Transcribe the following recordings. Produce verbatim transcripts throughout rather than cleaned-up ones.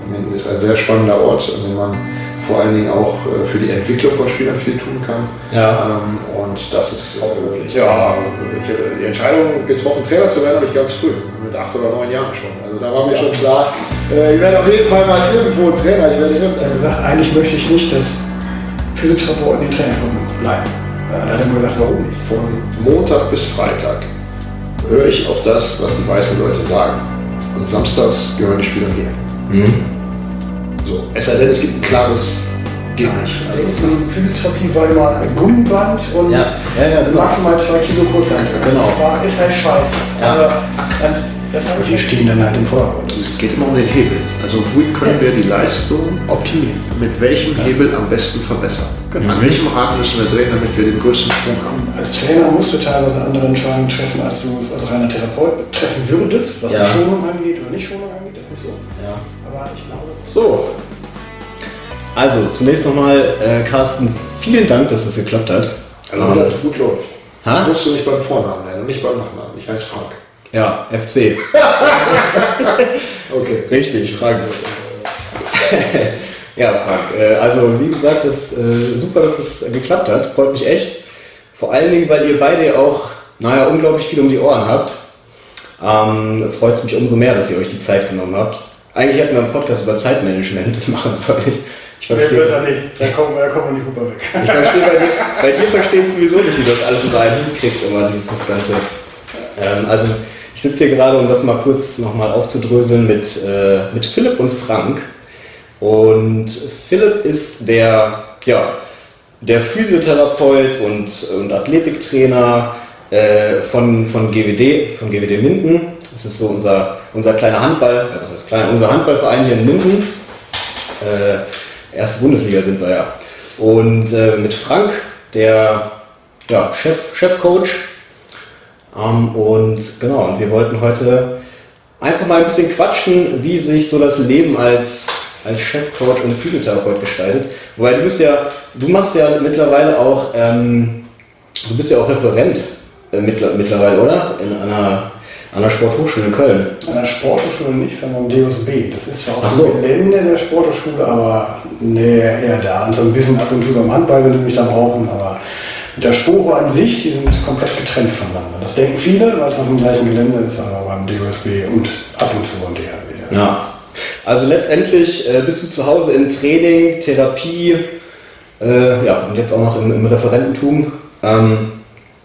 Minden ist ein sehr spannender Ort, an dem man vor allen Dingen auch für die Entwicklung von Spielern viel tun kann. Ja. Und das ist hauptberuflich. Ja, ich habe die Entscheidung getroffen, Trainer zu werden, habe ich ganz früh, mit acht oder neun Jahren schon. Also da war mir schon klar, ich werde auf jeden Fall mal irgendwo Trainer. Ich werde er hat gesagt, eigentlich möchte ich nicht, dass Physiotherapeuten die Trainingsgruppen leiten. Da hat er mir gesagt, warum nicht? Von Montag bis Freitag höre ich auf das, was die weißen Leute sagen. Und samstags gehören die Spieler hier. Mhm. So, es sei denn, es gibt ein klares geht nicht. Also Physiotherapie war immer ein Gummiband und ja. Ja, ja, genau. maximal zwei Kilo Kurzhantel. Genau. Das war, ist halt scheiße. Ja. Also, und das und die stehen dann halt im Vordergrund. Es geht immer um den Hebel. Also wie können wir die Leistung optimieren? Mit welchem ja. Hebel am besten verbessern? Genau. An welchem Rad müssen wir drehen, damit wir den größten Sprung haben? Als Trainer musst du teilweise andere Entscheidungen treffen, als du es als reiner Therapeut treffen würdest, was ja. Schonung angeht oder nicht Schonung angeht, das ist nicht so. Ja. Aber ich glaube... So. Also, zunächst nochmal, äh, Carsten, vielen Dank, dass das geklappt hat. Also, um, dass es gut läuft. Ha? Musst du nicht beim Vornamen nennen und nicht beim Nachnamen. Ich heiße Frank. Ja, F C. Okay. Richtig, Frank. Ja, Frank. Äh, also, wie gesagt, das, äh, super, dass es geklappt hat. Freut mich echt. Vor allen Dingen, weil ihr beide auch, naja, unglaublich viel um die Ohren habt. Ähm, freut es mich umso mehr, dass ihr euch die Zeit genommen habt. Eigentlich hätten wir einen Podcast über Zeitmanagement machen sollen. Ich verstehe besser nicht, da kommen, da kommen wir nicht rüber weg. Ich verstehe, bei dir, bei dir verstehe ich sowieso nicht, wie du das alles unter einen hinkriegst, immer dieses, das Ganze. Ähm, also ich sitze hier gerade, um das mal kurz nochmal aufzudröseln, mit, äh, mit Philipp und Frank. Und Philipp ist der, ja, der Physiotherapeut und, und Athletiktrainer äh, von, von G W D, von G W D Minden. Das ist so unser, unser kleiner Handball, was heißt klein, unser Handballverein hier in Minden. Äh, erste Bundesliga sind wir ja. Und äh, mit Frank, der ja, Chef, Chefcoach. Ähm, und genau, und wir wollten heute einfach mal ein bisschen quatschen, wie sich so das Leben als, als Chefcoach und Physiotherapeut gestaltet. Wobei du bist ja, du machst ja mittlerweile auch, ähm, du bist ja auch Referent äh, mittlerweile, oder? In einer An der Sporthochschule in Köln? An der Sporthochschule nicht, sondern D O S B. Das ist ja auch so. Ein Gelände der Sporthochschule, aber nee, eher da. Also ein bisschen ab und zu beim Handball, wenn sie mich da brauchen, aber mit der Sporo an sich, die sind komplett getrennt voneinander. Das denken viele, weil es auf dem gleichen Gelände ist, aber beim D O S B und ab und zu beim D H B. Ja, also letztendlich äh, bist du zu Hause in Training, Therapie, äh, ja, und jetzt auch noch im, im Referententum. Ähm,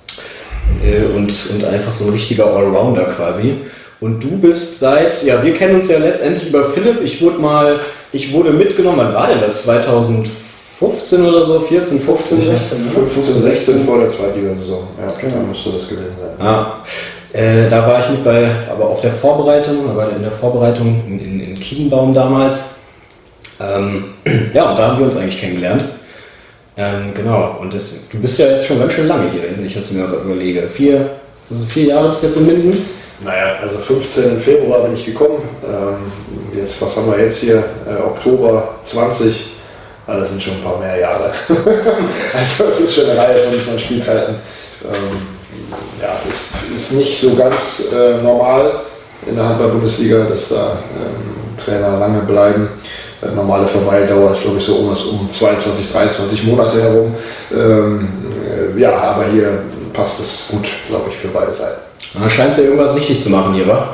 Und, und einfach so ein richtiger Allrounder quasi. Und du bist seit, ja, wir kennen uns ja letztendlich über Philipp. Ich wurde mal, ich wurde mitgenommen, wann war denn das? zweitausendfünfzehn oder so? vierzehn, fünfzehn, sechzehn? fünfzehn, sechzehn vor der Zweitliga-Saison. Ja, genau, müsste das gewesen sein. Ja. Äh, da war ich mit bei, aber auf der Vorbereitung, aber in der Vorbereitung in, in, in Kiedenbaum damals. Ähm, ja, und da haben wir uns eigentlich kennengelernt. Ähm, genau, und das, du bist ja jetzt schon ganz schön lange hier, wenn ich jetzt mir überlege. Vier, also vier Jahre bist du jetzt in Minden? Naja, also fünfzehnten Februar bin ich gekommen. Ähm, jetzt, was haben wir jetzt hier? Äh, Oktober zwanzig. Also das sind schon ein paar mehr Jahre. Also es ist schon eine Reihe von, von Spielzeiten. Ähm, ja, es ist nicht so ganz äh, normal in der Handball-Bundesliga, dass da ähm, Trainer lange bleiben. Äh, normale Verweildauer ist, glaube ich, so um, um zweiundzwanzig, dreiundzwanzig Monate herum. Ähm, äh, ja, aber hier passt es gut, glaube ich, für beide Seiten. Da scheint es ja irgendwas richtig zu machen hier, wa?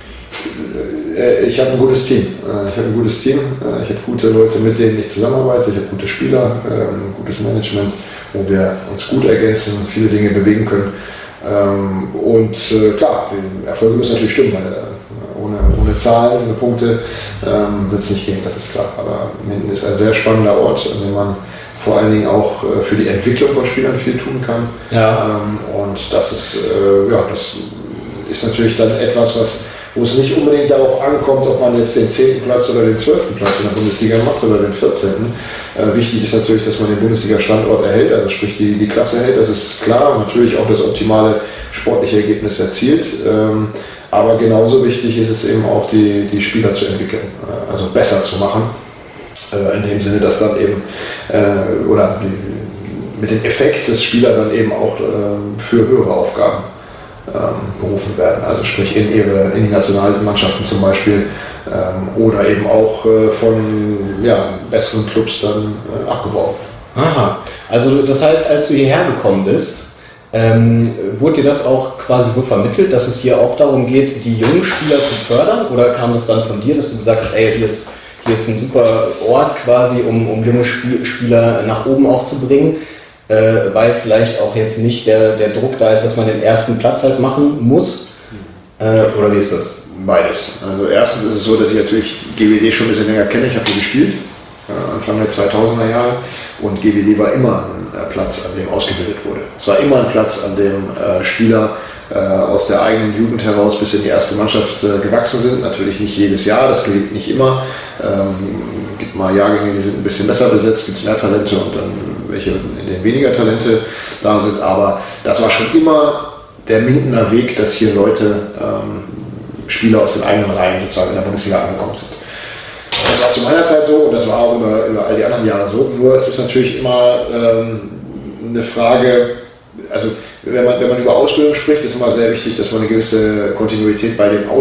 Äh, ich habe ein gutes Team. Äh, ich habe ein gutes Team. Äh, ich habe gute Leute, mit denen ich zusammenarbeite. Ich habe gute Spieler, äh, ein gutes Management, wo wir uns gut ergänzen, viele Dinge bewegen können. Ähm, und äh, klar, die Erfolge müssen natürlich stimmen, weil äh, ohne, ohne Zahlen, ohne Punkte ähm, wird es nicht gehen, das ist klar. Aber Minden ist ein sehr spannender Ort, an dem man vor allen Dingen auch äh, für die Entwicklung von Spielern viel tun kann. Ja. Ähm, und das ist, äh, ja, das ist natürlich dann etwas, was, wo es nicht unbedingt darauf ankommt, ob man jetzt den zehnten Platz oder den zwölften Platz in der Bundesliga macht oder den vierzehnten Äh, wichtig ist natürlich, dass man den Bundesliga-Standort erhält, also sprich die, die Klasse hält, das ist klar, und natürlich auch das optimale sportliche Ergebnis erzielt. Ähm, aber genauso wichtig ist es eben auch, die, die Spieler zu entwickeln, äh, also besser zu machen. Äh, in dem Sinne, dass dann eben, äh, oder die, mit dem Effekt, dass Spieler dann eben auch äh, für höhere Aufgaben ähm, berufen werden. Also sprich in ihre in die Nationalmannschaften zum Beispiel, ähm, oder eben auch äh, von ja, besseren Clubs dann äh, abgeworben. Aha, also das heißt, als du hierher gekommen bist, ähm, wurde dir das auch quasi so vermittelt, dass es hier auch darum geht, die jungen Spieler zu fördern? Oder kam das dann von dir, dass du gesagt hast, ey, hier ist, hier ist ein super Ort quasi, um, um junge Spiel, Spieler nach oben auch zu bringen, äh, weil vielleicht auch jetzt nicht der, der Druck da ist, dass man den ersten Platz halt machen muss? Äh, oder wie ist das? Beides. Also erstens ist es so, dass ich natürlich G W D schon ein bisschen länger kenne. Ich habe hier gespielt, äh, Anfang der zweitausender Jahre. Und G W D war immer ein äh, Platz, an dem ausgebildet wurde. Es war immer ein Platz, an dem äh, Spieler äh, aus der eigenen Jugend heraus bis in die erste Mannschaft äh, gewachsen sind. Natürlich nicht jedes Jahr, das gelingt nicht immer. Ähm, gibt mal Jahrgänge, die sind ein bisschen besser besetzt, gibt es mehr Talente und dann welche, in denen weniger Talente da sind. Aber das war schon immer der Mindener Weg, dass hier Leute, ähm, Spieler aus den eigenen Reihen sozusagen in der Bundesliga angekommen sind. Das war zu meiner Zeit so und das war auch über, über all die anderen Jahre so. Nur es ist natürlich immer ähm, eine Frage, also wenn man, wenn man über Ausbildung spricht, ist immer sehr wichtig, dass man eine gewisse Kontinuität bei den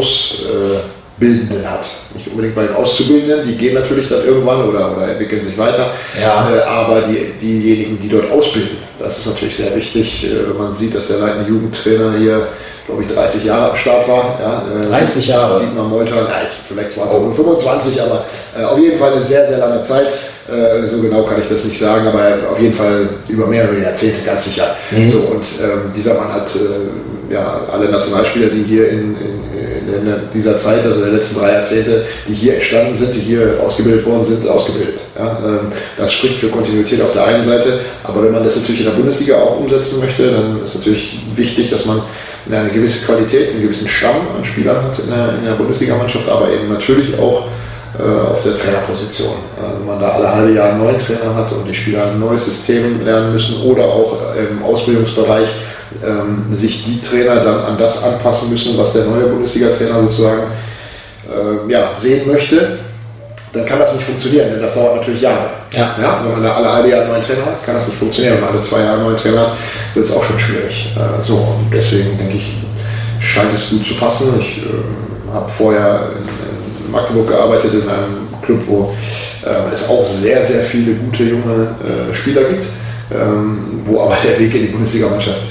Ausbildenden hat. Nicht unbedingt bei den Auszubildenden, die gehen natürlich dann irgendwann oder, oder entwickeln sich weiter. Ja. Äh, aber die, diejenigen, die dort ausbilden, das ist natürlich sehr wichtig, wenn man sieht, dass der leitende Jugendtrainer hier, glaube ich, dreißig Jahre am Start war. Ja, dreißig Jahre? Dietmar Moltern, ja, vielleicht zwanzig oder fünfundzwanzig, aber äh, auf jeden Fall eine sehr, sehr lange Zeit. Äh, so genau kann ich das nicht sagen, aber auf jeden Fall über mehrere Jahrzehnte, ganz sicher. Mhm. So, und ähm, dieser Mann hat äh, ja, alle Nationalspieler, die hier in, in, in dieser Zeit, also in den letzten drei Jahrzehnte, die hier entstanden sind, die hier ausgebildet worden sind, ausgebildet. Ja, ähm, das spricht für Kontinuität auf der einen Seite, aber wenn man das natürlich in der Bundesliga auch umsetzen möchte, dann ist natürlich wichtig, dass man eine gewisse Qualität, einen gewissen Stamm an Spielern hat in der, in der Bundesligamannschaft, aber eben natürlich auch äh, auf der Trainerposition. Äh, wenn man da alle halbe Jahre einen neuen Trainer hat und die Spieler ein neues System lernen müssen oder auch im Ausbildungsbereich ähm, sich die Trainer dann an das anpassen müssen, was der neue Bundesliga-Trainer sozusagen äh, ja, sehen möchte, dann kann das nicht funktionieren, denn das dauert natürlich Jahre. Ja. Ja, wenn man da alle halbe Jahre einen neuen Trainer hat, kann das nicht funktionieren. Wenn man alle zwei Jahre einen neuen Trainer hat, wird es auch schon schwierig. Äh, so, und deswegen denke ich, scheint es gut zu passen. Ich äh, habe vorher in, in Magdeburg gearbeitet, in einem Club, wo äh, es auch sehr, sehr viele gute junge äh, Spieler gibt, ähm, wo aber der Weg in die Bundesligamannschaft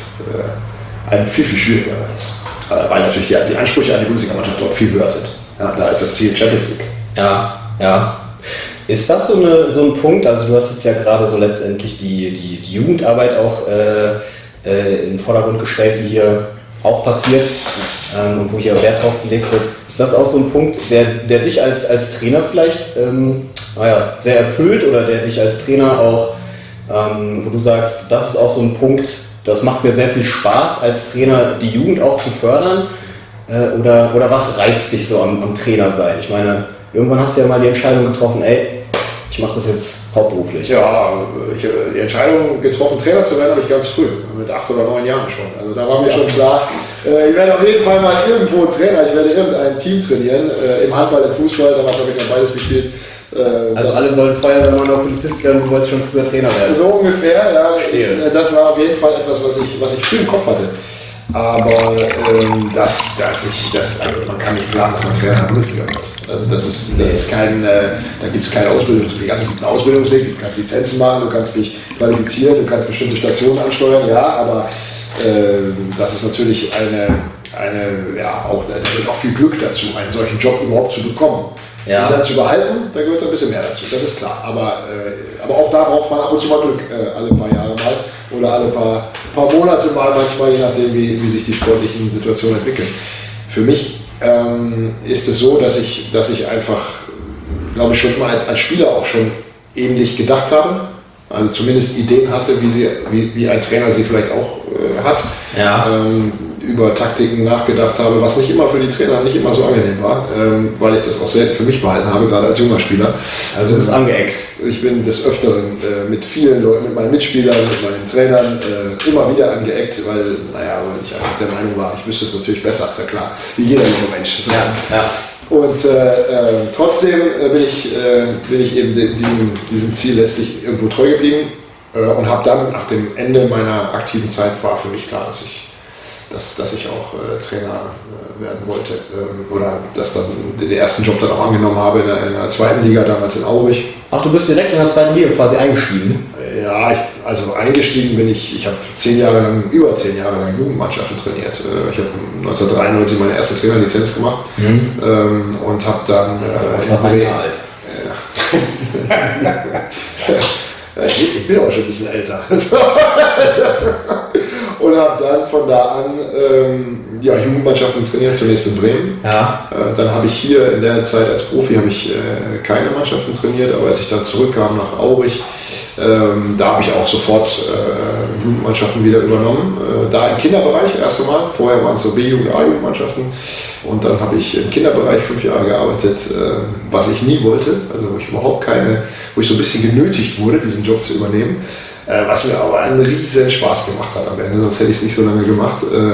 äh, ein viel, viel schwieriger ist. Äh, weil natürlich die, die Ansprüche an die Bundesligamannschaft dort viel höher sind. Ja, da ist das Ziel Champions League. Ja, ja. Ist das so, eine, so ein Punkt, also du hast jetzt ja gerade so letztendlich die, die, die Jugendarbeit auch äh, äh, in den Vordergrund gestellt, die hier auch passiert ähm, und wo hier Wert drauf gelegt wird. Ist das auch so ein Punkt, der, der dich als, als Trainer vielleicht ähm, naja, sehr erfüllt oder der dich als Trainer auch, ähm, wo du sagst, das ist auch so ein Punkt, das macht mir sehr viel Spaß als Trainer, die Jugend auch zu fördern? Äh, oder, oder was reizt dich so am, am Trainer sein? Ich meine, irgendwann hast du ja mal die Entscheidung getroffen, ey, ich mache das jetzt hauptberuflich. Ja, ich habe die Entscheidung getroffen, Trainer zu werden, habe ich ganz früh, mit acht oder neun Jahren schon. Also da war mir schon klar, äh, ich werde auf jeden Fall mal irgendwo Trainer, ich werde irgendein Team trainieren, äh, im Handball, im Fußball, damals habe ich dann beides gespielt. Äh, also alle wollen Feuerwehrmann oder Polizist werden, du wolltest schon früher Trainer werden. So ungefähr, ja. Ich, äh, das war auf jeden Fall etwas, was ich, was ich früh im Kopf hatte. Aber ähm, das, das ich, das, also man kann nicht planen, dass man Trainer in der Bundesliga wird. Also das ist, das ist kein, äh, da gibt es keinen Ausbildungsweg. Also es gibt einen Ausbildungsweg, du kannst Lizenzen machen, du kannst dich qualifizieren, du kannst bestimmte Stationen ansteuern, ja, aber äh, das ist natürlich eine, eine ja, auch, da gehört auch viel Glück dazu, einen solchen Job überhaupt zu bekommen. Ja. Den dann zu behalten, da gehört ein bisschen mehr dazu, das ist klar. Aber, äh, aber auch da braucht man ab und zu mal Glück, äh, alle paar Jahre mal oder alle paar, paar Monate mal manchmal, je nachdem, wie, wie sich die sportlichen Situationen entwickeln. Für mich ähm, ist es so, dass ich, dass ich einfach, glaube ich, schon mal als, als Spieler auch schon ähnlich gedacht habe. Also zumindest Ideen hatte, wie, sie, wie, wie ein Trainer sie vielleicht auch äh, hat. Ja. Ähm, über Taktiken nachgedacht habe, was nicht immer für die Trainer nicht immer so angenehm war, ähm, weil ich das auch selten für mich behalten habe, gerade als junger Spieler. Also du bist angeeckt. Ich bin des Öfteren äh, mit vielen Leuten, mit meinen Mitspielern, mit meinen Trainern äh, immer wieder angeeckt, weil, naja, weil ich einfach der Meinung war, ich wüsste es natürlich besser, ist ja klar, wie jeder junge Mensch. Ja, ja. Und äh, äh, trotzdem äh, bin, ich, äh, bin ich eben de- diesem, diesem Ziel letztlich irgendwo treu geblieben äh, und habe dann nach dem Ende meiner aktiven Zeit war für mich klar, dass ich dass, dass ich auch äh, Trainer äh, werden wollte. Ähm, oder dass dann den ersten Job dann auch angenommen habe in der, in der zweiten Liga, damals in Aurich. Ach, du bist direkt in der zweiten Liga quasi eingestiegen? Ja, ich, also eingestiegen bin ich, ich habe zehn Jahre lang, über zehn Jahre lang Jugendmannschaften trainiert. Ich habe neunzehnhundertdreiundneunzig meine erste Trainerlizenz gemacht mhm. ähm, und habe dann äh, in Bremen. Ja, ich, ich bin auch schon ein bisschen älter. Und habe dann von da an ähm, ja, Jugendmannschaften trainiert, zunächst in Bremen. Ja. Äh, dann habe ich hier in der Zeit als Profi habe ich äh, keine Mannschaften trainiert, aber als ich dann zurückkam nach Aurich, ähm, da habe ich auch sofort äh, Jugendmannschaften wieder übernommen. Äh, da im Kinderbereich erst einmal, vorher waren es so B-Jugend- und A-Jugendmannschaften. Und dann habe ich im Kinderbereich fünf Jahre gearbeitet, äh, was ich nie wollte, also wo ich überhaupt keine, wo ich so ein bisschen genötigt wurde, diesen Job zu übernehmen. Was mir aber einen riesen Spaß gemacht hat am Ende, sonst hätte ich es nicht so lange gemacht.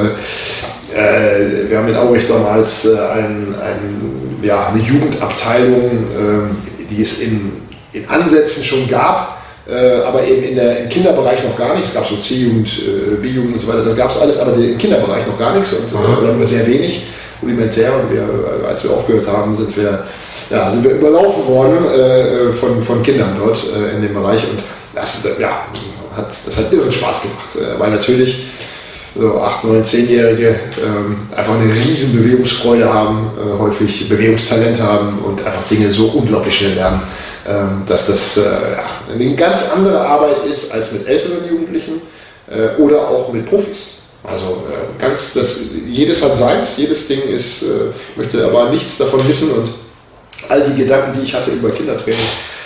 Äh, äh, wir haben in Aurich damals äh, ein, ein, ja, eine Jugendabteilung, äh, die es in, in Ansätzen schon gab, äh, aber eben in der, im Kinderbereich noch gar nichts. Es gab so C-Jugend, äh, B-Jugend und so weiter, das gab es alles, aber im Kinderbereich noch gar nichts und, äh, oder nur sehr wenig, rudimentär. Und wir, als wir aufgehört haben, sind wir, ja, sind wir überlaufen worden äh, von, von Kindern dort äh, in dem Bereich. Und Das, ja, hat, das hat irren Spaß gemacht, weil natürlich so acht, neun, zehnjährige ähm, einfach eine riesen Bewegungsfreude haben, äh, häufig Bewegungstalent haben und einfach Dinge so unglaublich schnell lernen, ähm, dass das äh, eine ganz andere Arbeit ist als mit älteren Jugendlichen äh, oder auch mit Profis. Also äh, ganz, das, jedes hat seins, jedes Ding ist, äh, möchte aber nichts davon wissen und all die Gedanken, die ich hatte über Kindertraining,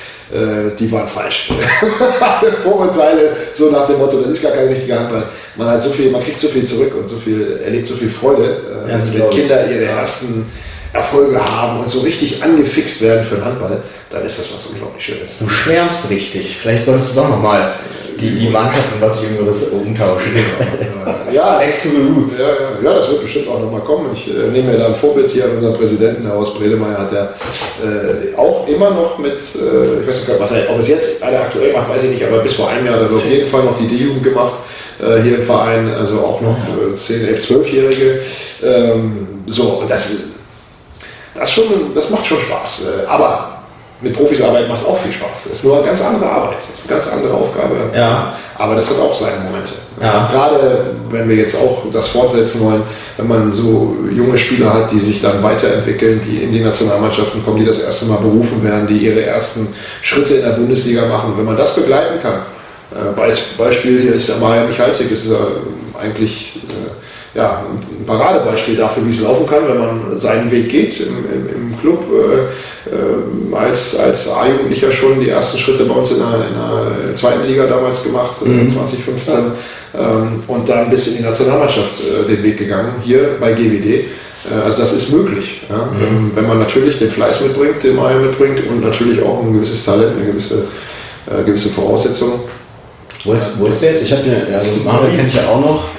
die waren falsch. Vorurteile, so nach dem Motto, das ist gar kein richtiger Handball. Man hat so viel, man kriegt so viel zurück und so viel, erlebt so viel Freude, ja, wenn Kinder ihre ersten Erfolge haben und so richtig angefixt werden für den Handball, dann ist das was unglaublich Schönes. Du schwärmst richtig. Vielleicht solltest du doch nochmal die, die Mannschaft und was Jüngeres umtauschen. Ja, back to the roots. Ja, ja, ja, das wird bestimmt auch nochmal kommen. Ich äh, nehme mir da ein Vorbild hier an unseren Präsidenten, Herr Horst Bredemeyer, hat er äh, auch immer noch mit, äh, ich weiß nicht, was er, ob es jetzt alle aktuell macht, weiß ich nicht, aber bis vor einem Jahr hat er auf jeden Fall noch die D-Jugend gemacht, äh, hier im Verein, also auch noch äh, zehn, elf, zwölfjährige. Ähm, so, und das, das, schon, das macht schon Spaß. Äh, aber mit Profis arbeiten macht auch viel Spaß. Das ist nur eine ganz andere Arbeit, das ist eine ganz andere Aufgabe. Ja. Aber das hat auch seine Momente. Ja. Gerade wenn wir jetzt auch das fortsetzen wollen, wenn man so junge Spieler hat, die sich dann weiterentwickeln, die in die Nationalmannschaften kommen, die das erste Mal berufen werden, die ihre ersten Schritte in der Bundesliga machen. Wenn man das begleiten kann, äh, Beispiel hier ist ja Maja Michalczyk, ist ja eigentlich äh, ja, ein Paradebeispiel dafür, wie es laufen kann, wenn man seinen Weg geht im, im, im Club. Äh, äh, als als A-Jugendlicher schon die ersten Schritte bei uns in der, in der zweiten Liga damals gemacht, mhm. zwanzig fünfzehn, ja. ähm, und dann bis in die Nationalmannschaft äh, den Weg gegangen, hier bei G W D. Äh, also das ist möglich, ja? mhm. ähm, wenn man natürlich den Fleiß mitbringt, den Maja mitbringt und natürlich auch ein gewisses Talent, eine gewisse, äh, gewisse Voraussetzung. Wo ist, wo ist der jetzt? Ich habe den, also Manuel kenne ich ja auch noch.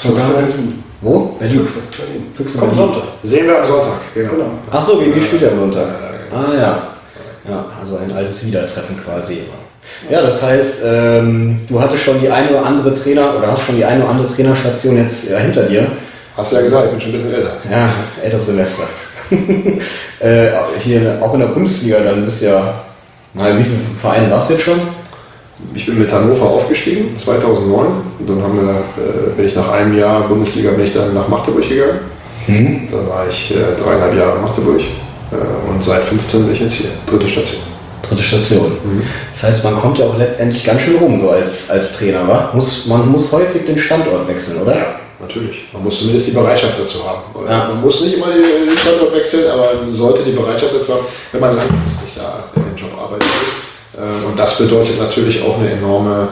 Wo? Berlin. Füchse. Kommt Sonntag. Sehen wir am Sonntag, genau. genau. Ach so, gegen die spielt er am Sonntag. Ah ja. Ja, also ein altes Wiedertreffen quasi. Ja, das heißt, ähm, du hattest schon die eine oder andere Trainer oder hast schon die eine oder andere Trainerstation jetzt ja, hinter dir. Hast du ja gesagt, ich bin schon ein bisschen älter. Ja, älteres Semester. äh, hier auch in der Bundesliga, dann bist du ja, mal wie viele Vereine warst du jetzt schon? Ich bin mit Hannover aufgestiegen, zweitausendneun. Und dann haben wir, äh, bin ich nach einem Jahr Bundesliga bin ich dann nach Magdeburg gegangen. Mhm. Dann war ich äh, dreieinhalb Jahre in Magdeburg. Äh, und seit fünfzehn bin ich jetzt hier. Dritte Station. Dritte Station. Mhm. Das heißt, man kommt ja auch letztendlich ganz schön rum so als, als Trainer, wa? Muss, man muss häufig den Standort wechseln, oder? Ja, natürlich. Man muss zumindest die Bereitschaft dazu haben. Ja. Man muss nicht immer den Standort wechseln, aber man sollte die Bereitschaft dazu haben, wenn man langfristig da in dem Job arbeitet. Und das bedeutet natürlich auch eine enorme,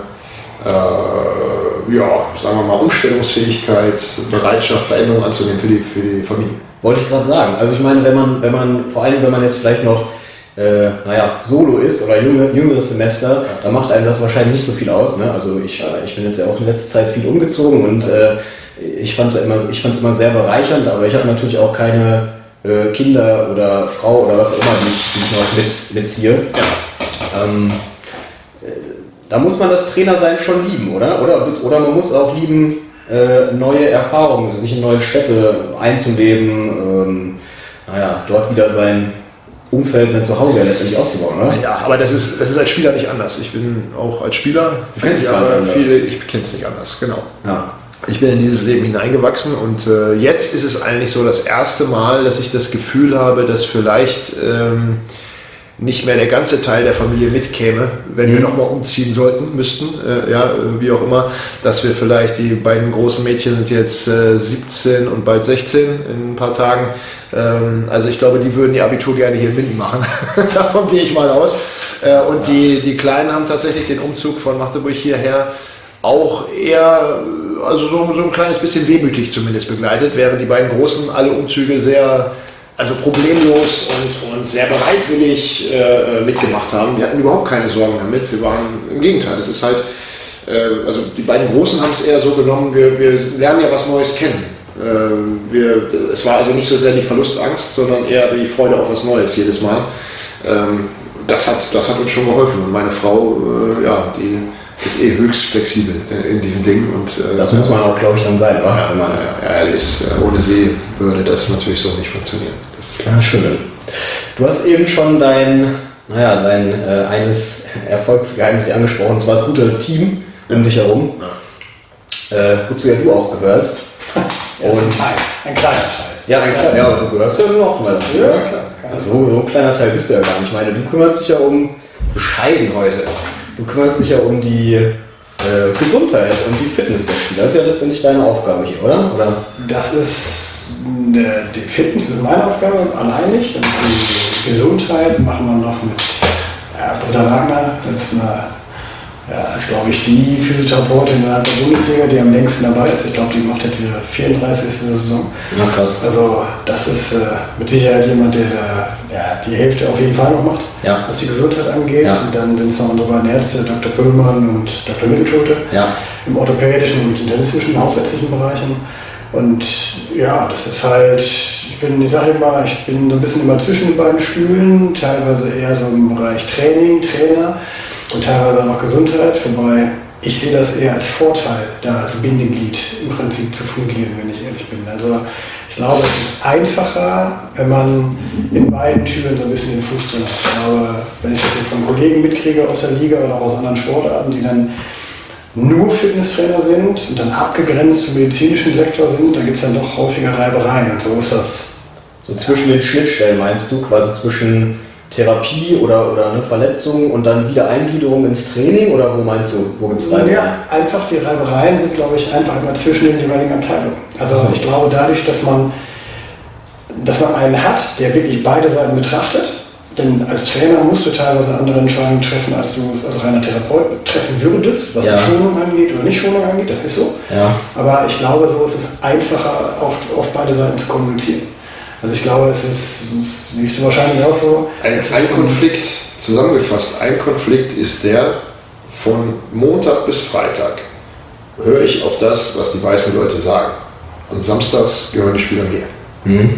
äh, ja, sagen wir mal, Umstellungsfähigkeit, Bereitschaft, Veränderungen anzunehmen für die, für die Familie. Wollte ich gerade sagen. Also ich meine, wenn man, wenn man, vor allem wenn man jetzt vielleicht noch, äh, naja, Solo ist oder jünger, jüngeres Semester, ja. dann macht einem das wahrscheinlich nicht so viel aus. Ne? Also ich, ich bin jetzt ja auch in letzter Zeit viel umgezogen und äh, ich fand es immer, ich fand's immer sehr bereichernd, aber ich habe natürlich auch keine äh, Kinder oder Frau oder was auch immer, die ich, die ich noch mit, mitziehe. Ja. Ähm, da muss man das Trainersein schon lieben, oder? Oder, oder man muss auch lieben, äh, neue Erfahrungen, sich in neue Städte einzuleben, ähm, naja, dort wieder sein Umfeld, sein Zuhause ja letztendlich aufzubauen, oder? Ja, aber das ist, das ist als Spieler nicht anders. Ich bin auch als Spieler, du kennst es aber anders. viele, ich kenne es nicht anders, genau. Ja. Ich bin in dieses Leben hineingewachsen und äh, jetzt ist es eigentlich so das erste Mal, dass ich das Gefühl habe, dass vielleicht ähm, nicht mehr der ganze Teil der Familie mitkäme, wenn mhm. wir nochmal umziehen sollten, müssten, äh, ja, wie auch immer, dass wir vielleicht, die beiden großen Mädchen sind jetzt äh, siebzehn und bald sechzehn in ein paar Tagen, ähm, also ich glaube, die würden ihr Abitur gerne hier in Minden machen, davon gehe ich mal aus, äh, und ja. die, die Kleinen haben tatsächlich den Umzug von Magdeburg hierher auch eher, also so, so ein kleines bisschen wehmütig zumindest begleitet, während die beiden Großen alle Umzüge sehr, also problemlos und, und sehr bereitwillig äh, mitgemacht haben. Wir hatten überhaupt keine Sorgen damit. Wir waren im Gegenteil. Es ist halt, äh, also die beiden Großen haben es eher so genommen, wir, wir lernen ja was Neues kennen. Äh, wir, es war also nicht so sehr die Verlustangst, sondern eher die Freude auf was Neues jedes Mal. Ähm, das hat, das hat uns schon geholfen. Und meine Frau, äh, ja, die ist eh höchst flexibel äh, in diesen Dingen. Und, äh, das muss man auch, glaube ich, dann sein. Oder? Ja, ja, ja, ist, äh, ohne sie würde das natürlich so nicht funktionieren. Das ist klar. Ja, schön. Du hast eben schon dein, naja, dein äh, eines Erfolgsgeheimnis angesprochen, und zwar das gute Team um dich herum, ja. äh, wozu ja du auch gehörst. Ja, und ein Teil, ein kleiner Teil. Ja, ein kleiner, ja, aber du gehörst ja noch mal dazu. Ja, klar. Also, so ein kleiner Teil bist du ja gar nicht. Ich meine, du kümmerst dich ja um, bescheiden heute, du kümmerst dich ja um die äh, Gesundheit und die Fitness der Spieler. Das ist ja letztendlich deine Aufgabe hier, oder? oder? Das ist, eine, die Fitness ist meine Aufgabe, allein nicht. Und die Gesundheit machen wir noch mit ja, Britta Wagner. Das ist, eine, ja, ist glaube ich, die Physiotherapeutin innerhalb der Bundesliga, die am längsten dabei ist. Ich glaube, die macht jetzt ihre vierunddreißigste Saison. Ja, krass. Also das ist äh, mit Sicherheit jemand, der da, ja, die Hälfte auf jeden Fall noch macht, ja. was die Gesundheit angeht. Ja. Und dann sind es noch unsere beiden Ärzte, Doktor Pöllmann und Doktor Mittelschulte, ja. im orthopädischen und internistischen, hausärztlichen Bereichen. Und ja, das ist halt, ich bin, ich sage immer, ich bin so ein bisschen immer zwischen den beiden Stühlen, teilweise eher so im Bereich Training, Trainer und teilweise auch Gesundheit, wobei ich sehe das eher als Vorteil, da als Bindeglied im Prinzip zu fungieren, wenn ich ehrlich bin. Also ich glaube, es ist einfacher, wenn man in beiden Türen so ein bisschen den Fuß drin hat. Ich glaube, wenn ich das so von Kollegen mitkriege aus der Liga oder aus anderen Sportarten, die dann nur Fitnesstrainer sind und dann abgegrenzt zum medizinischen Sektor sind, da gibt es dann doch häufiger Reibereien und so ist das. So zwischen den Schnittstellen meinst du, quasi zwischen Therapie oder, oder eine Verletzung und dann wieder Eingliederung ins Training, oder wo meinst du, wo gibt es Reibereien? Ja, einfach die Reibereien sind, glaube ich, einfach immer zwischen den jeweiligen Abteilungen. Also also. ich glaube, dadurch, dass man, dass man einen hat, der wirklich beide Seiten betrachtet, denn als Trainer musst du teilweise andere Entscheidungen treffen, als du es als reiner Therapeut treffen würdest, was ja. die Schonung angeht oder nicht Schonung angeht, das ist so. Ja. Aber ich glaube, so ist es einfacher, auch auf beide Seiten zu kommunizieren. Also ich glaube, es ist, das siehst du wahrscheinlich auch so. Ein, ein Konflikt, zusammengefasst, ein Konflikt ist der, von Montag bis Freitag höre ich auf das, was die weißen Leute sagen. Und samstags gehören die Spieler mir. Mhm.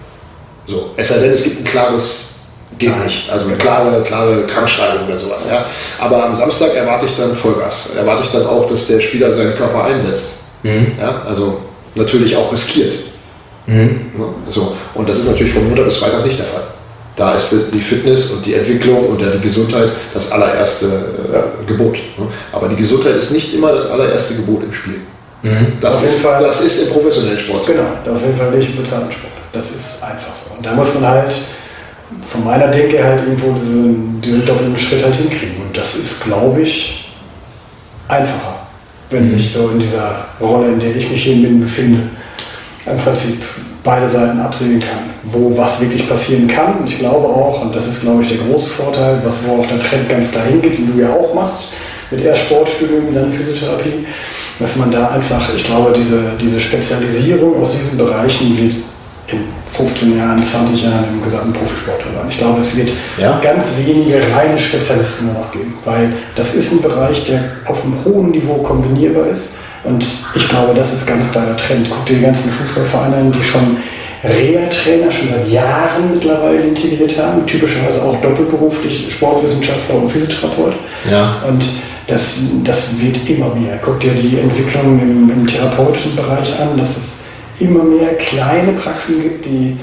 So, es sei denn, es gibt ein klares, geht nicht, also eine klare, klare Krankschreibung oder sowas. Ja. Aber am Samstag erwarte ich dann Vollgas. Erwarte ich dann auch, dass der Spieler seinen Körper einsetzt. Mhm. Ja, also natürlich auch riskiert. Mhm. So. Und das ist natürlich von Montag bis Freitag nicht der Fall. Da ist die Fitness und die Entwicklung und die Gesundheit das allererste äh, Gebot. Aber die Gesundheit ist nicht immer das allererste Gebot im Spiel. Mhm. Das, ist, Fall, das ist im professionellen Sport so. Genau, auf jeden Fall nicht im bezahlten Sport. Das ist einfach so. Und da muss man halt von meiner Denke halt irgendwo diesen, diesen doppelten Schritt halt hinkriegen. Und das ist, glaube ich, einfacher, wenn mhm. ich so in dieser Rolle, in der ich mich hier bin, befinde, im Prinzip beide Seiten absehen kann, wo was wirklich passieren kann. Und ich glaube auch, und das ist, glaube ich, der große Vorteil, was wo auch der Trend ganz klar hingeht, den du ja auch machst, mit erst Sportstudium, dann Physiotherapie, dass man da einfach, ich glaube, diese, diese Spezialisierung aus diesen Bereichen wird in fünfzehn Jahren, zwanzig Jahren im gesamten Profisport sein. Ich glaube, es wird ja. ganz wenige reine Spezialisten nur noch geben, weil das ist ein Bereich, der auf einem hohen Niveau kombinierbar ist. Und ich glaube, das ist ganz klar der Trend. Guck dir die ganzen Fußballvereine an, die schon Reha-Trainer schon seit Jahren mittlerweile integriert haben, typischerweise auch doppelberuflich Sportwissenschaftler und Physiotherapeut. Ja. Und das, das wird immer mehr. Guck dir die Entwicklung im, im therapeutischen Bereich an, dass es immer mehr kleine Praxen gibt, die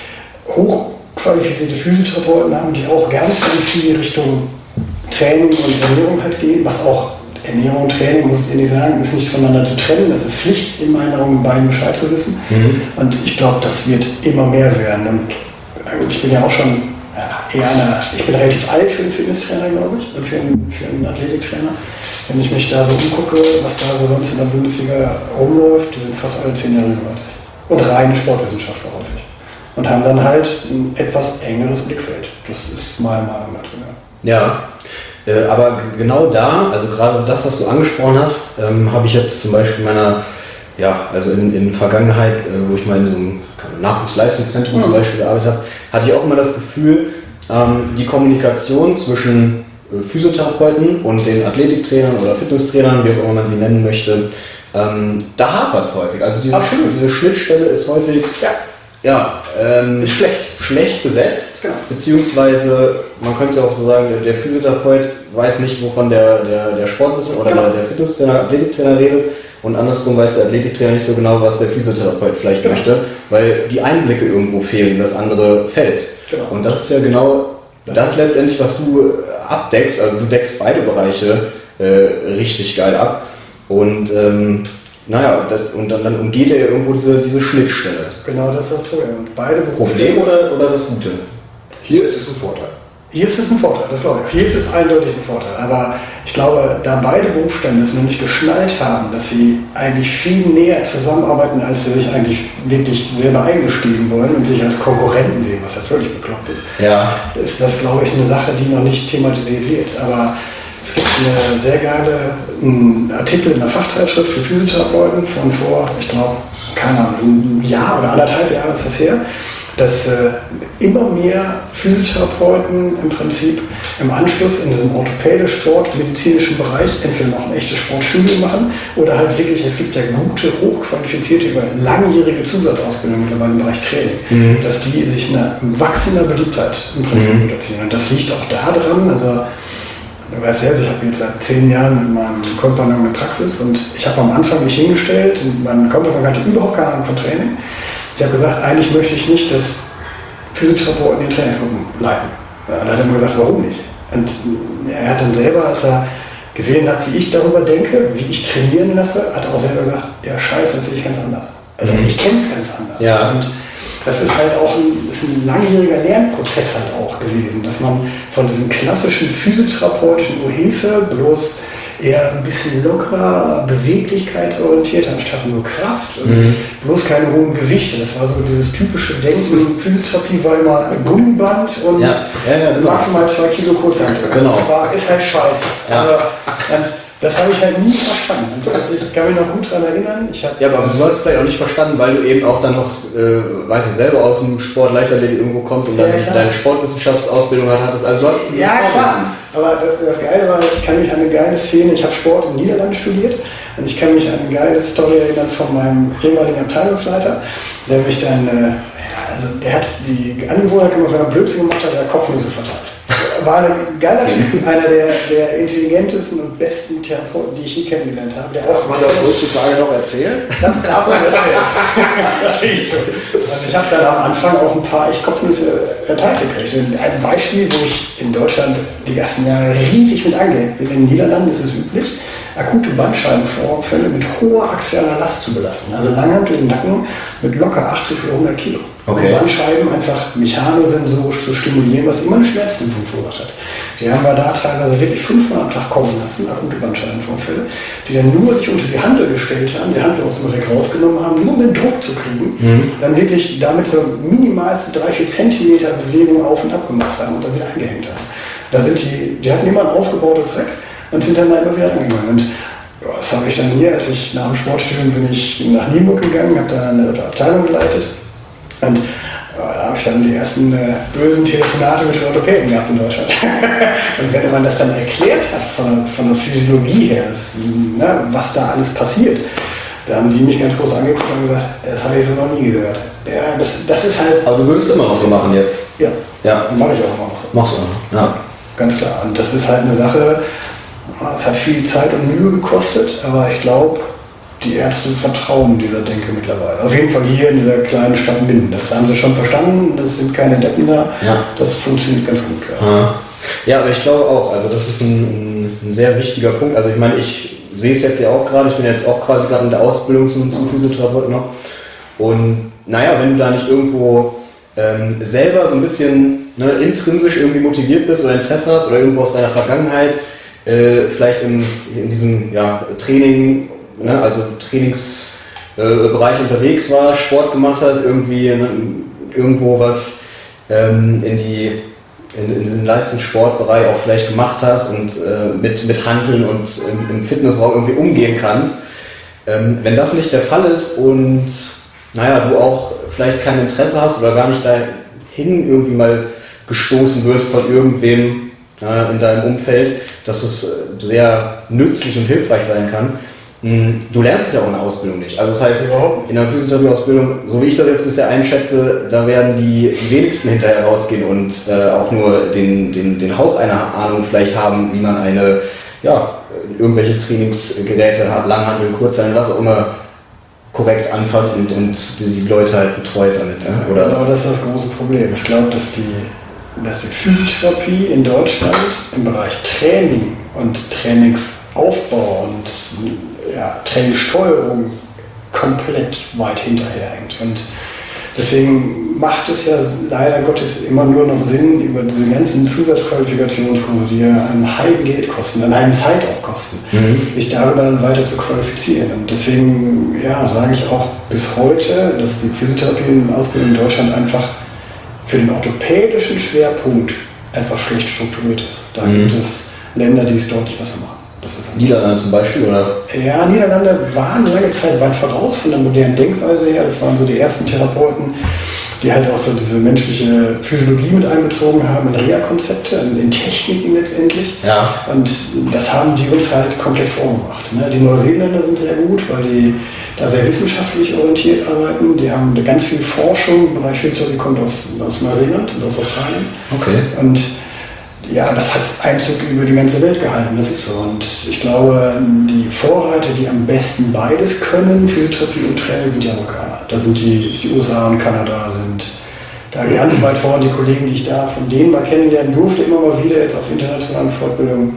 hochqualifizierte Physiotherapeuten haben, die auch ganz viel Richtung Training und Ernährung halt gehen, was auch Ernährung und Training, muss ich ehrlich sagen, ist nicht voneinander zu trennen. Das ist Pflicht, in meinen Augen beiden Bescheid zu wissen. Mhm. Und ich glaube, das wird immer mehr werden. Und ich bin ja auch schon ja, eher eine, ich bin relativ alt für einen Fitnesstrainer, glaube ich, und für einen, für einen Athletiktrainer. Wenn ich mich da so umgucke, was da so sonst in der Bundesliga rumläuft, die sind fast alle zehn Jahre über uns. Und reine Sportwissenschaftler häufig. Und haben dann halt ein etwas engeres Blickfeld. Das ist meine Meinung dazu. Ja, ja äh, aber genau da, also gerade das, was du angesprochen hast, ähm, habe ich jetzt zum Beispiel meiner, ja, also in, in Vergangenheit, äh, wo ich mal in so einem Nachwuchsleistungszentrum mhm. zum Beispiel gearbeitet habe, hatte ich auch immer das Gefühl, ähm, die Kommunikation zwischen äh, Physiotherapeuten und den Athletiktrainern oder Fitnesstrainern, wie auch immer man sie nennen möchte, ähm, da hapert es häufig. Also diese, diese Schnittstelle ist häufig ja. Ja, ähm, ist schlecht. schlecht besetzt, genau. Beziehungsweise, man könnte es ja auch so sagen, der, der Physiotherapeut weiß nicht, wovon der, der, der Sportwissenschaftler oder genau. der, der Fitnesstrainer, Athletiktrainer redet, und andersrum weiß der Athletiktrainer nicht so genau, was der Physiotherapeut vielleicht genau. möchte, weil die Einblicke irgendwo fehlen, das andere fällt. Genau. Und das ist ja genau das, das letztendlich, was du abdeckst, also du deckst beide Bereiche äh, richtig geil ab, und ähm, naja, das, und dann, dann umgeht er ja irgendwo diese, diese Schnittstelle. Genau, das ist das Problem. Und beide Problem oder, oder das Gute? Hier ist es ein Vorteil. Hier ist es ein Vorteil, das glaube ich. Hier ist es eindeutig ein Vorteil. Aber ich glaube, da beide Berufsstände es noch nicht geschnallt haben, dass sie eigentlich viel näher zusammenarbeiten, als sie sich eigentlich wirklich selber eingestehen wollen und sich als Konkurrenten sehen, was ja völlig bekloppt ist, ja. ist das, glaube ich, eine Sache, die noch nicht thematisiert wird. Aber es gibt eine sehr geile einen Artikel in der Fachzeitschrift für Physiotherapeuten von vor, ich glaube, keine Ahnung, ein Jahr oder anderthalb Jahre ist das her, dass äh, immer mehr Physiotherapeuten im Prinzip im Anschluss in diesem orthopädisch-sport-medizinischen Bereich entweder noch ein echtes Sportstudium machen oder halt wirklich, es gibt ja gute, hochqualifizierte, über langjährige Zusatzausbildung mittlerweile im Bereich Training, mhm. dass die sich eine wachsender Beliebtheit im Prinzip mhm. unterziehen. Und das liegt auch daran, also du weißt selbst, ich habe jetzt seit zehn Jahren mit meinem Kompagnon eine Praxis und ich habe am Anfang mich hingestellt und mein Kompagnon hatte überhaupt keine Ahnung von Training. Ich habe gesagt, eigentlich möchte ich nicht, dass Physiotherapeuten die Trainingsgruppen leiten. Ja, und er hat immer gesagt, warum nicht? Und er hat dann selber, als er gesehen hat, wie ich darüber denke, wie ich trainieren lasse, hat er auch selber gesagt, ja scheiße, das sehe ich ganz anders. Also ich kenne es ganz anders. Ja. Und das ist halt auch ein, ist ein langjähriger Lernprozess halt auch gewesen, dass man von diesem klassischen physiotherapeutischen Oh Hilfe bloß eher ein bisschen lockerer, beweglichkeitsorientiert, anstatt nur Kraft und mhm. bloß keine hohen Gewichte. Das war so dieses typische Denken, Physiotherapie war immer ein Gummiband und ja. Ja, ja, genau. maximal zwei Kilo Kurzhantel. Genau. Das war, ist halt scheiße. Ja. Also, und das habe ich halt nie verstanden. Also ich kann mich noch gut daran erinnern. Ich ja, aber du hast es vielleicht auch nicht verstanden, weil du eben auch dann noch, äh, weiß ich, selber aus dem Sport Leichtathletik irgendwo kommst und ja, dann deine Sportwissenschaftsausbildung halt hattest. Also du hast dieses ja, klar. Aber das, das Geile war, ich kann mich an eine geile Szene, ich habe Sport in den Niederlanden studiert und ich kann mich an eine geile Story erinnern von meinem ehemaligen Abteilungsleiter, der mich dann, äh, also der hat die Angewohnheit gemacht, wenn er Blödsinn gemacht hat, der Kopfnüsse verteilt. War ein geiler Typ, einer der, der intelligentesten und besten Therapeuten, die ich je kennengelernt habe. Der darf man das heutzutage noch erzählen? Das darf man erzählen. ich so. Und ich habe dann am Anfang auch ein paar echt Kopfnüsse erteilt gekriegt. Ein Beispiel, wo ich in Deutschland die ersten Jahre riesig mit angehängt bin. In den Niederlanden ist es üblich, akute Bandscheibenvorfälle mit hoher axialer Last zu belasten. Also Langhantel im Nacken mit locker achtzig oder hundert Kilo. Okay. Und Bandscheiben einfach mechanosensorisch zu stimulieren, was immer eine Schmerzdämpfung verursacht hat. Die haben wir da teilweise wirklich fünfmal am Tag kommen lassen, akute Bandscheibenvorfälle, die dann nur sich unter die Handel gestellt haben, die Handel aus dem Dreck rausgenommen haben, nur um den Druck zu kriegen, mhm. dann wirklich damit so minimalste drei, vier Zentimeter Bewegung auf und ab gemacht haben und dann wieder eingehängt haben. Da sind die, die hatten immer ein aufgebautes Reck und sind dann da immer wieder angegangen. Und ja, das habe ich dann hier, als ich nach dem Sportstudium bin ich nach Nienburg gegangen, habe da eine Abteilung geleitet. Und ja, da habe ich dann die ersten äh, bösen Telefonate mit den Orthopäden gehabt in Deutschland. Und wenn man das dann erklärt hat von, von der Physiologie her, das, ne, was da alles passiert, da haben die mich ganz groß angeguckt und gesagt, das habe ich so noch nie gehört. Ja, das, das ist halt... Also du würdest immer noch so machen jetzt? Ja, ja. mache ich auch immer noch so. Machst du auch, ja. Ganz klar. Und das ist halt eine Sache, Es hat viel Zeit und Mühe gekostet, aber ich glaube, die Ärzte vertrauen dieser Denke mittlerweile. Auf jeden Fall hier in dieser kleinen Stadt Minden. Das haben sie schon verstanden, das sind keine Deppen da. Ja. Das funktioniert ganz gut. Ja, ja, aber ich glaube auch, also das ist ein, ein sehr wichtiger Punkt. Also ich meine, ich sehe es jetzt ja auch gerade, ich bin jetzt auch quasi gerade in der Ausbildung zum, zum Physiotherapeuten noch. Und naja, wenn du da nicht irgendwo ähm, selber so ein bisschen ne, intrinsisch irgendwie motiviert bist oder Interesse hast oder irgendwo aus deiner Vergangenheit, äh, vielleicht in, in diesem ja, Training, ne, also Trainingsbereich äh, unterwegs war, Sport gemacht hast, irgendwie ne, irgendwo was ähm, in, die, in, in den Leistungssportbereich auch vielleicht gemacht hast und äh, mit, mit Hanteln und im, im Fitnessraum irgendwie umgehen kannst. Ähm, wenn das nicht der Fall ist und naja, du auch vielleicht kein Interesse hast oder gar nicht dahin irgendwie mal gestoßen wirst von irgendwem äh, in deinem Umfeld, dass es sehr nützlich und hilfreich sein kann. Du lernst es ja auch in der Ausbildung nicht. Also das heißt, in der Physiotherapie-Ausbildung, so wie ich das jetzt bisher einschätze, da werden die wenigsten hinterher rausgehen und äh, auch nur den, den, den Hauch einer Ahnung vielleicht haben, wie man eine, ja, irgendwelche Trainingsgeräte hat, Langhanteln, Kurzhanteln, was auch immer, korrekt anfasst und, und die Leute halt betreut damit. Ja? Oder? Genau, das ist das große Problem. Ich glaube, dass die, dass die Physiotherapie in Deutschland im Bereich Training und Trainingsaufbau und ja, Trainingssteuerung komplett weit hinterherhängt. Und deswegen macht es ja leider Gottes immer nur noch Sinn, über diese ganzen Zusatzqualifikationskurse, die ja ein Heidengeld kosten, an einen Zeit auch kosten, mhm. sich darüber dann weiter zu qualifizieren. Und deswegen ja, sage ich auch bis heute, dass die Physiotherapie-Ausbildung in Deutschland einfach für den orthopädischen Schwerpunkt einfach schlecht strukturiert ist. Da mhm. gibt es Länder, die es deutlich besser machen. Das ist Niederlande zum Beispiel, oder? Ja, Niederlande waren lange Zeit weit voraus von der modernen Denkweise her. Das waren so die ersten Therapeuten, die halt auch so diese menschliche Physiologie mit einbezogen haben, in Reha-Konzepte, in, in Techniken letztendlich. Ja. Und das haben die uns halt komplett vorgemacht. Ne? Die Neuseeländer sind sehr gut, weil die da sehr wissenschaftlich orientiert arbeiten. Die haben ganz viel Forschung im Bereich Physiotherapie, kommt aus, aus Neuseeland und aus Australien. Okay. Und ja, das hat Einzug über die ganze Welt gehalten, das ist so. Und ich glaube, die Vorreiter, die am besten beides können, Physiotherapie und Training, sind die Amerikaner. Da sind die, ist die U S A und Kanada sind da ganz weit vorne. Die Kollegen, die ich da von denen mal kennenlernen durfte, immer mal wieder jetzt auf internationalen Fortbildungen,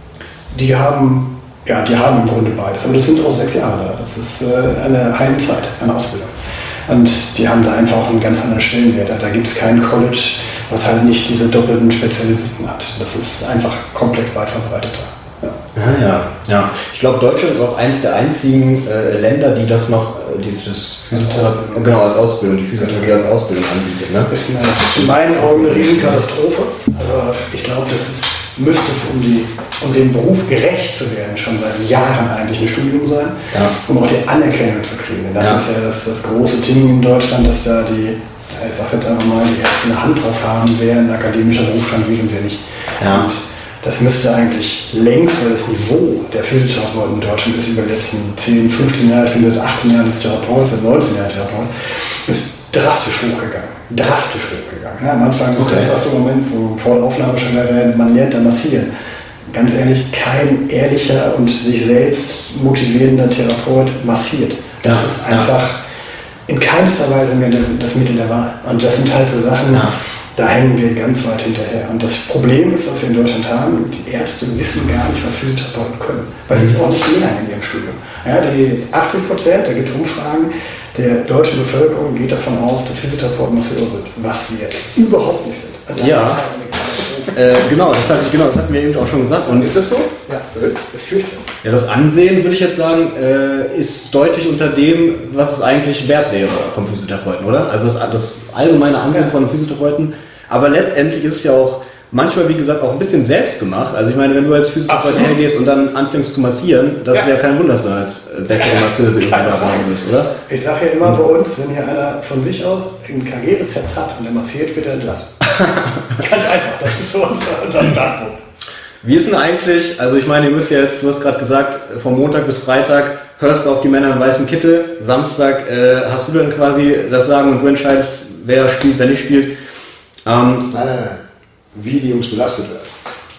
die haben, ja, die haben im Grunde beides. Aber das sind auch sechs Jahre da. Das ist äh, eine Heimzeit, eine Ausbildung. Und die haben da einfach auch einen ganz anderen Stellenwert. Da gibt es kein College, was halt nicht diese doppelten Spezialisten hat. Das ist einfach komplett weit verbreiteter. Ja, ja, ja. ja. Ich glaube, Deutschland ist auch eins der einzigen äh, Länder, die das noch, die das Physiotherapie, genau, als Ausbildung, die Physiotherapie als Ausbildung anbietet. Ne? Das ist eine, in meinen Augen eine Riesenkatastrophe. Also ich glaube, das ist, müsste um, die, um dem Beruf gerecht zu werden, schon seit Jahren eigentlich ein Studium sein, ja. um auch die Anerkennung zu kriegen. Das ja. ist ja das, das große Ding in Deutschland, dass da die, ich sage jetzt einfach mal, die Ärzte eine Hand drauf haben, wer ein akademischer Berufsstand will und wer nicht. Ja. Und das müsste eigentlich längst, weil das Niveau der Physiotherapeuten in Deutschland ist über die letzten zehn, fünfzehn Jahre, ich bin seit achtzehn Jahren als Therapeut, seit neunzehn Jahren Therapeut, ist drastisch hochgegangen. Drastisch hochgegangen. Ja, am Anfang ist okay. das erste Moment, wo vor der Aufnahme schon erwähnt, man lernt da massieren. Ganz ehrlich, kein ehrlicher und sich selbst motivierender Therapeut massiert. Das ja, ist einfach ja. in keinster Weise mehr das Mittel der Wahl. Und das sind halt so Sachen, ja. da hängen wir ganz weit hinterher. Und das Problem ist, was wir in Deutschland haben, die Ärzte wissen gar nicht, was Physiotherapeuten können. Weil die es auch nicht lernen in ihrem Studium. Ja, die achtzig Prozent, da gibt es Umfragen, der deutschen Bevölkerung geht davon aus, dass Physiotherapeuten Masseure sind, was wir überhaupt nicht sind. Und das ja, ist halt eine äh, genau, das hatte ich, genau, das hatten wir eben auch schon gesagt. Und ist das so? Ja, das ist fürchterlich. Ja, das Ansehen, würde ich jetzt sagen, äh, ist deutlich unter dem, was es eigentlich wert wäre vom Physiotherapeuten, oder? Also das, das allgemeine Ansehen ja. von einem Physiotherapeuten. Aber letztendlich ist es ja auch manchmal, wie gesagt, auch ein bisschen selbst gemacht. Also ich meine, wenn du als Physiotherapeut hergehst und dann anfängst zu massieren, das ja. ist ja kein Wunder, dass du als bessere Masseuse irgendwann erfahren wirst, oder? Ich sage ja immer bei uns, wenn hier einer von sich aus ein K G-Rezept hat und der massiert, wird er entlassen. Ganz einfach, das ist so unser, unser Standpunkt. Wie ist denn eigentlich, also ich meine, ihr müsst ja jetzt, du hast gerade gesagt, vom Montag bis Freitag hörst du auf die Männer im weißen Kittel, Samstag äh, hast du dann quasi das Sagen und du entscheidest, wer spielt, wer nicht spielt. Ähm, nein, nein, nein. Wie die Jungs belastet werden.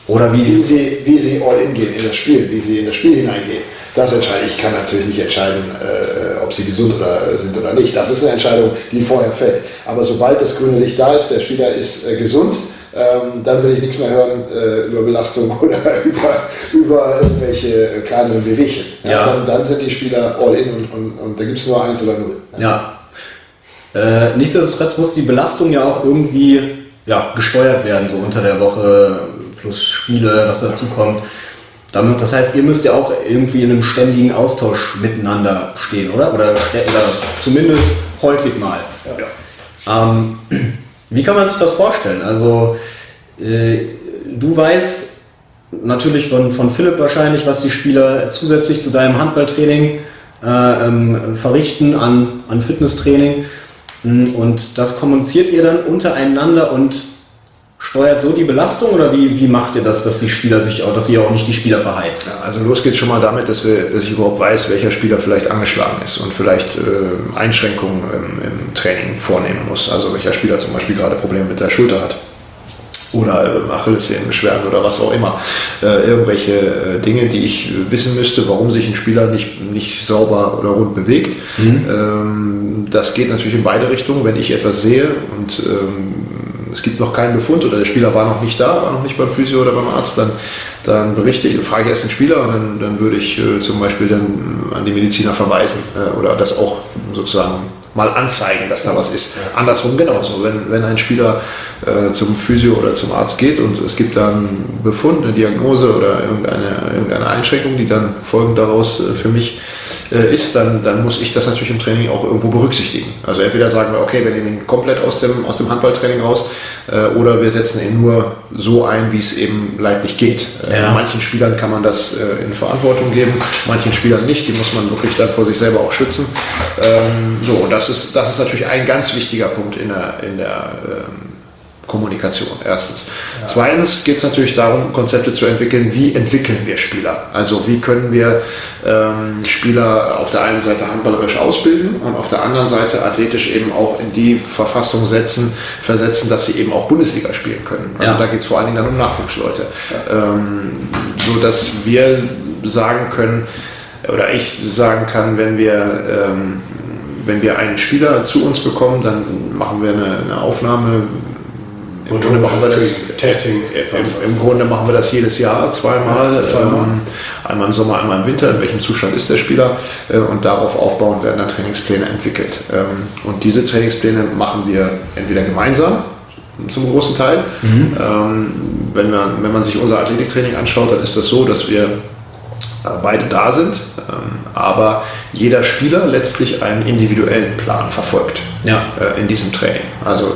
Oder wie, wie, sie, wie sie all in gehen in das Spiel, wie sie in das Spiel hineingehen. Das entscheide ich. Ich kann natürlich nicht entscheiden, äh, ob sie gesund oder, sind oder nicht. Das ist eine Entscheidung, die vorher fällt. Aber sobald das grüne Licht da ist, der Spieler ist äh, gesund, ähm, dann will ich nichts mehr hören äh, über Belastung oder über, über irgendwelche kleineren Bewegchen. Ja, ja. Dann, dann sind die Spieler all in und, und, und da gibt es nur eins oder null. Ja. Äh, nichtsdestotrotz muss die Belastung ja auch irgendwie ja, gesteuert werden, so unter der Woche plus Spiele, was dazu kommt. Damit, das heißt, ihr müsst ja auch irgendwie in einem ständigen Austausch miteinander stehen, oder? Oder, oder zumindest häufig mal. Ja. Ähm, wie kann man sich das vorstellen? Also, äh, du weißt natürlich von, von Philipp wahrscheinlich, was die Spieler zusätzlich zu deinem Handballtraining äh, ähm, verrichten an, an Fitnesstraining. Und das kommuniziert ihr dann untereinander und steuert so die Belastung, oder wie, wie macht ihr das, dass die Spieler sich auch, dass ihr auch nicht die Spieler verheizt? Ja, also los geht's schon mal damit, dass, wir, dass ich überhaupt weiß, welcher Spieler vielleicht angeschlagen ist und vielleicht äh, Einschränkungen im, im Training vornehmen muss. Also welcher Spieler zum Beispiel gerade Probleme mit der Schulter hat oder äh, Achillessehnenbeschwerden oder was auch immer. Äh, irgendwelche äh, Dinge, die ich wissen müsste, warum sich ein Spieler nicht, nicht sauber oder rund bewegt. Mhm. Ähm, das geht natürlich in beide Richtungen. Wenn ich etwas sehe und ähm, es gibt noch keinen Befund oder der Spieler war noch nicht da, war noch nicht beim Physio oder beim Arzt, dann, dann berichte ich, frage ich erst den Spieler und dann, dann würde ich äh, zum Beispiel dann an die Mediziner verweisen äh, oder das auch sozusagen mal anzeigen, dass da was ist. Ja. Andersrum genauso. Wenn, wenn ein Spieler äh, zum Physio oder zum Arzt geht und es gibt da einen Befund, eine Diagnose oder irgendeine, irgendeine Einschränkung, die dann folgend daraus äh, für mich äh, ist, dann, dann muss ich das natürlich im Training auch irgendwo berücksichtigen. Also entweder sagen wir, okay, wir nehmen ihn komplett aus dem, aus dem Handballtraining raus äh, oder wir setzen ihn nur so ein, wie es eben leidlich geht. Äh, ja. Manchen Spielern kann man das äh, in Verantwortung geben, manchen Spielern nicht. Die muss man wirklich dann vor sich selber auch schützen. Ähm, so, und das ist, das ist natürlich ein ganz wichtiger Punkt in der, in der ähm, Kommunikation, erstens. Ja. Zweitens geht es natürlich darum, Konzepte zu entwickeln, wie entwickeln wir Spieler? Also wie können wir ähm, Spieler auf der einen Seite handballerisch ausbilden und auf der anderen Seite athletisch eben auch in die Verfassung setzen, versetzen, dass sie eben auch Bundesliga spielen können. Also ja. da geht es vor allen Dingen dann um Nachwuchsleute. Ja. Ähm, so dass wir sagen können, oder ich sagen kann, wenn wir ähm, wenn wir einen Spieler zu uns bekommen, dann machen wir eine, eine Aufnahme. Im Grunde machen wir das Testing. Im, Im Grunde machen wir das jedes Jahr, zweimal, zweimal. Ähm, einmal im Sommer, einmal im Winter. In welchem Zustand ist der Spieler? Äh, und darauf aufbauend werden dann Trainingspläne entwickelt. Ähm, und diese Trainingspläne machen wir entweder gemeinsam, zum großen Teil. Mhm. Ähm, wenn, wir, wenn man sich unser Athletiktraining anschaut, dann ist das so, dass wir beide da sind, aber jeder Spieler letztlich einen individuellen Plan verfolgt ja. in diesem Training. Also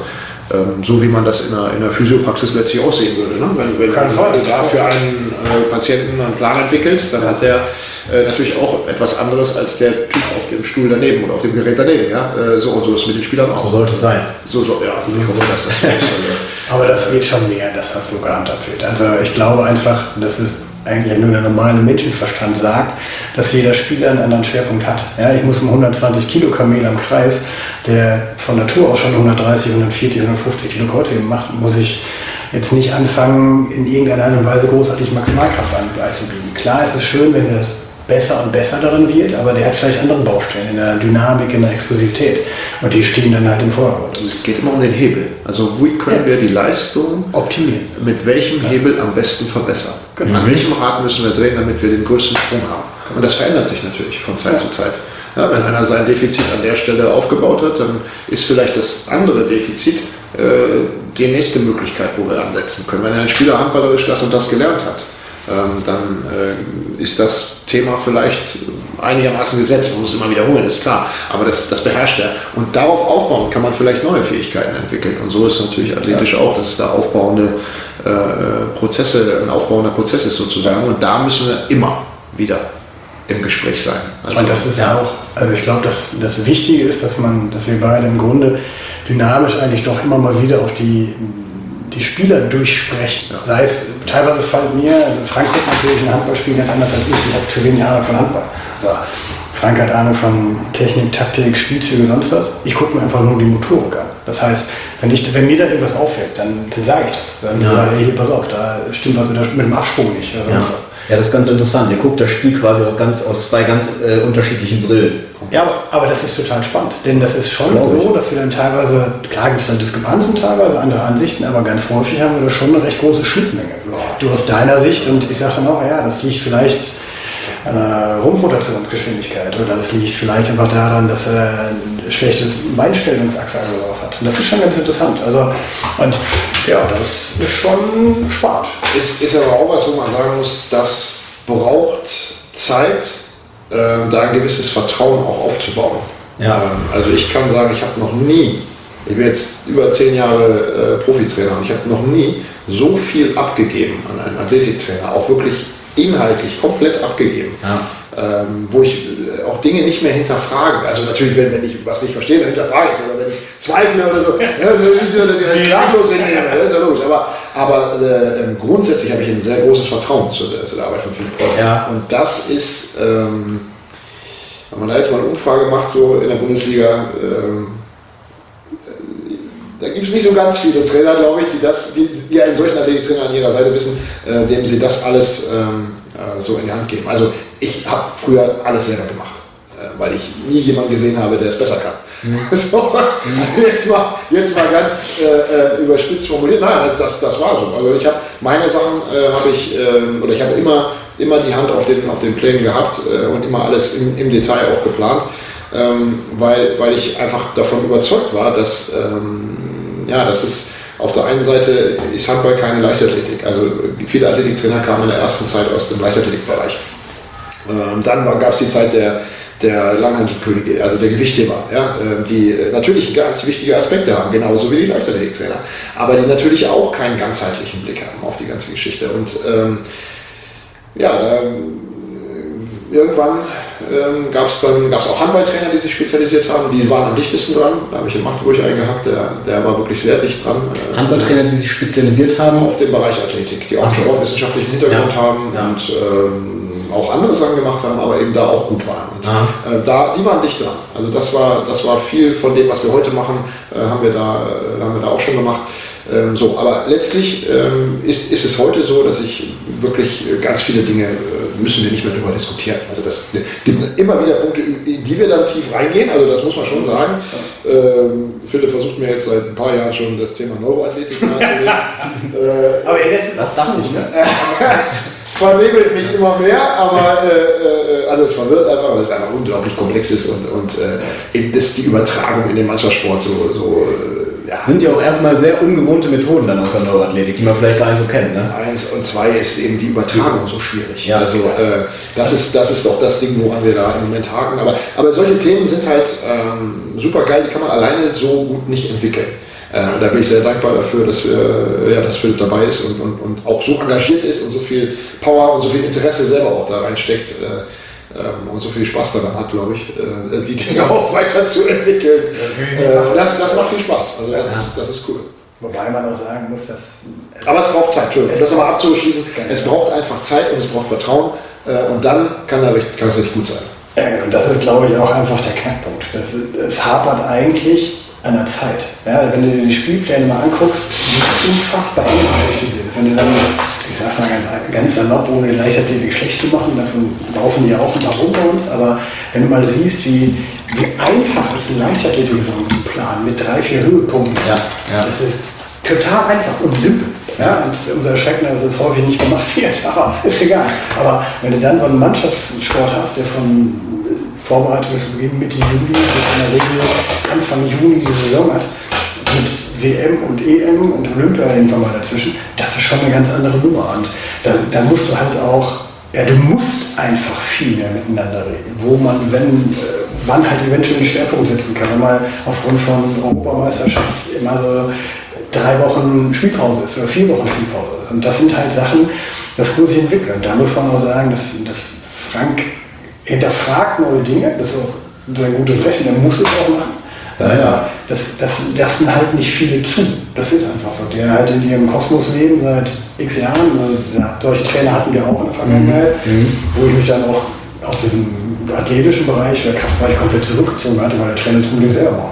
so wie man das in der, in der Physiopraxis letztlich auch sehen würde. Ne? Wenn, wenn du da für einen äh, Patienten einen Plan entwickelst, dann hat der äh, natürlich auch etwas anderes als der Typ auf dem Stuhl daneben oder auf dem Gerät daneben. Ja? Äh, so und so ist es mit den Spielern auch. So sollte es sein. So, so, ja, ich hoffe, dass das so ist. Aber das geht schon mehr, dass das so gehandhabt wird. Also ich glaube einfach, dass es eigentlich nur der normale Menschenverstand sagt, dass jeder Spieler einen anderen Schwerpunkt hat. Ja, ich muss einen hundertzwanzig Kilo Kamel am Kreis, der von Natur aus schon hundertdreißig, hundertvierzig, hundertfünfzig Kilo Kreuzheben macht, muss ich jetzt nicht anfangen, in irgendeiner Art und Weise großartig Maximalkraft einzubieten. Klar ist es schön, wenn er besser und besser darin wird, aber der hat vielleicht andere Baustellen in der Dynamik, in der Explosivität und die stehen dann halt im Vordergrund. Es geht immer um den Hebel. Also wie können ja. wir die Leistung optimieren? Mit welchem ja. Hebel am besten verbessern? Genau. An welchem Rad müssen wir drehen, damit wir den größten Sprung haben? Genau. Und das verändert sich natürlich von Zeit ja. zu Zeit. Ja, wenn einer sein Defizit an der Stelle aufgebaut hat, dann ist vielleicht das andere Defizit äh, die nächste Möglichkeit, wo wir ansetzen können. Wenn ein Spieler handballerisch das und das gelernt hat, ähm, dann äh, ist das Thema vielleicht einigermaßen gesetzt. Man muss es immer wiederholen, ist klar. Aber das, das beherrscht er. Und darauf aufbauen kann man vielleicht neue Fähigkeiten entwickeln. Und so ist es natürlich athletisch ja. auch, dass es da aufbauende äh, Prozesse, ein aufbauender Prozess ist sozusagen. Und da müssen wir immer wieder im Gespräch sein. Also, und das ist ja auch, also ich glaube, dass das Wichtige ist, dass man, dass wir beide im Grunde dynamisch eigentlich doch immer mal wieder auch die, die Spieler durchsprechen. Ja. Sei es, teilweise fällt mir, also Frank guckt natürlich ein Handballspiel ganz anders als ich, ich habe zu wenig Ahnung von Handball. Also Frank hat Ahnung von Technik, Taktik, Spielzüge, sonst was. Ich gucke mir einfach nur die Motorik an. Das heißt, wenn, ich, wenn mir da irgendwas auffällt, dann, dann sage ich das. Dann ja. sage ich, hey, pass auf, da stimmt was mit, der, mit dem Absprung nicht. Oder sonst ja. was. Ja, das ist ganz interessant. Ihr guckt das Spiel quasi aus, ganz, aus zwei ganz äh, unterschiedlichen Brillen. Ja, aber, aber das ist total spannend. Denn das ist schon Glaube so, ich. dass wir dann teilweise, klar gibt es dann Diskrepanzen teilweise, andere Ansichten, aber ganz häufig haben wir da schon eine recht große Schnittmenge. Du aus deiner Sicht und ich sage dann auch, ja, das liegt vielleicht an der Rumpfrotationsgeschwindigkeit oder es liegt vielleicht einfach daran, dass er ein schlechtes Beinstellungsachse oder sowas hat. Und das ist schon ganz interessant. Also, und ja, das ist schon spannend. Ist, ist aber auch was, wo man sagen muss, das braucht Zeit, äh, da ein gewisses Vertrauen auch aufzubauen. Ja. Ähm, also ich kann sagen, ich habe noch nie, ich bin jetzt über zehn Jahre äh, Profitrainer und ich habe noch nie so viel abgegeben an einen Athletiktrainer, auch wirklich inhaltlich komplett abgegeben. Ja. Ähm, wo ich auch Dinge nicht mehr hinterfrage. Also natürlich, wenn, wenn ich was nicht verstehe, dann hinterfrage ich es. Aber wenn ich zweifle oder so, ja, so ist ja, dass ich alles klaglos hinnehme. Das ist ja logisch. Aber, aber äh, grundsätzlich habe ich ein sehr großes Vertrauen zu der, zu der Arbeit von Philipp Poll. Ja. Und das ist, ähm, wenn man da jetzt mal eine Umfrage macht, so in der Bundesliga, ähm, da gibt es nicht so ganz viele Trainer, glaube ich, die, das, die, die einen solchen Athletiktrainer an ihrer Seite wissen, äh, dem sie das alles ähm, äh, so in die Hand geben. Also ich habe früher alles selber gemacht, äh, weil ich nie jemanden gesehen habe, der es besser kann. Mhm. So, mhm. Jetzt, mal, jetzt mal ganz äh, überspitzt formuliert, nein, das, das war so. Also ich habe meine Sachen, äh, habe ich, äh, oder ich habe immer, immer die Hand auf den, auf den Plänen gehabt äh, und immer alles im, im Detail auch geplant, ähm, weil, weil ich einfach davon überzeugt war, dass ähm, ja, das ist auf der einen Seite ist Handball keine Leichtathletik. Also viele Athletiktrainer kamen in der ersten Zeit aus dem Leichtathletikbereich. Ähm, dann gab es die Zeit der, der Langhantelkönige, also der Gewichtheber, ja, die natürlich ganz wichtige Aspekte haben, genauso wie die Leichtathletiktrainer, aber die natürlich auch keinen ganzheitlichen Blick haben auf die ganze Geschichte. Und ähm, ja, da, irgendwann ähm, gab es dann gab's auch Handballtrainer, die sich spezialisiert haben, die waren am dichtesten dran. Da habe ich in Magdeburg einen gehabt, der, der war wirklich sehr dicht dran. Handballtrainer, die sich spezialisiert haben? Auf dem Bereich Athletik, die auch einen sportwissenschaftlichen Hintergrund ja. haben ja. und ähm, auch andere Sachen gemacht haben, aber eben da auch gut waren. Und, äh, da, die waren dicht dran. Also das war, das war viel von dem, was wir heute machen, äh, haben, wir da, äh, haben wir da auch schon gemacht. Ähm, so, aber letztlich ähm, ist, ist es heute so, dass ich wirklich äh, ganz viele Dinge äh, müssen wir nicht mehr darüber diskutieren. Also das gibt immer wieder Punkte, in die wir dann tief reingehen, also das muss man schon sagen. Ähm, Philipp versucht mir jetzt seit ein paar Jahren schon das Thema Neuroathletik nahezulegen. äh, aber er lässt es das dachte ich, ne? vernebelt mich immer mehr, aber äh, also es verwirrt einfach, weil es einfach unglaublich komplex ist und, und äh, eben ist die Übertragung in den Mannschaftssport so, so äh, ja. Sind ja auch erstmal sehr ungewohnte Methoden dann aus der Neuroathletik, die man vielleicht gar nicht so kennt. Ne? Eins und zwei ist eben die Übertragung so schwierig. Ja, also äh, das, ist, das ist doch das Ding, woran wir da im Moment haken. Aber, aber solche Themen sind halt ähm, super geil, die kann man alleine so gut nicht entwickeln. Äh, da bin ich sehr dankbar dafür, dass, wir, ja, dass Philipp dabei ist und, und, und auch so engagiert ist und so viel Power und so viel Interesse selber auch da reinsteckt äh, ähm, und so viel Spaß daran hat, glaube ich, äh, die Dinge auch weiterzuentwickeln. Äh, das, das macht viel Spaß, also das, ja. ist, das ist cool. Wobei man auch sagen muss, dass... Aber es braucht Zeit, Entschuldigung, um das nochmal abzuschließen. Es braucht einfach Zeit und es braucht Vertrauen äh, und dann kann, da richtig, kann es richtig gut sein. Ja, und das ist, glaube ich, auch einfach der Knackpunkt. Das ist, es hapert eigentlich an der Zeit. Ja, wenn du dir die Spielpläne mal anguckst, wie unfassbar eng die sind. Wenn du dann, ich sag's mal ganz, ganz salopp, ohne die Leichtathletik schlecht zu machen, davon laufen die auch immer rum bei uns, aber wenn du mal siehst, wie, wie einfach ist ein Leichtathletik-Saison zu planen, mit drei, vier Höhepunkten, ja, ja. das ist total einfach und simpel. Ja, und umso erschreckender, dass es häufig nicht gemacht wird, aber ist egal. Aber wenn du dann so einen Mannschaftssport hast, der von vorbereitet bis Beginn Mitte Juli bis in der Regel Anfang Juni die Saison hat, mit W M und E M und Olympia irgendwann mal dazwischen, das ist schon eine ganz andere Nummer. Und da, da musst du halt auch, ja, du musst einfach viel mehr miteinander reden, wo man, wenn, äh, wann halt eventuell den Schwerpunkt setzen kann, wenn mal aufgrund von Europameisterschaft immer so drei Wochen Spielpause ist oder vier Wochen Spielpause ist. Und das sind halt Sachen, das muss sich entwickeln. Da muss man auch sagen, dass, dass Frank hinterfragt neue Dinge, das ist auch sein gutes Recht, der muss es auch machen. Ja, ja. Das, das lassen halt nicht viele zu. Das ist einfach so. Die halt in ihrem Kosmos leben seit x Jahren. Also, ja, solche Trainer hatten wir auch in der Vergangenheit, mhm. wo ich mich dann auch aus diesem athletischen Bereich oder Kraftbereich komplett zurückgezogen hatte, weil der Trainer es unbedingt selber machen wollte.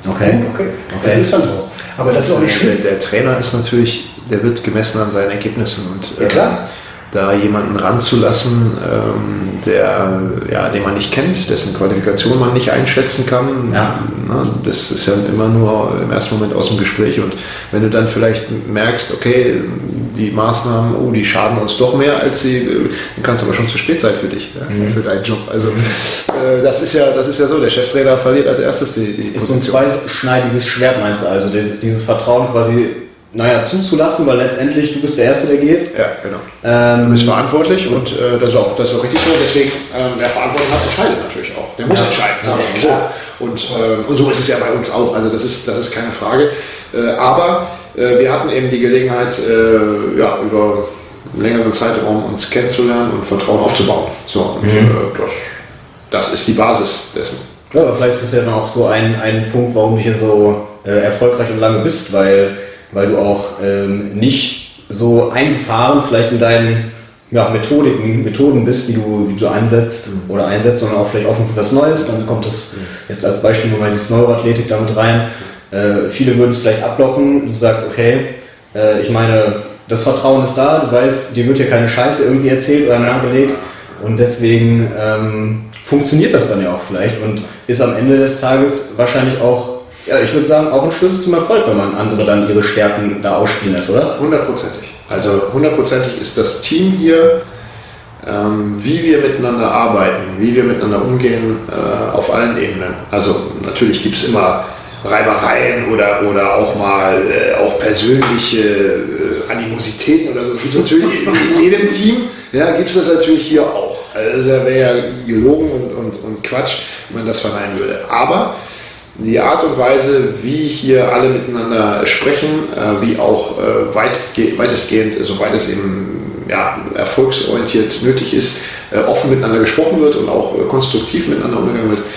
Okay, okay. okay. Das ist dann so. Aber das ist auch nicht schlimm. Der, der Trainer ist natürlich, der wird gemessen an seinen Ergebnissen und ja, klar. Äh, da jemanden ranzulassen, ähm, der, ja, den man nicht kennt, dessen Qualifikation man nicht einschätzen kann, ja. na, das ist ja immer nur im ersten Moment aus dem Gespräch. Und wenn du dann vielleicht merkst, okay, die Maßnahmen, oh, die schaden uns doch mehr, als sie, dann kann es aber schon zu spät sein für dich, ja, mhm. für deinen Job. Also äh, das ist ja, das ist ja so, der Cheftrainer verliert als erstes die, die ist Position. So ein zweischneidiges Schwert, meinst du, also dieses, dieses Vertrauen quasi naja, zuzulassen, weil letztendlich du bist der Erste, der geht. Ja, genau. Ähm, du bist verantwortlich und äh, das, ist auch, das ist auch richtig so. Deswegen, ähm, wer Verantwortung hat, entscheidet natürlich auch. Der muss ja. entscheiden, sagen wir mal so. Und, ähm, und so ist es ja bei uns auch. Also das ist, das ist keine Frage. Äh, aber äh, wir hatten eben die Gelegenheit, äh, ja, über einen längeren Zeitraum uns kennenzulernen und Vertrauen aufzubauen. So, und, mhm. äh, das, das ist die Basis dessen. Ja, aber vielleicht ist es ja dann auch so ein, ein Punkt, warum du hier so äh, erfolgreich und lange bist, weil weil du auch ähm, nicht so eingefahren vielleicht in deinen ja, Methodiken, Methoden bist, die du, die du einsetzt oder einsetzt, sondern auch vielleicht offen für was Neues. Dann kommt das jetzt als Beispiel mal die Neuroathletik damit rein. Äh, viele würden es vielleicht ablocken. Du sagst, okay, äh, ich meine, das Vertrauen ist da, du weißt, dir wird hier keine Scheiße irgendwie erzählt oder nahegelegt und deswegen ähm, funktioniert das dann ja auch vielleicht und ist am Ende des Tages wahrscheinlich auch, ja, ich würde sagen, auch ein Schlüssel zum Erfolg, wenn man andere dann ihre Stärken da ausspielen lässt, oder? Hundertprozentig. Also hundertprozentig ist das Team hier, ähm, wie wir miteinander arbeiten, wie wir miteinander umgehen, äh, auf allen Ebenen. Also natürlich gibt es immer Reibereien oder, oder auch mal äh, auch persönliche äh, Animositäten oder so. Es gibt natürlich in jedem Team, ja, gibt es das natürlich hier auch. Also das wäre ja gelogen und, und, und Quatsch, wenn man das verneinen würde. Aber die Art und Weise, wie hier alle miteinander sprechen, äh, wie auch äh, weit, weitestgehend, soweit es eben ja, erfolgsorientiert nötig ist, äh, offen miteinander gesprochen wird und auch äh, konstruktiv miteinander umgegangen wird,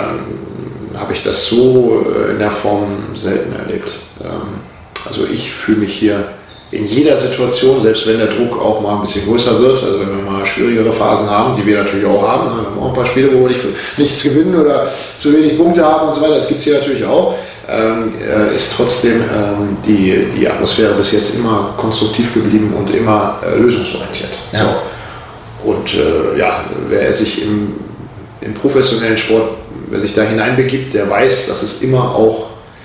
ähm, habe ich das so äh, in der Form selten erlebt. Ähm, also ich fühle mich hier in jeder Situation, selbst wenn der Druck auch mal ein bisschen größer wird, also wenn wir mal schwierigere Phasen haben, die wir natürlich auch haben, wir haben auch ein paar Spiele, wo wir nicht, nichts gewinnen oder zu wenig Punkte haben und so weiter, das gibt es hier natürlich auch, ähm, äh, ist trotzdem ähm, die, die Atmosphäre bis jetzt immer konstruktiv geblieben und immer äh, lösungsorientiert. Ja. So. Und äh, ja, wer sich im, im professionellen Sport, wer sich da hineinbegibt, der weiß, dass es immer auch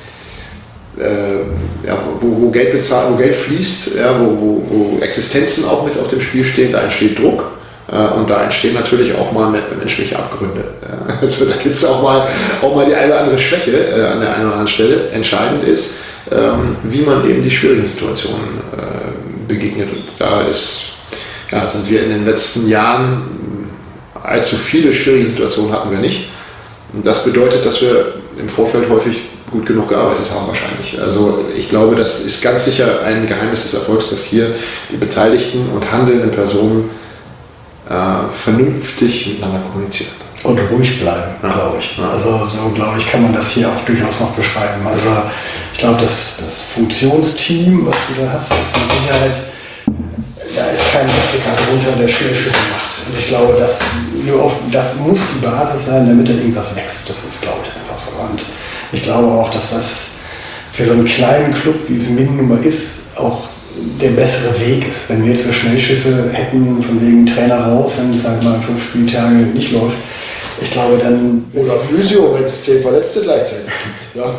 Äh, ja, wo, wo Geld bezahlt, wo Geld fließt, ja, wo, wo, wo Existenzen auch mit auf dem Spiel stehen, da entsteht Druck äh, und da entstehen natürlich auch mal menschliche Abgründe. Ja. Also da gibt es auch mal, auch mal die eine oder andere Schwäche äh, an der einen oder anderen Stelle. Entscheidend ist, ähm, wie man eben die schwierigen Situationen äh, begegnet. Und da ist, ja, sind wir in den letzten Jahren, allzu viele schwierige Situationen hatten wir nicht. Und das bedeutet, dass wir im Vorfeld häufig gut genug gearbeitet haben wahrscheinlich. Also ich glaube, das ist ganz sicher ein Geheimnis des Erfolgs, dass hier die beteiligten und handelnden Personen äh, vernünftig miteinander kommunizieren. Und ruhig bleiben, ja. glaube ich. Ja. Also so glaube ich, kann man das hier auch durchaus noch beschreiben. Also ich glaube, das, das Funktionsteam, was du da hast, ist mit Sicherheit, da ist kein Praktiker drunter, der Schnellschüsse macht. Und ich glaube, das, nur auf, das muss die Basis sein, damit da irgendwas wächst. Das ist, glaube ich, einfach so. Und ich glaube auch, dass das für so einen kleinen Club, wie es Minden nun mal ist, auch der bessere Weg ist. Wenn wir jetzt so Schnellschüsse hätten, von wegen Trainer raus, wenn es halt mal fünf Spieltage nicht läuft, ich glaube dann... Oder Physio, wenn es zehn Verletzte gleichzeitig gibt. Ja.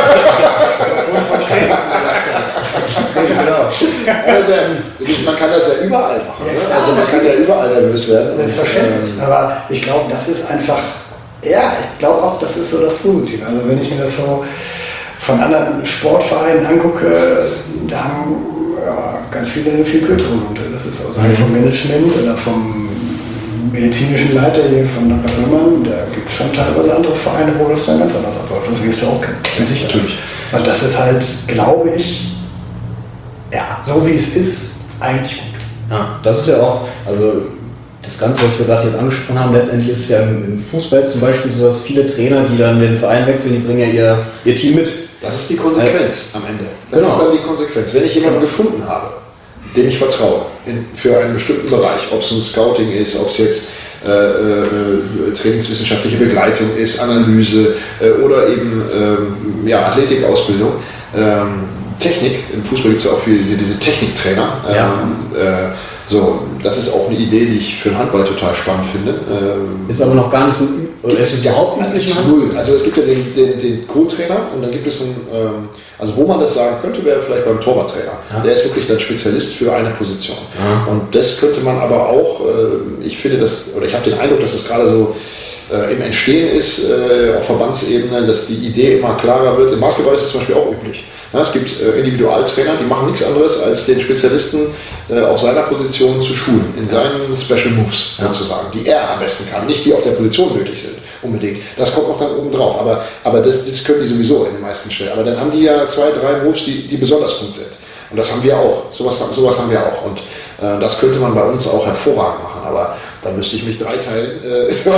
Also, man kann das ja überall machen. Ja, ne? Also man kann ja überall nervös werden. Selbstverständlich. Ähm, Aber ich glaube, das ist einfach... Ja, ich glaube auch, das ist so das Positive. Also wenn ich mir das so von anderen Sportvereinen angucke, da haben ja, ganz viele eine viel kürzere Note. Das ist so, sei es vom Management oder vom medizinischen Leiter hier von Doktor Böhmann, da gibt es schon teilweise andere Vereine, wo das dann ganz anders abläuft. Das wirst du auch kennen. Mit Sicherheit. Natürlich. Und das ist halt, glaube ich, ja, so wie es ist, eigentlich gut. Ja, das ist ja auch, also das Ganze, was wir gerade jetzt angesprochen haben, letztendlich ist es ja im Fußball zum Beispiel so, dass viele Trainer, die dann den Verein wechseln, die bringen ja ihr, ihr Team mit. Das ist die Konsequenz äh, am Ende. Das genau. ist dann die Konsequenz. Wenn ich jemanden gefunden habe, dem ich vertraue, in, für einen bestimmten Bereich, ob es ein Scouting ist, ob es jetzt äh, äh, trainingswissenschaftliche Begleitung ist, Analyse äh, oder eben ähm, ja, Athletikausbildung. Ähm, Technik, im Fußball gibt es auch viel hier diese Techniktrainer. Ja. Ähm, äh, so, das ist auch eine Idee, die ich für den Handball total spannend finde. Ähm, ist aber noch gar nicht so, oder ist es überhaupt nicht im Handball? Null. Also es gibt ja den, den, den Co-Trainer und dann gibt es einen, ähm, also wo man das sagen könnte, wäre vielleicht beim Torwarttrainer. Ja. Der ist wirklich dann Spezialist für eine Position. Ja. Und das könnte man aber auch, äh, ich finde das, oder ich habe den Eindruck, dass das gerade so äh, im Entstehen ist, äh, auf Verbandsebene, dass die Idee immer klarer wird. Im Basketball ist das zum Beispiel auch üblich. Ja, es gibt äh, Individualtrainer, die machen nichts anderes, als den Spezialisten äh, auf seiner Position zu schulen, in seinen Special Moves ja. sozusagen, die er am besten kann, nicht die auf der Position nötig sind, unbedingt. Das kommt noch dann oben drauf, aber, aber das, das können die sowieso in den meisten Stellen. Aber dann haben die ja zwei, drei Moves, die, die besonders gut sind. Und das haben wir auch, sowas, sowas haben wir auch. Und äh, das könnte man bei uns auch hervorragend machen, aber da müsste ich mich dreiteilen. Äh, so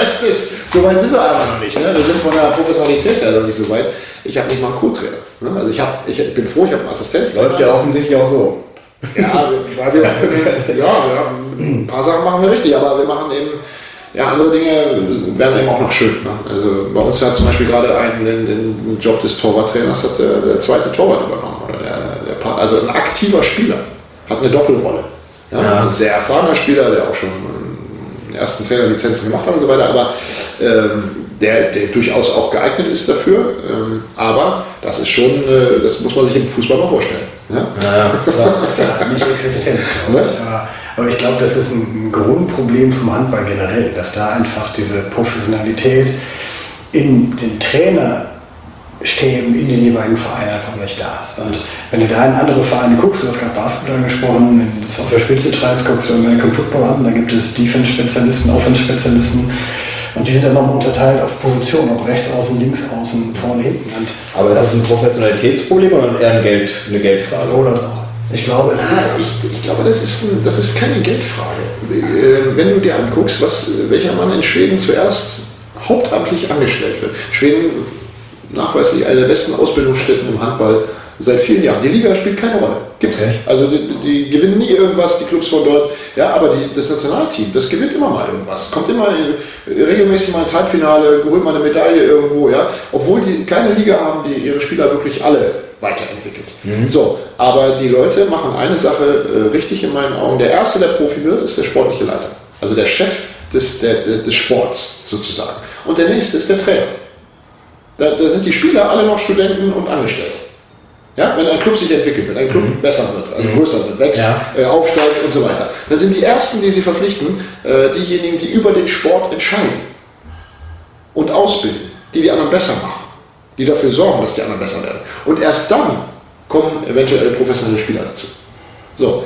weit sind wir einfach noch nicht. Ne? Wir sind von der Professionalität her noch nicht so weit. Ich habe nicht mal einen Co-Trainer. Ne? Also ich, hab, ich bin froh, ich habe einen Assistenztrainer. Läuft ja offensichtlich auch so. Ja, weil wir, ja, wir haben, ein paar Sachen machen wir richtig, aber wir machen eben, ja, andere Dinge werden eben auch noch schön. Ne? Also bei uns hat zum Beispiel gerade einen, den, den Job des Torwarttrainers hat der, der zweite Torwart übernommen. Oder der, der, also ein aktiver Spieler hat eine Doppelrolle. Ja? Ja. Ein sehr erfahrener Spieler, der auch schon ersten Trainerlizenzen gemacht hat und so weiter, aber ähm, der, der durchaus auch geeignet ist dafür, ähm, aber das ist schon, äh, das muss man sich im Fußball mal vorstellen. Ja, ja klar, nicht existent. Ja? Aber, aber ich glaube, das ist ein, ein Grundproblem vom Handball generell, dass da einfach diese Professionalität in den Trainer Stäben in den jeweiligen Vereinen einfach nicht da ist. Und wenn du da in andere Vereine guckst, du hast gerade Basketball angesprochen, wenn du das auf der Spitze treibst, guckst du American Football an, da gibt es Defense-Spezialisten, Offense-Spezialisten und die sind dann nochmal unterteilt auf Positionen, ob rechts außen, links außen, vorne, hinten. Und aber ist das ein Professionalitätsproblem oder eher ein Geld, eine Geldfrage? So oder so. Ich glaube, es ja, ich, ich glaube, das ist, ein, das ist keine Geldfrage. Wenn du dir anguckst, was, welcher Mann in Schweden zuerst hauptamtlich angestellt wird. Schweden nachweislich eine der besten Ausbildungsstätten im Handball seit vielen Jahren. Die Liga spielt keine Rolle. Gibt's okay. nicht. Also die, die gewinnen nie irgendwas, die Clubs von dort. Ja, aber die, das Nationalteam, das gewinnt immer mal irgendwas. Kommt immer in, regelmäßig mal ins Halbfinale, holt mal eine Medaille irgendwo. Ja, obwohl die keine Liga haben, die ihre Spieler wirklich alle weiterentwickelt. Mhm. So, aber die Leute machen eine Sache äh, richtig in meinen Augen. Der Erste, der Profi wird, ist der sportliche Leiter. Also der Chef des, der, des Sports sozusagen. Und der Nächste ist der Trainer. Da, da sind die Spieler alle noch Studenten und Angestellte. Ja, wenn ein Club sich entwickelt, wenn ein Club mhm. besser wird, also mhm. größer wird, wächst, ja. äh, aufsteigt und so weiter, dann sind die Ersten, die sie verpflichten, äh, diejenigen, die über den Sport entscheiden und ausbilden, die die anderen besser machen, die dafür sorgen, dass die anderen besser werden. Und erst dann kommen eventuell professionelle Spieler dazu. So.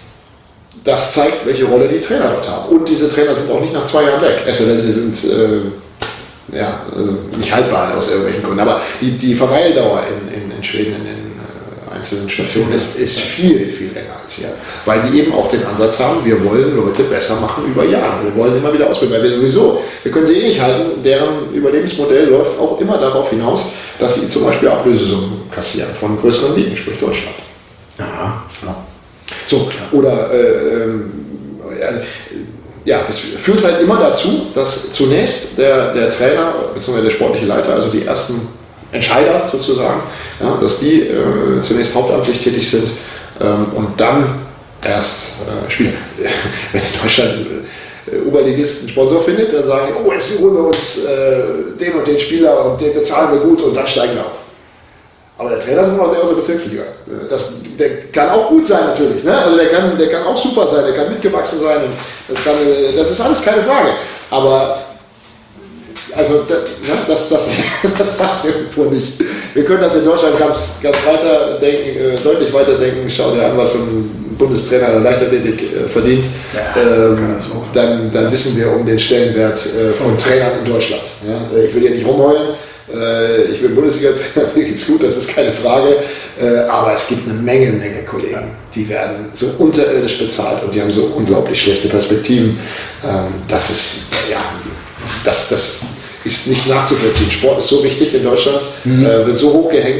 Das zeigt, welche Rolle die Trainer dort haben. Und diese Trainer sind auch nicht nach zwei Jahren weg, es sei denn, sie sind äh, ja, also nicht haltbar aus irgendwelchen Gründen, aber die, die Verweildauer in, in, in Schweden in den äh, einzelnen Stationen ist, ist viel, viel länger als hier, weil die eben auch den Ansatz haben, wir wollen Leute besser machen über Jahre, wir wollen immer wieder ausbilden, weil wir sowieso, wir können sie eh nicht halten, deren Überlebensmodell läuft auch immer darauf hinaus, dass sie zum Beispiel Ablösesummen kassieren von größeren Ligen, sprich Deutschland. Aha. Ja. So, oder äh, also, ja, das führt halt immer dazu, dass zunächst der, der Trainer bzw. der sportliche Leiter, also die ersten Entscheider sozusagen, ja, dass die äh, zunächst hauptamtlich tätig sind ähm, und dann erst äh, Spieler. Wenn in Deutschland äh, Oberligisten einen Sponsor findet, dann sagen, oh, jetzt holen wir uns äh, den und den Spieler und den bezahlen wir gut und dann steigen wir auf. Aber der Trainer ist immer noch der aus der Bezirksliga. Das, der kann auch gut sein natürlich. Ne? Also der kann, der kann auch super sein, der kann mitgewachsen sein. Und das, kann, das ist alles keine Frage. Aber also das, das, das, das passt irgendwo nicht. Wir können das in Deutschland ganz, ganz weiter denken, deutlich weiter denken. Schau dir an, was ein Bundestrainer der Leichtathletik verdient. Ja, ähm, dann, dann wissen wir um den Stellenwert von Trainern in Deutschland. Ja? Ich will hier nicht rumheulen. Ich bin Bundesliga-Trainer, mir geht's gut, das ist keine Frage. Aber es gibt eine Menge, Menge Kollegen, die werden so unterirdisch bezahlt und die haben so unglaublich schlechte Perspektiven. Das ist, ja, das, das ist nicht nachzuvollziehen. Sport ist so wichtig in Deutschland, mhm. wird so hoch gehängt.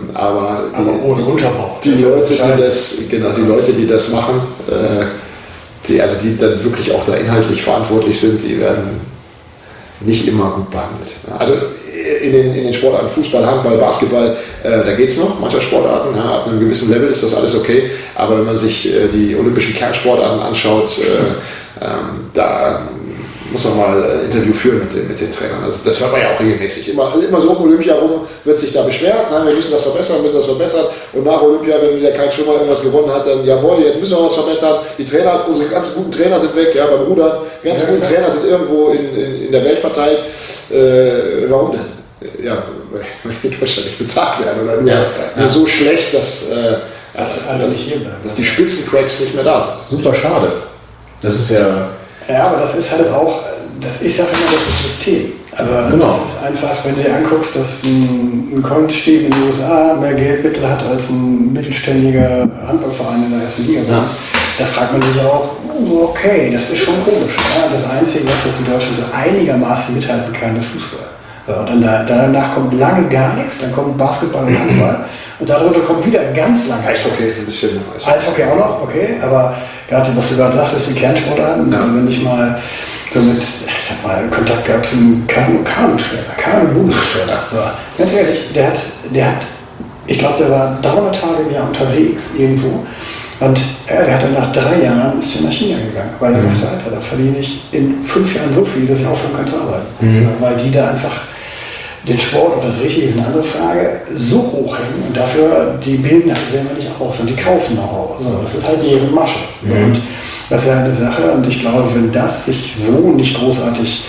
Aber die, aber ohne Unterbau. Die, die, Leute, die das, genau, die Leute, die das machen, die, also die dann wirklich auch da inhaltlich verantwortlich sind, die werden nicht immer gut behandelt. Also in den, in den Sportarten Fußball, Handball, Basketball, äh, da geht es noch, mancher Sportarten, ja, ab einem gewissen Level ist das alles okay, aber wenn man sich äh, die olympischen Kernsportarten anschaut, äh, ähm, da muss man mal ein Interview führen mit den, mit den Trainern. Das, das hört man ja auch regelmäßig. Immer, immer so um Olympia rum wird sich da beschwert, nein, wir müssen das verbessern, wir müssen das verbessern. Und nach Olympia, wenn wieder kein Schwimmer irgendwas gewonnen hat, dann jawohl, jetzt müssen wir was verbessern. Die Trainer, unsere ganzen guten Trainer sind weg, ja, beim Rudern, die ganzen ja, guten ja. Trainer sind irgendwo in, in, in der Welt verteilt. Äh, warum denn? Ja, weil die in Deutschland nicht bezahlt werden oder nur, ja, nur ja. so schlecht, dass, äh, das dass, dass, dass, dass die Spitzencracks nicht mehr da sind. Super schade. Das ist ja... Ja, aber das ist halt auch, das, ich sage immer, das ist System. Also genau. Das ist einfach, wenn du dir anguckst, dass ein, ein College-Team in den U S A mehr Geldmittel hat als ein mittelständiger Handballverein in der ersten Liga. Ja. Da fragt man sich auch, okay, das ist schon komisch. Ja? Das Einzige, was das in Deutschland so einigermaßen mithalten kann, ist Fußball. So, und dann da, danach kommt lange gar nichts, dann kommt Basketball und Handball und darunter kommt wieder ganz lange. Eishockey ist ein bisschen... Eishockey auch noch, okay, aber gerade was du gerade sagtest, die Kernsportarten, ja. wenn ich mal so mit, ich habe mal Kontakt gehabt zum Kanu-Trainer, Kanu-Bundestrainer. So, ganz ehrlich, der hat, der hat, ich glaube, der war dreihundert Tage im Jahr unterwegs irgendwo und ja, der hat dann nach drei Jahren ist er nach China gegangen, weil er mhm. sagte, Alter, da verdiene ich in fünf Jahren so viel, dass ich aufhören kann zu arbeiten. Mhm. Weil die da einfach den Sport, und das Richtige ist eine andere Frage, so hoch hängen und dafür, die bilden halt selber nicht aus und die kaufen auch. So, das ist halt deren Masche. So, mhm. und das ist ja eine Sache und ich glaube, wenn das sich so nicht großartig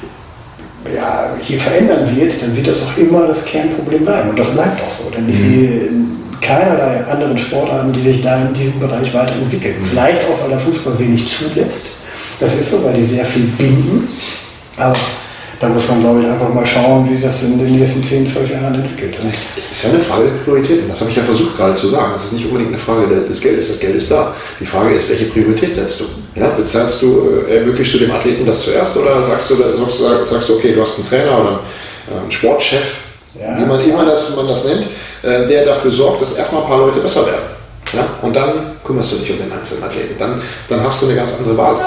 ja, hier verändern wird, dann wird das auch immer das Kernproblem bleiben und das bleibt auch so. Denn ich mhm. sehe keinerlei anderen Sportarten, die sich da in diesem Bereich weiterentwickeln. Mhm. Vielleicht auch, weil der Fußball wenig zulässt. Das ist so, weil die sehr viel binden. Aber da muss man, glaube ich, einfach mal schauen, wie sich das in den nächsten zehn, zwölf Jahren entwickelt. Es ist ja eine Frage der Prioritäten. Das habe ich ja versucht gerade zu sagen. Das ist nicht unbedingt eine Frage des Geldes. Das Geld ist da. Die Frage ist, welche Priorität setzt du? Ja, bezahlst du, ermöglichst du dem Athleten das zuerst oder sagst du, sagst, sagst du okay, du hast einen Trainer oder einen Sportchef, ja, wie man immer das, man das nennt, der dafür sorgt, dass erstmal ein paar Leute besser werden. Ja? Und dann kümmerst du dich um den einzelnen Athleten. Dann, dann hast du eine ganz andere Basis.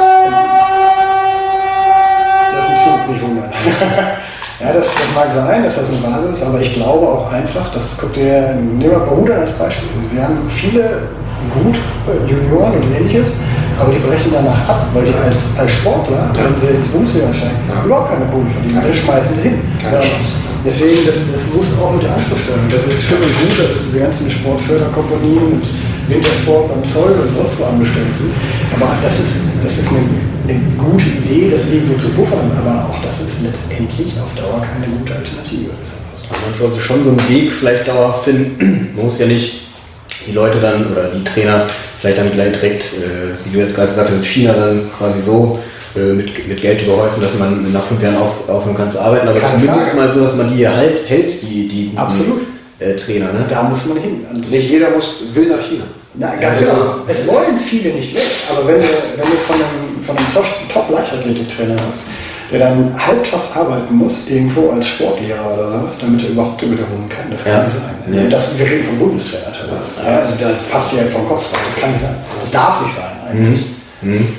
Nicht wundern. Ja, das, das mag sein, dass das eine Basis ist, aber ich glaube auch einfach, das guckt ihr, nehmen wir mal Rudern als Beispiel. Wir haben viele gut Junioren und ähnliches, aber die brechen danach ab, weil die als, als Sportler, ja. wenn sie ins Bundesliga steigen, ja. überhaupt keine Kohle verdienen. Keine das schmeißen sie hin. Keine Chance. Deswegen, das, das muss auch mit der Anschlussförderung. Das ist schön und gut, dass es die ganzen Sportförderkompanien und Wintersport beim Zoll und sonst wo angestellt sind. Aber das ist, das ist eine, eine gute Idee, das irgendwo zu buffern, aber auch das ist letztendlich auf Dauer keine gute Alternative. Aber man sollte schon so einen Weg vielleicht dauerhaft finden. Man muss ja nicht die Leute dann oder die Trainer vielleicht dann gleich direkt, äh, wie du jetzt gerade gesagt hast, China dann quasi so äh, mit, mit Geld überhäufen, dass man nach fünf Jahren auf, aufhören kann zu arbeiten, aber keine zumindest Frage. Mal so, dass man die halt hält, die, die Absolut. Äh, Trainer. Ne? Da muss man hin. Und nicht jeder muss, will nach China. Nein, ganz genau. genau. Es wollen viele nicht weg, aber wenn du, wenn du von einem, von einem Top-Leichtathletik-Trainer hast, der dann halbtags arbeiten muss, irgendwo als Sportlehrer oder sowas, damit er überhaupt wiederholen kann, das kann ja. nicht sein. Nee. Das, wir reden vom Bundestrainer. Ja. Ja, also da fasst ja vom Kopf rein. Das kann nicht sein. Das darf nicht sein eigentlich. Mhm. Mhm.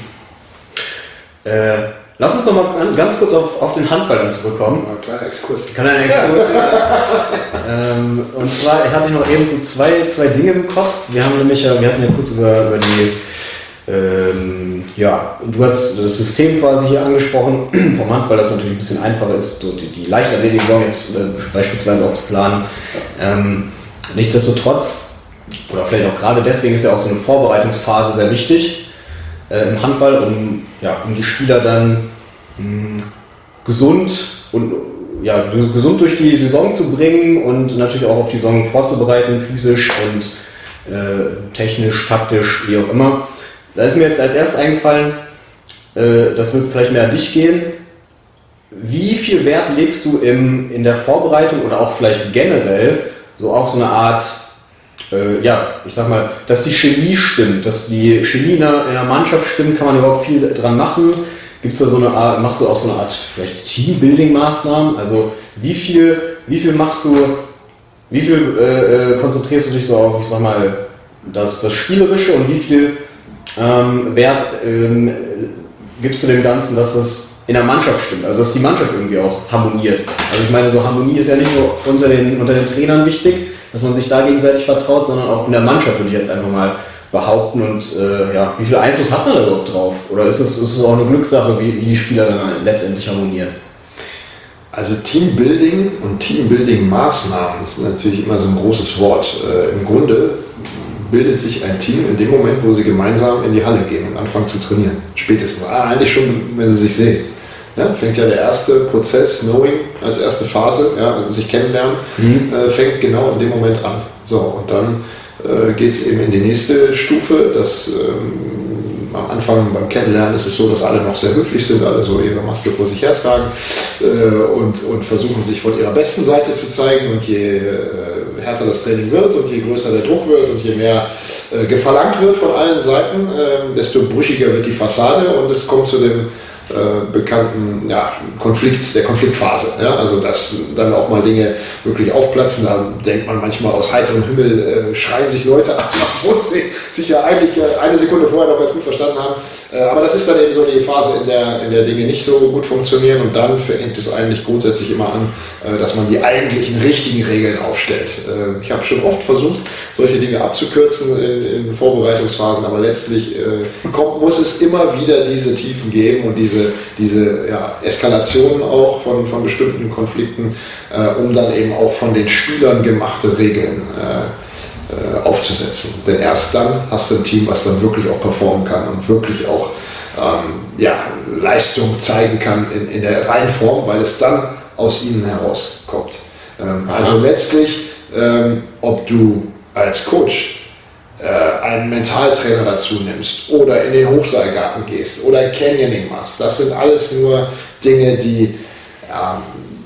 Äh, lass uns noch mal ganz kurz auf, auf den Handball dann zurückkommen. Ein kleiner Exkurs. Kleiner Exkurs. ähm, und zwar hatte ich noch eben so zwei, zwei Dinge im Kopf. Wir haben nämlich, wir hatten ja kurz über, über die Ähm, ja, du hast das System quasi hier angesprochen vom Handball, das natürlich ein bisschen einfacher ist, so die, die Leichtathletik-Saison jetzt äh, beispielsweise auch zu planen. Ähm, nichtsdestotrotz, oder vielleicht auch gerade deswegen ist ja auch so eine Vorbereitungsphase sehr wichtig äh, im Handball, um, ja, um die Spieler dann mh, gesund und ja, gesund durch die Saison zu bringen und natürlich auch auf die Saison vorzubereiten, physisch und äh, technisch, taktisch, wie auch immer. Da ist mir jetzt als erstes eingefallen, äh, das wird vielleicht mehr an dich gehen. Wie viel Wert legst du im, in der Vorbereitung oder auch vielleicht generell so auf so eine Art, äh, ja, ich sag mal, dass die Chemie stimmt, dass die Chemie in der, in der Mannschaft stimmt, kann man überhaupt viel dran machen? Gibt es da so eine Art, machst du auch so eine Art vielleicht Teambuilding-Maßnahmen? Also wie viel, wie viel machst du, wie viel äh, konzentrierst du dich so auf, ich sag mal, das, das Spielerische und wie viel ähm, Wert ähm, gibst du dem Ganzen, dass das in der Mannschaft stimmt, also dass die Mannschaft irgendwie auch harmoniert. Also ich meine, so Harmonie ist ja nicht nur unter den, unter den Trainern wichtig, dass man sich da gegenseitig vertraut, sondern auch in der Mannschaft, würde ich jetzt einfach mal behaupten. Und äh, ja, wie viel Einfluss hat man da überhaupt drauf? Oder ist es, ist es auch eine Glückssache, wie, wie die Spieler dann letztendlich harmonieren? Also Teambuilding und Teambuilding-Maßnahmen ist natürlich immer so ein großes Wort. Äh, Im Grunde bildet sich ein Team in dem Moment, wo sie gemeinsam in die Halle gehen und anfangen zu trainieren. Spätestens. Ah, eigentlich schon, wenn sie sich sehen. Ja, fängt ja der erste Prozess, Knowing, als erste Phase, ja, also sich kennenlernen, mhm. äh, fängt genau in dem Moment an. So, und dann äh, geht es eben in die nächste Stufe. Das, ähm, am Anfang beim Kennenlernen ist es so, dass alle noch sehr höflich sind, alle so ihre Maske vor sich hertragen äh, und, und versuchen sich von ihrer besten Seite zu zeigen. Und je äh, härter das Training wird und je größer der Druck wird und je mehr äh, verlangt wird von allen Seiten, äh, desto brüchiger wird die Fassade und es kommt zu dem Äh, bekannten ja, Konflikt, der Konfliktphase. Ja? Also dass dann auch mal Dinge wirklich aufplatzen, da denkt man manchmal aus heiterem Himmel, äh, schreien sich Leute an, obwohl sie sich ja eigentlich äh, eine Sekunde vorher noch ganz gut verstanden haben. Äh, aber das ist dann eben so die Phase, in der, in der Dinge nicht so gut funktionieren und dann fängt es eigentlich grundsätzlich immer an, äh, dass man die eigentlichen richtigen Regeln aufstellt. Äh, ich habe schon oft versucht, solche Dinge abzukürzen in, in Vorbereitungsphasen, aber letztlich äh, kommt, muss es immer wieder diese Tiefen geben und diese diese ja, Eskalationen auch von, von bestimmten Konflikten, äh, um dann eben auch von den Spielern gemachte Regeln äh, äh, aufzusetzen. Denn erst dann hast du ein Team, was dann wirklich auch performen kann und wirklich auch ähm, ja, Leistung zeigen kann in, in der Reinform, weil es dann aus ihnen herauskommt. Ähm, also letztlich, ähm, ob du als Coach einen Mentaltrainer dazu nimmst oder in den Hochseilgarten gehst oder Canyoning machst. Das sind alles nur Dinge, die, ja,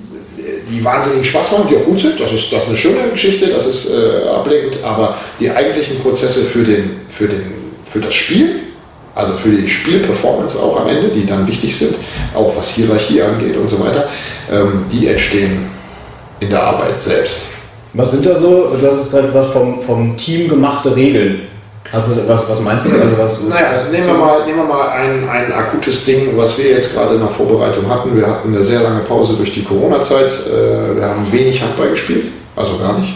die wahnsinnig Spaß machen, die auch gut sind. Das ist, das ist eine schöne Geschichte, das ist äh, ablenkend, aber die eigentlichen Prozesse für, den, für, den, für das Spiel, also für die Spielperformance auch am Ende, die dann wichtig sind, auch was Hierarchie angeht und so weiter, ähm, die entstehen in der Arbeit selbst. Was sind da so, du hast es gerade gesagt, vom, vom Team gemachte Regeln? Hast du, was, was meinst du? Also was, naja, also nehmen wir mal, nehmen wir mal ein, ein akutes Ding, was wir jetzt gerade in der Vorbereitung hatten. Wir hatten eine sehr lange Pause durch die Corona-Zeit. Wir haben wenig Handball gespielt, also gar nicht.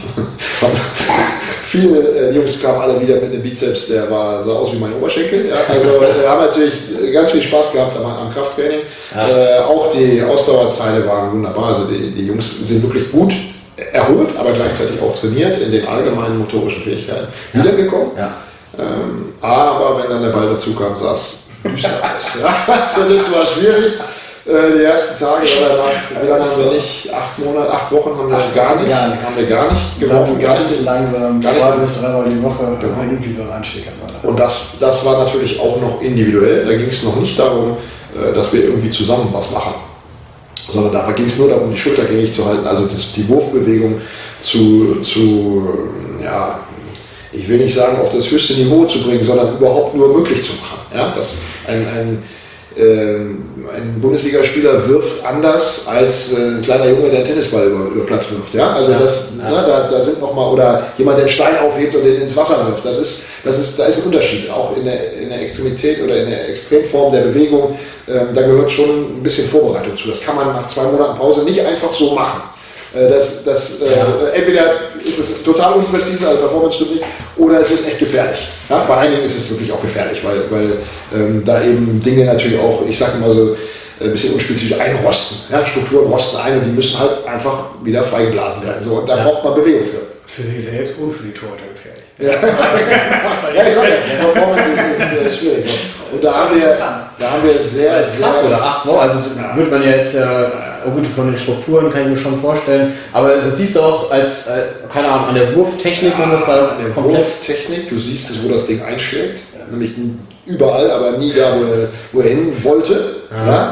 Viele Jungs kamen alle wieder mit einem Bizeps, der war, sah aus wie mein Oberschenkel. Ja, also wir haben natürlich ganz viel Spaß gehabt am, am Krafttraining. Ja. Äh, auch die Ausdauerteile waren wunderbar. Also die, die Jungs sind wirklich gut erholt, aber gleichzeitig auch trainiert in den allgemeinen motorischen Fähigkeiten ja. wiedergekommen. Ja. Ähm, aber wenn dann der Ball dazu kam, sah es düster aus. Ja? Also das war schwierig. Äh, die ersten Tage oder danach, wie lange haben wir nicht? Acht Monate, acht Wochen haben wir acht gar nicht, gar haben wir gar nicht geworfen, gar nicht langsam, gar zwei bis dreimal die Woche, genau. Das ist irgendwie so ein Anstieg. Und das, das war natürlich auch noch individuell. Da ging es noch nicht darum, dass wir irgendwie zusammen was machen, sondern da ging es nur darum, die Schulter gängig zu halten, also das, die Wurfbewegung zu, zu, ja, ich will nicht sagen, auf das höchste Niveau zu bringen, sondern überhaupt nur möglich zu machen. Ja? Dass ein, ein, äh, ein Bundesligaspieler wirft anders als äh, ein kleiner Junge, der einen Tennisball über, über Platz wirft. Ja? Also ja, das, ja. Na, da, da sind noch mal, oder jemand, der einen Stein aufhebt und den ins Wasser wirft. Das ist, das ist, da ist ein Unterschied, auch in der, in der Extremität oder in der Extremform der Bewegung. Ähm, da gehört schon ein bisschen Vorbereitung zu. Das kann man nach zwei Monaten Pause nicht einfach so machen. Das, das, ja. äh, entweder ist es total unpräzise, also Performance stimmt nicht, oder es ist echt gefährlich. Ja? Bei einigen ist es wirklich auch gefährlich, weil, weil ähm, da eben Dinge natürlich auch, ich sage mal so, ein bisschen unspezifisch einrosten. Ja? Strukturen rosten ein und die müssen halt einfach wieder freigeblasen werden. So, und da ja. braucht man Bewegung für. Für sich selbst und für die Torhüter gefährlich. Ja, ja ich sage ja, Performance ist, ist äh, schwierig. Und da haben wir, da haben wir sehr, das ist krass, sehr... oder acht Wochen, also ja. würde man ja jetzt, äh, gut, von den Strukturen kann ich mir schon vorstellen, aber das siehst du auch als, äh, keine Ahnung, an der Wurftechnik, ja, und das halt an der komplett Wurftechnik, du siehst es, wo das Ding einschlägt, ja. nämlich überall, aber nie da, wo er, wo er hin wollte. Ja. Ja.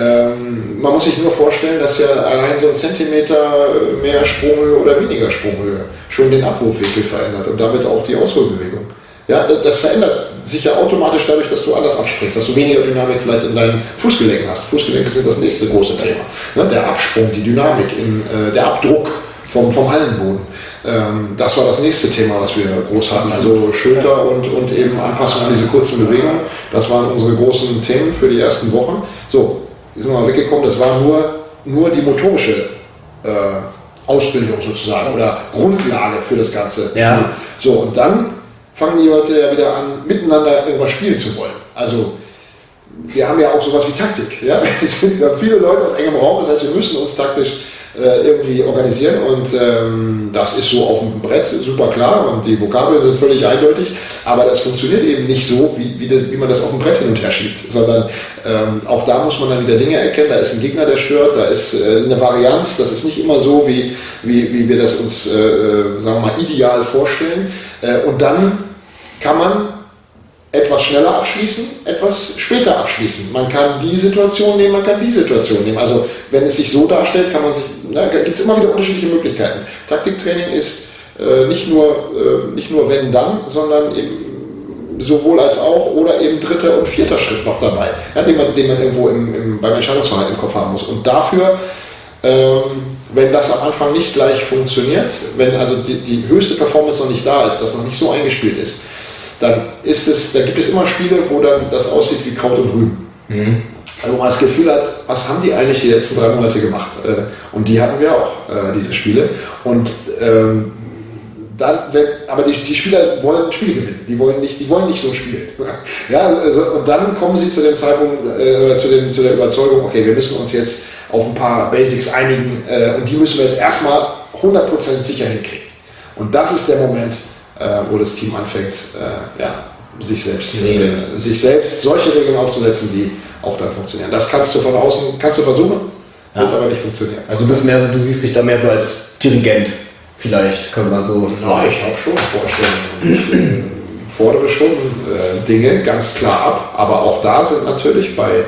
Ähm, man muss sich nur vorstellen, dass ja allein so ein Zentimeter mehr Sprunghöhe oder weniger Sprunghöhe schon den Abwurfwinkel verändert und damit auch die Ausholbewegung. Ja, das, das verändert sich ja automatisch dadurch, dass du anders abspringst, dass du weniger Dynamik vielleicht in deinen Fußgelenken hast. Fußgelenke sind das nächste große Thema. Ne, der Absprung, die Dynamik, in, äh, der Abdruck vom, vom Hallenboden. Ähm, das war das nächste Thema, was wir groß hatten. Also Schulter und, und eben Anpassung an diese kurzen Bewegungen. Das waren unsere großen Themen für die ersten Wochen. So, jetzt sind wir mal weggekommen. Das war nur, nur die motorische äh, Ausbildung sozusagen oder Grundlage für das ganze Spiel. Ja. So, und dann fangen die Leute ja wieder an, miteinander irgendwas spielen zu wollen. Also wir haben ja auch sowas wie Taktik. Ja? Wir haben viele Leute auf engem Raum, das heißt, wir müssen uns taktisch äh, irgendwie organisieren und ähm, das ist so auf dem Brett super klar und die Vokabeln sind völlig eindeutig, aber das funktioniert eben nicht so, wie, wie, das, wie man das auf dem Brett hin und her schiebt, sondern ähm, auch da muss man dann wieder Dinge erkennen, da ist ein Gegner, der stört, da ist äh, eine Varianz, das ist nicht immer so, wie, wie, wie wir das uns, äh, sagen wir mal, ideal vorstellen äh, und dann kann man etwas schneller abschließen, etwas später abschließen. Man kann die Situation nehmen, man kann die Situation nehmen. Also wenn es sich so darstellt, kann man sich, na, gibt es immer wieder unterschiedliche Möglichkeiten. Taktiktraining ist äh, nicht nur äh, nicht nur wenn dann, sondern eben sowohl als auch oder eben dritter und vierter Schritt noch dabei, ja, den, man, den man irgendwo im, im, beim Entscheidungsverhalten im Kopf haben muss. Und dafür, ähm, wenn das am Anfang nicht gleich funktioniert, wenn also die, die höchste Performance noch nicht da ist, das noch nicht so eingespielt ist, dann ist es, da gibt es immer Spiele, wo dann das aussieht wie Kraut und Rüben. Mhm. Also wo man das Gefühl hat, was haben die eigentlich die letzten drei Monate gemacht? Und die hatten wir auch, diese Spiele. Und ähm, dann, wenn, aber die, die Spieler wollen Spiele gewinnen, die wollen nicht, die wollen nicht so spielen. Ja, also, und dann kommen sie zu dem Zeitpunkt, äh, oder zu, dem, zu der Überzeugung, okay, wir müssen uns jetzt auf ein paar Basics einigen äh, und die müssen wir jetzt erstmal hundert Prozent sicher hinkriegen. Und das ist der Moment, Äh, wo das Team anfängt, äh, ja, sich selbst, äh, sich selbst solche Regeln aufzusetzen, die auch dann funktionieren. Das kannst du von außen, kannst du versuchen, ja. Wird aber nicht funktionieren. Also du bist mehr so, du siehst dich da mehr so als Dirigent, vielleicht, können wir so sagen. Ja, ich habe schon Vorstellungen. Ich äh, fordere schon äh, Dinge ganz klar ab, aber auch da sind natürlich bei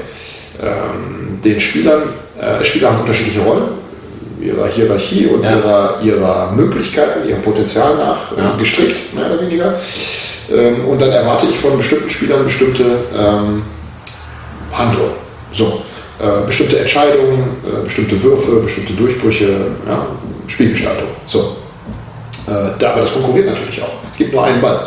ähm, den Spielern, äh, Spieler haben unterschiedliche Rollen, ihrer Hierarchie und ja. ihrer, ihrer Möglichkeiten, ihrem Potenzial nach ja. gestrickt, mehr oder weniger. Ähm, und dann erwarte ich von bestimmten Spielern bestimmte ähm, Handlungen. So, äh, bestimmte Entscheidungen, äh, bestimmte Würfe, bestimmte Durchbrüche, ja, Spielgestaltung. So. Äh, aber das konkurriert natürlich auch. Es gibt nur einen Ball.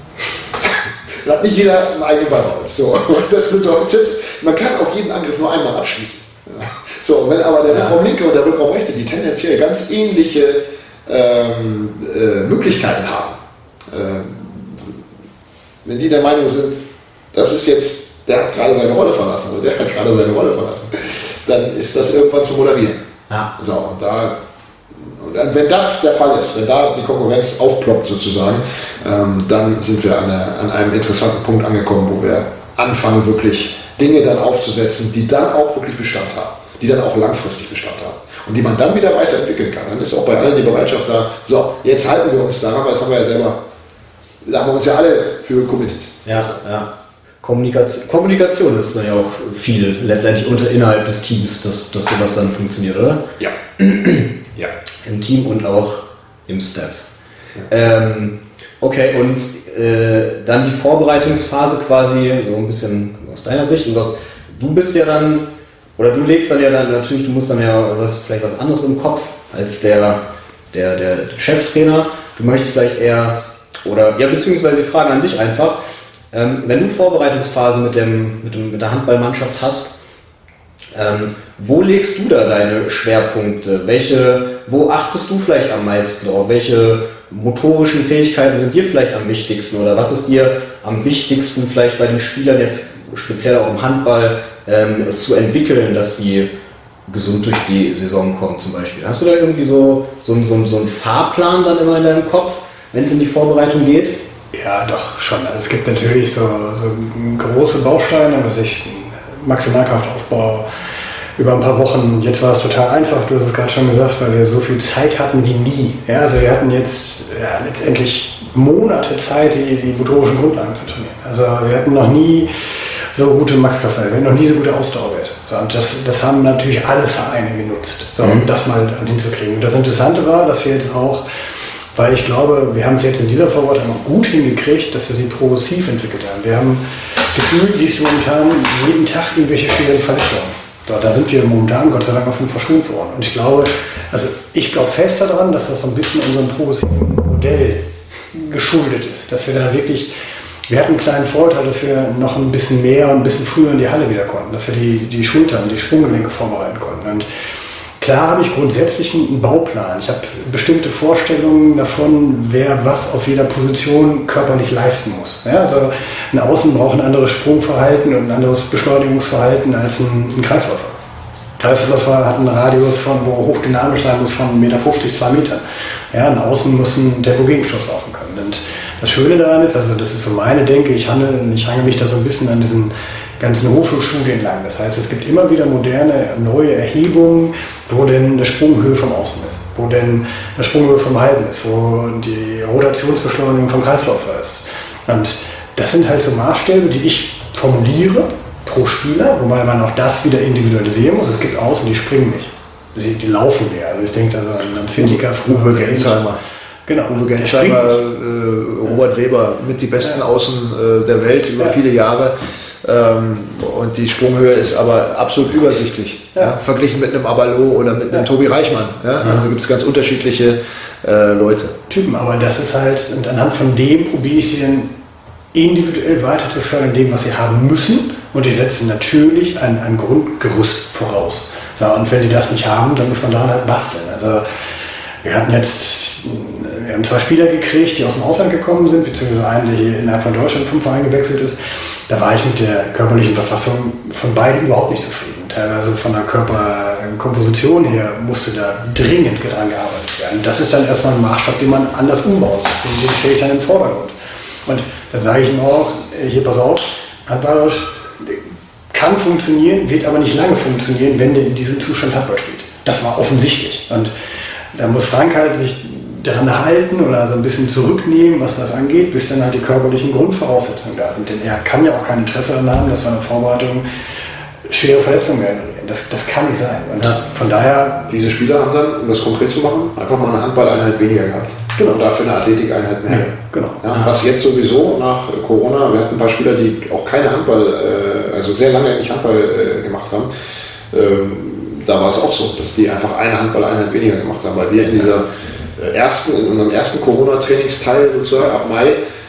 Da hat nicht jeder einen eigenen Ball bei uns. So. Und das bedeutet, man kann auch jeden Angriff nur einmal abschließen. Ja. So, wenn aber der ja. Rückraum linke und der Rückraum rechte, die tendenziell ganz ähnliche ähm, äh, Möglichkeiten haben, ähm, wenn die der Meinung sind, das ist jetzt, der hat gerade seine Rolle verlassen oder der hat gerade seine Rolle verlassen, dann ist das irgendwann zu moderieren. Ja. So, und da, und wenn das der Fall ist, wenn da die Konkurrenz aufploppt sozusagen, ähm, dann sind wir an, eine, an einem interessanten Punkt angekommen, wo wir anfangen, wirklich Dinge dann aufzusetzen, die dann auch wirklich Bestand haben, die dann auch langfristig Bestand haben und die man dann wieder weiterentwickeln kann. Dann ist auch bei allen die Bereitschaft da, so, jetzt halten wir uns daran, weil das haben wir ja selber, da haben wir uns ja alle für committed. Ja, also. ja. Kommunikation, Kommunikation ist dann ja auch viel letztendlich unter, innerhalb des Teams, dass, dass sowas dann funktioniert, oder? Ja. ja. Im Team und auch im Staff. Ja. Ähm, okay, und äh, dann die Vorbereitungsphase quasi, so ein bisschen aus deiner Sicht. Und was, du bist ja dann, oder du legst dann ja dann natürlich, du musst dann ja, du hast vielleicht was anderes im Kopf als der, der, der Cheftrainer. Du möchtest vielleicht eher, oder ja, beziehungsweise die Frage an dich einfach, ähm, wenn du Vorbereitungsphase mit, dem, mit, dem, mit der Handballmannschaft hast, ähm, wo legst du da deine Schwerpunkte? Welche, wo achtest du vielleicht am meisten drauf? Welche motorischen Fähigkeiten sind dir vielleicht am wichtigsten? Oder was ist dir am wichtigsten vielleicht bei den Spielern jetzt speziell auch im Handball ähm, zu entwickeln, dass die gesund durch die Saison kommen zum Beispiel? Hast du da irgendwie so, so, so, so einen Fahrplan dann immer in deinem Kopf, wenn es in die Vorbereitung geht? Ja, doch, schon. Also es gibt natürlich so, so große Bausteine, was ich Maximalkraftaufbau über ein paar Wochen. Jetzt war es total einfach, du hast es gerade schon gesagt, weil wir so viel Zeit hatten wie nie. Ja, also wir hatten jetzt ja, letztendlich Monate Zeit, die, die motorischen Grundlagen zu trainieren. Also wir hatten noch nie so gute Maxkraftwerte, wir hatten noch nie so gute Ausdauerwerte. So, und das, das haben natürlich alle Vereine genutzt, so, um das mal hinzukriegen. Und das Interessante war, dass wir jetzt auch, weil ich glaube, wir haben es jetzt in dieser Vorbereitung auch gut hingekriegt, dass wir sie progressiv entwickelt haben. Wir haben gefühlt, liest du momentan jeden Tag irgendwelche schweren Verletzungen. So, da sind wir momentan Gott sei Dank noch von verschont worden. Und ich glaube, also ich glaube fest daran, dass das so ein bisschen unserem progressiven Modell geschuldet ist. Dass wir da wirklich, wir hatten einen kleinen Vorteil, dass wir noch ein bisschen mehr und ein bisschen früher in die Halle wieder konnten. Dass wir die, die Schultern, die Sprunggelenke vorbereiten konnten. Und klar habe ich grundsätzlich einen Bauplan. Ich habe bestimmte Vorstellungen davon, wer was auf jeder Position körperlich leisten muss. Ja, also ein Außen braucht ein anderes Sprungverhalten und ein anderes Beschleunigungsverhalten als ein, ein Kreisläufer. Ein Kreisläufer hat einen Radius, von, wo er hochdynamisch sein muss, von eins Komma fünfzig Meter, zwei Metern. Ja, ein Außen muss einen Tempogegenstoß laufen können. Und das Schöne daran ist, also das ist so meine Denke, ich hange, ich hange mich da so ein bisschen an diesen ganzen Hochschulstudien lang. Das heißt, es gibt immer wieder moderne, neue Erhebungen, wo denn eine Sprunghöhe vom Außen ist, wo denn eine Sprunghöhe vom Halben ist, wo die Rotationsbeschleunigung vom Kreisläufer ist. Und das sind halt so Maßstäbe, die ich formuliere pro Spieler, wobei man auch das wieder individualisieren muss. Es gibt Außen, die springen nicht, die, die laufen mehr. Also ich denke also an Zwinndiker, Uwe Gensheimer. Genau. Uwe Gensheimer, äh, Robert Weber, mit die besten ja. Außen äh, der Welt über ja. viele Jahre. Ähm, und die Sprunghöhe ist aber absolut übersichtlich, ja. Ja, verglichen mit einem Abalo oder mit einem ja. Tobi Reichmann. Ja? Ja. Also gibt es ganz unterschiedliche äh, Leute. Typen, aber das ist halt, und anhand von dem probiere ich die dann individuell weiter zu fördern, dem, was sie haben müssen. Und die setzen natürlich ein, ein Grundgerüst voraus. So, und wenn die das nicht haben, dann muss man daran halt basteln. Also wir hatten jetzt, wir haben zwei Spieler gekriegt, die aus dem Ausland gekommen sind, beziehungsweise einen, der hier innerhalb von Deutschland vom Verein gewechselt ist. Da war ich mit der körperlichen Verfassung von beiden überhaupt nicht zufrieden. Teilweise von der Körperkomposition her musste da dringend dran gearbeitet werden. Das ist dann erstmal ein Maßstab, den man anders umbauen muss. Und den stelle ich dann im Vordergrund. Und da sage ich ihm auch, hier pass auf, handballerisch kann funktionieren, wird aber nicht lange funktionieren, wenn der in diesem Zustand Handball spielt. Das war offensichtlich. Und da muss Frank halt sich daran halten oder so ein bisschen zurücknehmen, was das angeht, bis dann halt die körperlichen Grundvoraussetzungen da sind. Denn er kann ja auch kein Interesse daran haben, dass wir in der Vorbereitung schwere Verletzungen generieren. Das, das kann nicht sein. Und ja. von daher... Diese Spieler haben dann, um das konkret zu machen, einfach mal eine Handballeinheit weniger gehabt. Genau. Und dafür eine Athletikeinheit mehr. Ja, genau. Ja, was jetzt sowieso nach Corona, wir hatten ein paar Spieler, die auch keine Handball, also sehr lange nicht Handball gemacht haben. Da war es auch so, dass die einfach eine Handballeinheit weniger gemacht haben, weil wir in dieser ersten, in unserem ersten Corona-Trainingsteil sozusagen ab Mai,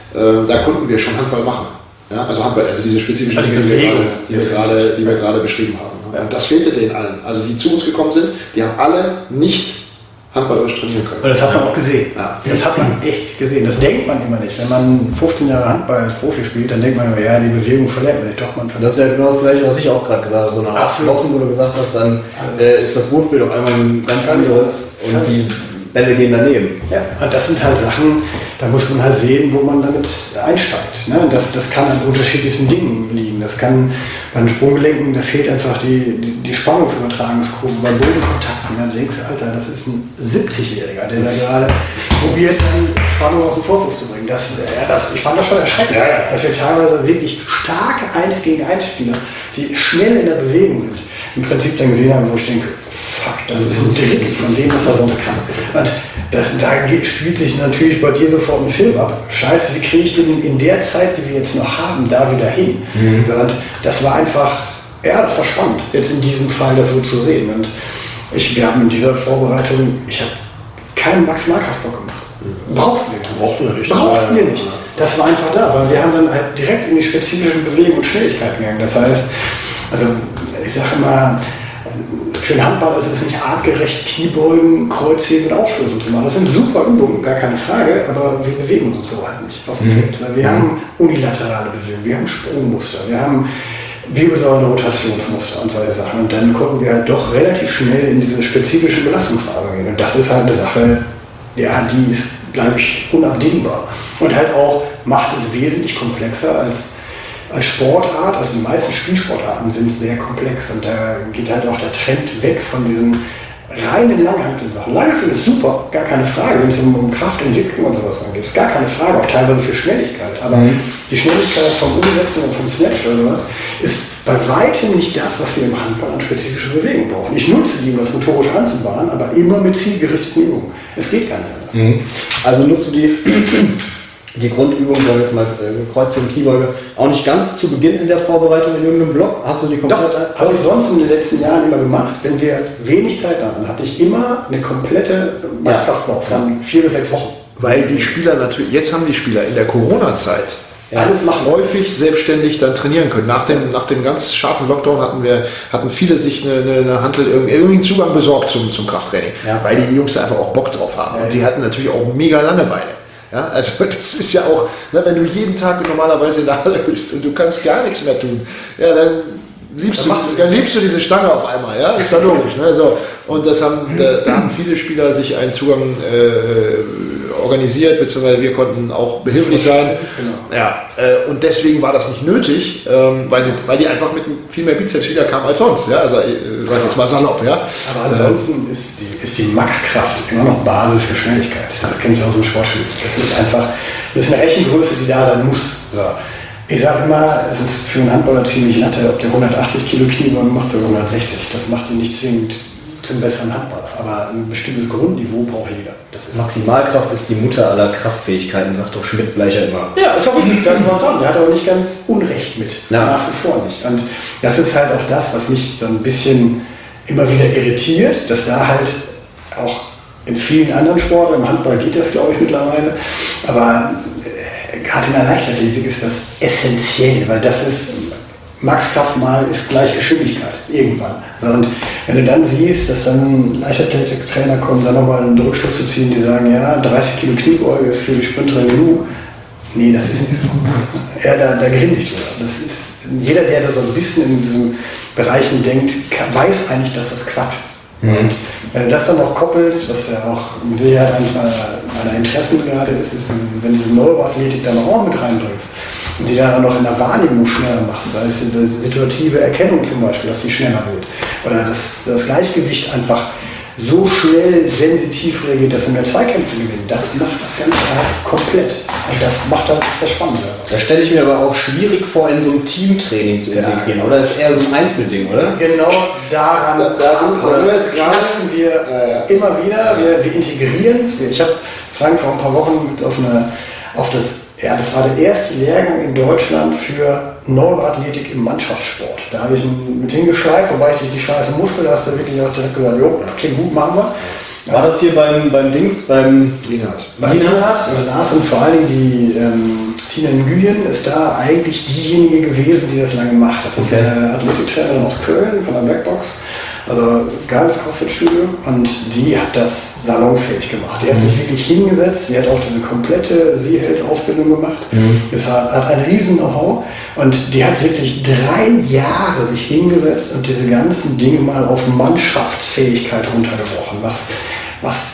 da konnten wir schon Handball machen. Ja, also Handball, also diese spezifischen Dinge, die wir gerade, die wir gerade, die wir gerade beschrieben haben. Und das fehlte denen allen. Also die zu uns gekommen sind, die haben alle nicht handballerisch trainieren können. Und das hat man auch gesehen. Ja. Das hat man echt gesehen. Das denkt man immer nicht. Wenn man fünfzehn Jahre Handball als Profi spielt, dann denkt man immer, ja, die Bewegung verlernt man nicht. Doch, man das ist ja genau das Gleiche, was ich auch gerade gesagt habe. So nach acht Wochen, wo du gesagt hast, dann äh, ist das Wurfbild auf einmal ein ganz anderes und die Bälle gehen daneben. Ja, und das sind halt Sachen, da muss man halt sehen, wo man damit einsteigt. Ne? Das, das kann an unterschiedlichsten Dingen liegen. Das kann bei den Sprunggelenken, da fehlt einfach die, die, die Spannungsübertragungskurve bei Bodenkontakten. Dann denkst du, Alter, das ist ein siebzigjähriger, der da gerade probiert, dann Spannung auf den Vorfuß zu bringen. Das, ja, das, ich fand das schon erschreckend, ja, ja. dass wir teilweise wirklich starke eins gegen eins Spieler, die schnell in der Bewegung sind, im Prinzip dann gesehen haben, wo ich denke, fuck, das ist ein Drittel von dem, was er sonst kann. Und das, da spielt sich natürlich bei dir sofort ein Film ab. Scheiße, wie kriege ich denn in der Zeit, die wir jetzt noch haben, da wieder hin? Mhm. Und das war einfach, ja, das war spannend, jetzt in diesem Fall das so zu sehen. Und ich, wir haben in dieser Vorbereitung, ich habe keinen Max-Markov-Block gemacht. Brauchten wir nicht. Brauchten wir nicht. Brauchten wir nicht. Das war einfach da, sondern wir haben dann halt direkt in die spezifischen Bewegungen und Schnelligkeiten gegangen. Das heißt, also ich sage immer, für den Handball ist es nicht artgerecht, Kniebeugen, Kreuzheben und Aufstößen zu machen. Das sind super Übungen, gar keine Frage, aber wir bewegen uns so halt nicht auf dem Feld. Mhm. Wir haben unilaterale Bewegungen, wir haben Sprungmuster, wir haben wirbelsäulende Rotationsmuster und solche Sachen. Und dann konnten wir halt doch relativ schnell in diese spezifische Belastungsphase gehen. Und das ist halt eine Sache, ja, die ist, glaube ich, unabdingbar. Und halt auch macht es wesentlich komplexer als als Sportart, also die meisten Spielsportarten sind sehr komplex und da geht halt auch der Trend weg von diesen reinen Langhanteln-Sachen. Langhanteln ist super, gar keine Frage, wenn es um, um Kraftentwicklung und sowas angeht, ist gar keine Frage, auch teilweise für Schnelligkeit, aber mhm. die Schnelligkeit vom Umsetzen und vom Snatch oder sowas ist bei weitem nicht das, was wir im Handball an spezifische Bewegung brauchen. Ich nutze die, um das motorisch anzubahnen, aber immer mit zielgerichteten Übungen. Es geht gar nicht anders. Mhm. Also nutzt du die die Grundübung, sagen wir jetzt mal äh, Kreuzheben, Kniebeuge, auch nicht ganz zu Beginn in der Vorbereitung in irgendeinem Block? Hast du die komplett? Doch, habe ich sonst in den letzten Jahren immer gemacht. Wenn wir wenig Zeit hatten, hatte ich immer eine komplette Maxkraftblock von vier bis sechs Wochen. Weil die Spieler natürlich, jetzt haben die Spieler in der Corona-Zeit Ja. Alles machen. häufig selbstständig dann trainieren können. Nach dem, nach dem ganz scharfen Lockdown hatten wir, hatten viele sich eine, eine, eine Hantel, irgendwie einen Zugang besorgt zum, zum Krafttraining, ja. weil die Jungs da einfach auch Bock drauf haben. Und die hatten natürlich auch mega Langeweile. Ja, also das ist ja auch, ne, wenn du jeden Tag normalerweise in der Halle bist und du kannst gar nichts mehr tun, ja, dann liebst, dann du, dann liebst du diese Stange auf einmal, ja, ist ja logisch. Ne? So, und das haben, da, da haben viele Spieler sich einen Zugang äh, organisiert, beziehungsweise wir konnten auch behilflich sein. Genau. Ja, äh, und deswegen war das nicht nötig, ähm, weil, sie, weil die einfach mit viel mehr Bizeps wiederkamen als sonst. Ja? Also äh, sag ich jetzt mal salopp. Ja? Aber ansonsten ist die, ist die Maxkraft immer noch Basis für Schnelligkeit. Das kennst du aus dem Sportschule. Das ist einfach, das ist eine Rechengröße, die da sein muss. So. Ich sage immer, es ist für einen Handballer ziemlich Latte, ob der hundertachtzig Kilo Kniebeugen macht oder hundertsechzig. Das macht ihn nicht zwingend zum besseren Handballer. Aber ein bestimmtes Grundniveau braucht jeder. Das ist Maximalkraft ist die Mutter aller Kraftfähigkeiten, sagt doch Schmidt Bleicher immer. Ja, ist auch richtig, da ist was dran. Der hat aber nicht ganz Unrecht mit. Ja. Nach wie vor nicht. Und das ist halt auch das, was mich so ein bisschen immer wieder irritiert, dass da halt auch in vielen anderen Sportarten, im Handball geht das, glaube ich, mittlerweile, aber gerade in der Leichtathletik ist das essentiell, weil das ist, Maxkraft mal ist gleich Geschwindigkeit, irgendwann. Und wenn du dann siehst, dass dann Leichtathletik-Trainer kommen, dann nochmal einen Rückschluss zu ziehen, die sagen, ja, dreißig Kilo Kniebeuge ist für die Sprinterin genug. Nee, das ist nicht so. Ja, da, da grinse ich drüber. Das ist, jeder, der da so ein bisschen in diesen Bereichen denkt, kann, weiß eigentlich, dass das Quatsch ist. Mhm. Und wenn du das dann noch koppelst, was ja auch mit Sicherheit eines meiner, meiner Interessen gerade ist, ist, wenn du diese Neuroathletik dann auch mit reinbringst und die dann auch noch in der Wahrnehmung schneller machst, da ist die situative Erkennung zum Beispiel, dass die schneller wird. Oder dass das Gleichgewicht einfach so schnell sensitiv reagiert, dass er mehr Zweikämpfe gewinnt. Das macht das Ganze halt komplett. Und das macht das, das Spannende. Das stelle ich mir aber auch schwierig vor, in so einem Teamtraining zu integrieren, ja. Oder? Das ist eher so ein Einzelding, oder? Genau daran da, da sind wir jetzt gerade wir äh, immer wieder. Wir, wir integrieren es. Ich habe Frank vor ein paar Wochen mit auf, eine, auf das, ja, das war der erste Lehrgang in Deutschland für Neuroathletik im Mannschaftssport. Da habe ich ihn mit hingeschleift, wobei ich nicht schleifen musste. Da hast du wirklich auch direkt gesagt, jo, klingt gut, machen wir. War das hier beim, beim Dings, beim Lienhardt? Beim Lienhardt, also da sind vor allen Dingen die ähm, Tina Nguyen ist da eigentlich diejenige gewesen, die das lange macht. Das ist okay. Eine Athletiktrainerin aus Köln von der Blackbox, also geiles Crossfit-Studio, und die hat das salonfähig gemacht. Die hat mhm. sich wirklich hingesetzt, die hat auch diese komplette Sea-Health-Ausbildung gemacht. Mhm. Es hat, hat ein riesen Know-how und die hat wirklich drei Jahre sich hingesetzt und diese ganzen Dinge mal auf Mannschaftsfähigkeit runtergebrochen, was, was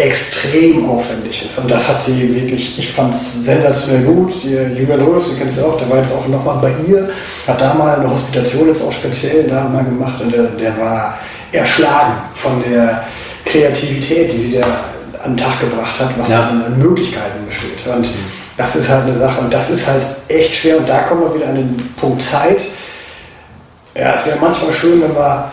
extrem aufwendig ist. Und das hat sie wirklich, ich fand es sensationell gut. Die Julia Lewis, die kennst du auch, der war jetzt auch nochmal bei ihr, hat da mal eine Hospitation jetzt auch speziell da mal gemacht und der, der war erschlagen von der Kreativität, die sie da an den Tag gebracht hat, was ja. an, an Möglichkeiten besteht. Und das ist halt eine Sache und das ist halt echt schwer und da kommen wir wieder an den Punkt Zeit. Ja, es wäre manchmal schön, wenn wir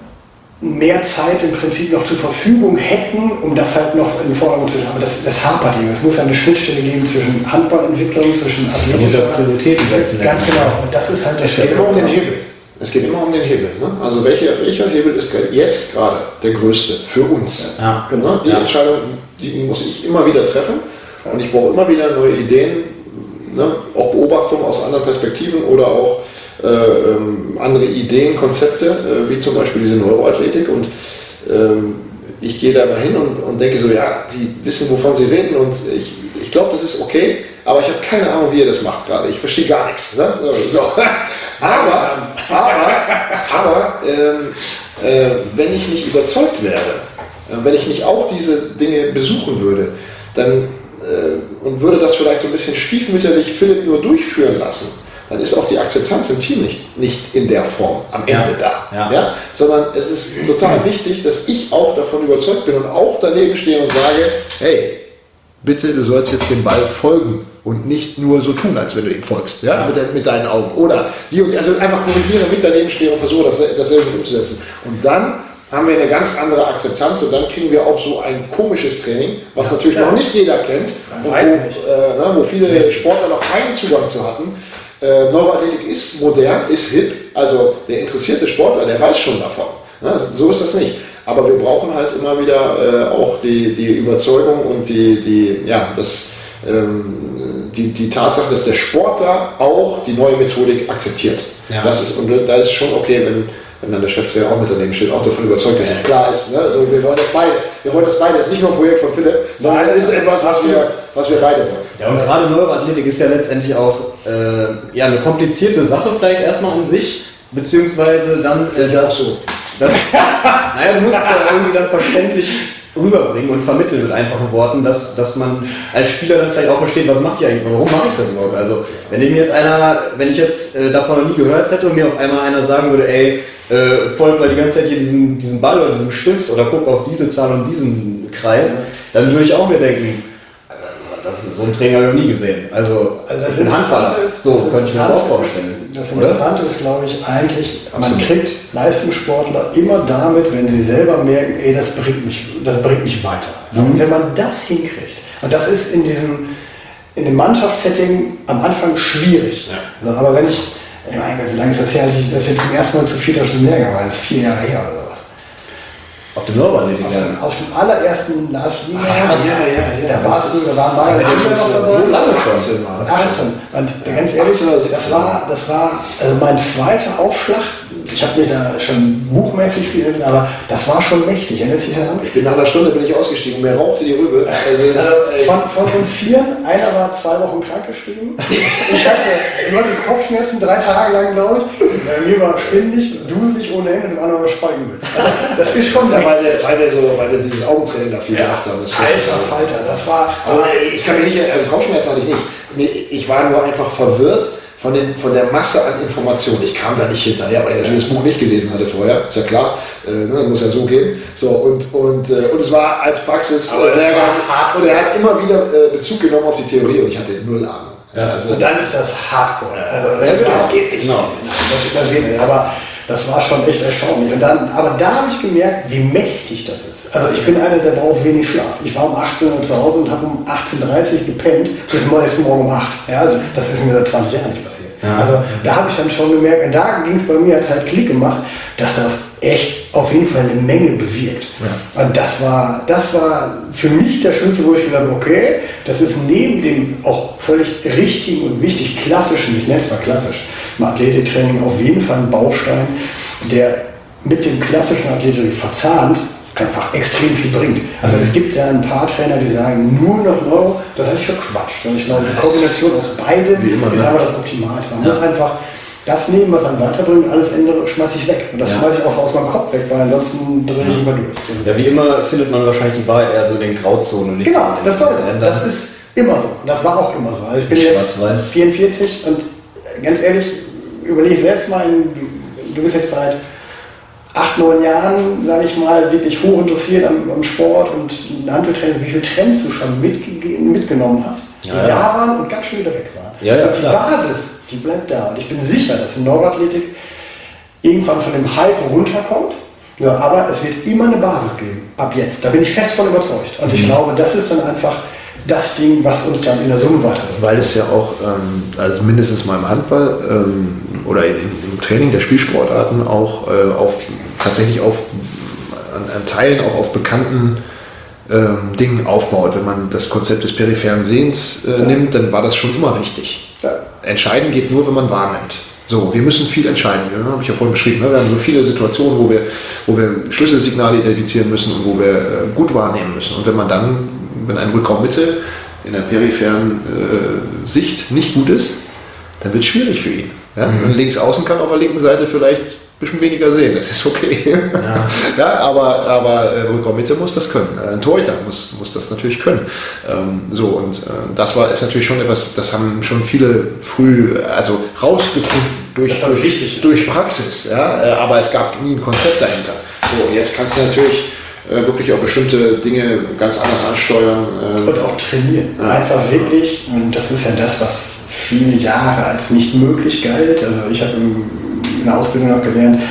mehr Zeit im Prinzip noch zur Verfügung hätten, um das halt noch in den Vordergrund zu stellen. Aber das, das hapert eben. Es muss ja eine Schnittstelle geben zwischen Handballentwicklung, zwischen Athletik. muss ja Prioritäten setzen. Ganz genau. Und das ist halt das. Es geht immer um den Hebel. Es geht immer um den Hebel. Ne? Also welcher, welcher Hebel ist jetzt gerade der größte für uns? Ja, genau. Die ja. Entscheidung, die muss ich immer wieder treffen. Und ich brauche immer wieder neue Ideen, ne? Auch Beobachtungen aus anderen Perspektiven oder auch Äh, ähm, andere Ideen, Konzepte, äh, wie zum Beispiel diese Neuroathletik und ähm, ich gehe da mal hin und, und denke so, ja, die wissen, wovon sie reden und ich, ich glaube, das ist okay, aber ich habe keine Ahnung, wie ihr das macht gerade. Ich verstehe gar nichts. Ne? So, so. aber, aber, aber ähm, äh, wenn ich nicht überzeugt wäre, äh, wenn ich nicht auch diese Dinge besuchen würde, dann äh, und würde das vielleicht so ein bisschen stiefmütterlich Philipp nur durchführen lassen, dann ist auch die Akzeptanz im Team nicht, nicht in der Form am Ende ja, da. Ja. Ja? Sondern es ist total wichtig, dass ich auch davon überzeugt bin und auch daneben stehe und sage, hey, bitte, du sollst jetzt dem Ball folgen und nicht nur so tun, als wenn du ihm folgst, ja? Ja. Mit, de, mit deinen Augen. Oder die, also einfach korrigieren, mit daneben stehe und versuche, das, dasselbe umzusetzen. Und dann haben wir eine ganz andere Akzeptanz und dann kriegen wir auch so ein komisches Training, was natürlich ja. noch nicht jeder kennt und wo, äh, na, wo viele Sportler noch keinen Zugang zu hatten. Äh, Neuroathletik ist modern, ist hip, also der interessierte Sportler, der weiß schon davon. Na, so ist das nicht. Aber wir brauchen halt immer wieder äh, auch die, die Überzeugung und die, die, ja, das, ähm, die, die Tatsache, dass der Sportler auch die neue Methodik akzeptiert. Ja. Das ist, und da ist schon okay, wenn, wenn dann der Cheftrainer auch mit daneben steht, auch davon überzeugt ist. Ja. Klar ist, ne? Also wir wollen das beide. Wir wollen das beide. Das ist nicht nur ein Projekt von Philipp, sondern es ist etwas, was wir, was wir beide wollen. Ja, und gerade Neuroathletik ist ja letztendlich auch äh, ja, eine komplizierte Sache vielleicht erstmal an sich, beziehungsweise dann äh, das, so. das, naja, du musst es ja irgendwie dann verständlich rüberbringen und vermitteln mit einfachen Worten, dass, dass man als Spieler dann vielleicht auch versteht, was mache ich eigentlich, warum mache ich das überhaupt? Also wenn mir jetzt einer, wenn ich jetzt äh, davon noch nie gehört hätte und mir auf einmal einer sagen würde, ey, äh, folg mal die ganze Zeit hier diesen, diesen Ball oder diesem Stift oder guck auf diese Zahl und diesen Kreis, dann würde ich auch mir denken, das ist so ein Trainer habe ich noch nie gesehen. Also, also das ich bin Handballer, so könnte ich mir auch vorstellen. Das Interessante ist, glaube ich, eigentlich, man kriegt Leistungssportler immer damit, wenn sie selber merken, ey, das bringt mich, das bringt mich weiter. Also, mhm. Wenn man das hinkriegt, und das ist in diesem, in dem Mannschaftssetting am Anfang schwierig. Ja. Also, aber wenn ich, ich meine, wie lange ist das her, als ich, dass wir zum ersten Mal zu viert auf dem Lehrgang waren, das ist vier Jahre her oder sowas. Auf dem Neuroathletik, ja. Auf dem allerersten Lars Wiener. Ah, ja, ja, ja. Da warst du, da waren beide noch dabei. So lange schon. achtzehn. Und ganz ehrlich, das war, das war also mein zweiter Aufschlag. Ich habe mir da schon buchmäßig viel drin, aber das war schon mächtig. Ich bin nach einer Stunde bin ich ausgestiegen, mir rauchte die Rübe. Also, also von, von uns vier, einer war zwei Wochen krankgeschrieben. Ich hatte, du hattest Kopfschmerzen drei Tage lang, glaube ich. Bei mir war schwindelig, duselig ohne Ende und dem anderen war Speigenmüll. Also, das ist schon ja, weil, wir, weil wir so, weil wir dieses Augentraining dafür gemacht haben. Das Alter Falter, das war. Aber ich kann mich nicht, also Kopfschmerzen hatte ich nicht. Ich war nur einfach verwirrt von, den, von der Masse an Informationen. Ich kam da nicht hinterher, weil ich natürlich das Buch nicht gelesen hatte vorher, ist ja klar, äh, ne, muss ja so gehen. So, und, und, äh, und es war als Praxis, äh, Lehrgang, und er hat immer wieder äh, Bezug genommen auf die Theorie und ich hatte null Ahnung. Ja, also und dann ist das Hardcore. Also, das, das, das geht nicht. Genau. Das, das geht nicht. Aber das war schon echt erstaunlich. Und dann, aber da habe ich gemerkt, wie mächtig das ist. Also ich bin einer, der braucht wenig Schlaf. Ich war um achtzehn Uhr zu Hause und habe um achtzehn Uhr dreißig gepennt bis morgens morgen um acht. Ja, also das ist mir seit zwanzig Jahren nicht passiert. Ja. Also da habe ich dann schon gemerkt, und da ging es bei mir, als halt Klick gemacht, dass das echt auf jeden Fall eine Menge bewirkt. Ja. Und das war, das war für mich der Schlüssel, wo ich gesagt habe, okay, das ist neben dem auch völlig richtigen und wichtig klassischen, ich nenne es mal klassisch, im Athletiktraining auf jeden Fall ein Baustein, der mit dem klassischen Athletik verzahnt einfach extrem viel bringt. Also es gibt ja ein paar Trainer, die sagen, nur noch Neuro, das halte ich für Quatsch. Und ich glaube, die Kombination aus beiden ist aber das Optimalste. Man ja. muss einfach das nehmen, was einen weiterbringt, alles andere schmeiße ich weg. Und das ja. schmeiße ich auch aus meinem Kopf weg, weil ansonsten drehe ich immer durch. Ja, wie immer findet man wahrscheinlich die Wahrheit eher so in den Grauzonen. Nicht genau, das, war, das ist immer so. Das war auch immer so. Also ich bin jetzt vierundvierzig und ganz ehrlich, überlege selbst mal, du bist jetzt seit acht, neun Jahren, sage ich mal, wirklich hoch interessiert am, am Sport und Handeltraining, wie viele Trends du schon mitgenommen hast, die ja, ja. da waren und ganz schön wieder weg waren. Ja, ja, und die klar. Basis, die bleibt da. Und ich bin sicher, dass die Neuroathletik irgendwann von dem Hype runterkommt, ja, aber es wird immer eine Basis geben, ab jetzt. Da bin ich fest von überzeugt. Und ich mhm. glaube, das ist dann einfach das Ding, was uns dann in der Summe weiterbringt. Weil es ja auch, ähm, also mindestens mal im Handball ähm, oder in, im Training der Spielsportarten auch äh, auf, tatsächlich auf, an, an Teilen auch auf bekannten ähm, Dingen aufbaut. Wenn man das Konzept des peripheren Sehens äh, ja. nimmt, dann war das schon immer wichtig. Ja. Entscheiden geht nur, wenn man wahrnimmt. So, wir müssen viel entscheiden, ja, habe ich ja vorhin beschrieben. Ne? Wir haben so viele Situationen, wo wir, wo wir Schlüsselsignale identifizieren müssen und wo wir äh, gut wahrnehmen müssen. Und wenn man dann, wenn ein Rückraummitte in der peripheren äh, Sicht nicht gut ist, dann wird es schwierig für ihn. Ja? Mhm. Und links außen kann auf der linken Seite vielleicht ein bisschen weniger sehen, das ist okay. Ja. Ja, aber aber äh, Rückraummitte muss das können. Ein Torhüter muss, muss das natürlich können. Ähm, so, und äh, das war ist natürlich schon etwas, das haben schon viele früh also rausgefunden durch, durch, durch Praxis. Ja? Aber es gab nie ein Konzept dahinter. So, und jetzt kannst du natürlich äh, wirklich auch bestimmte Dinge ganz anders ansteuern. Äh, und auch trainieren. Ja. Einfach wirklich, und das ist ja das, was viele Jahre als nicht möglich galt. Also ich habe in der Ausbildung noch gelernt,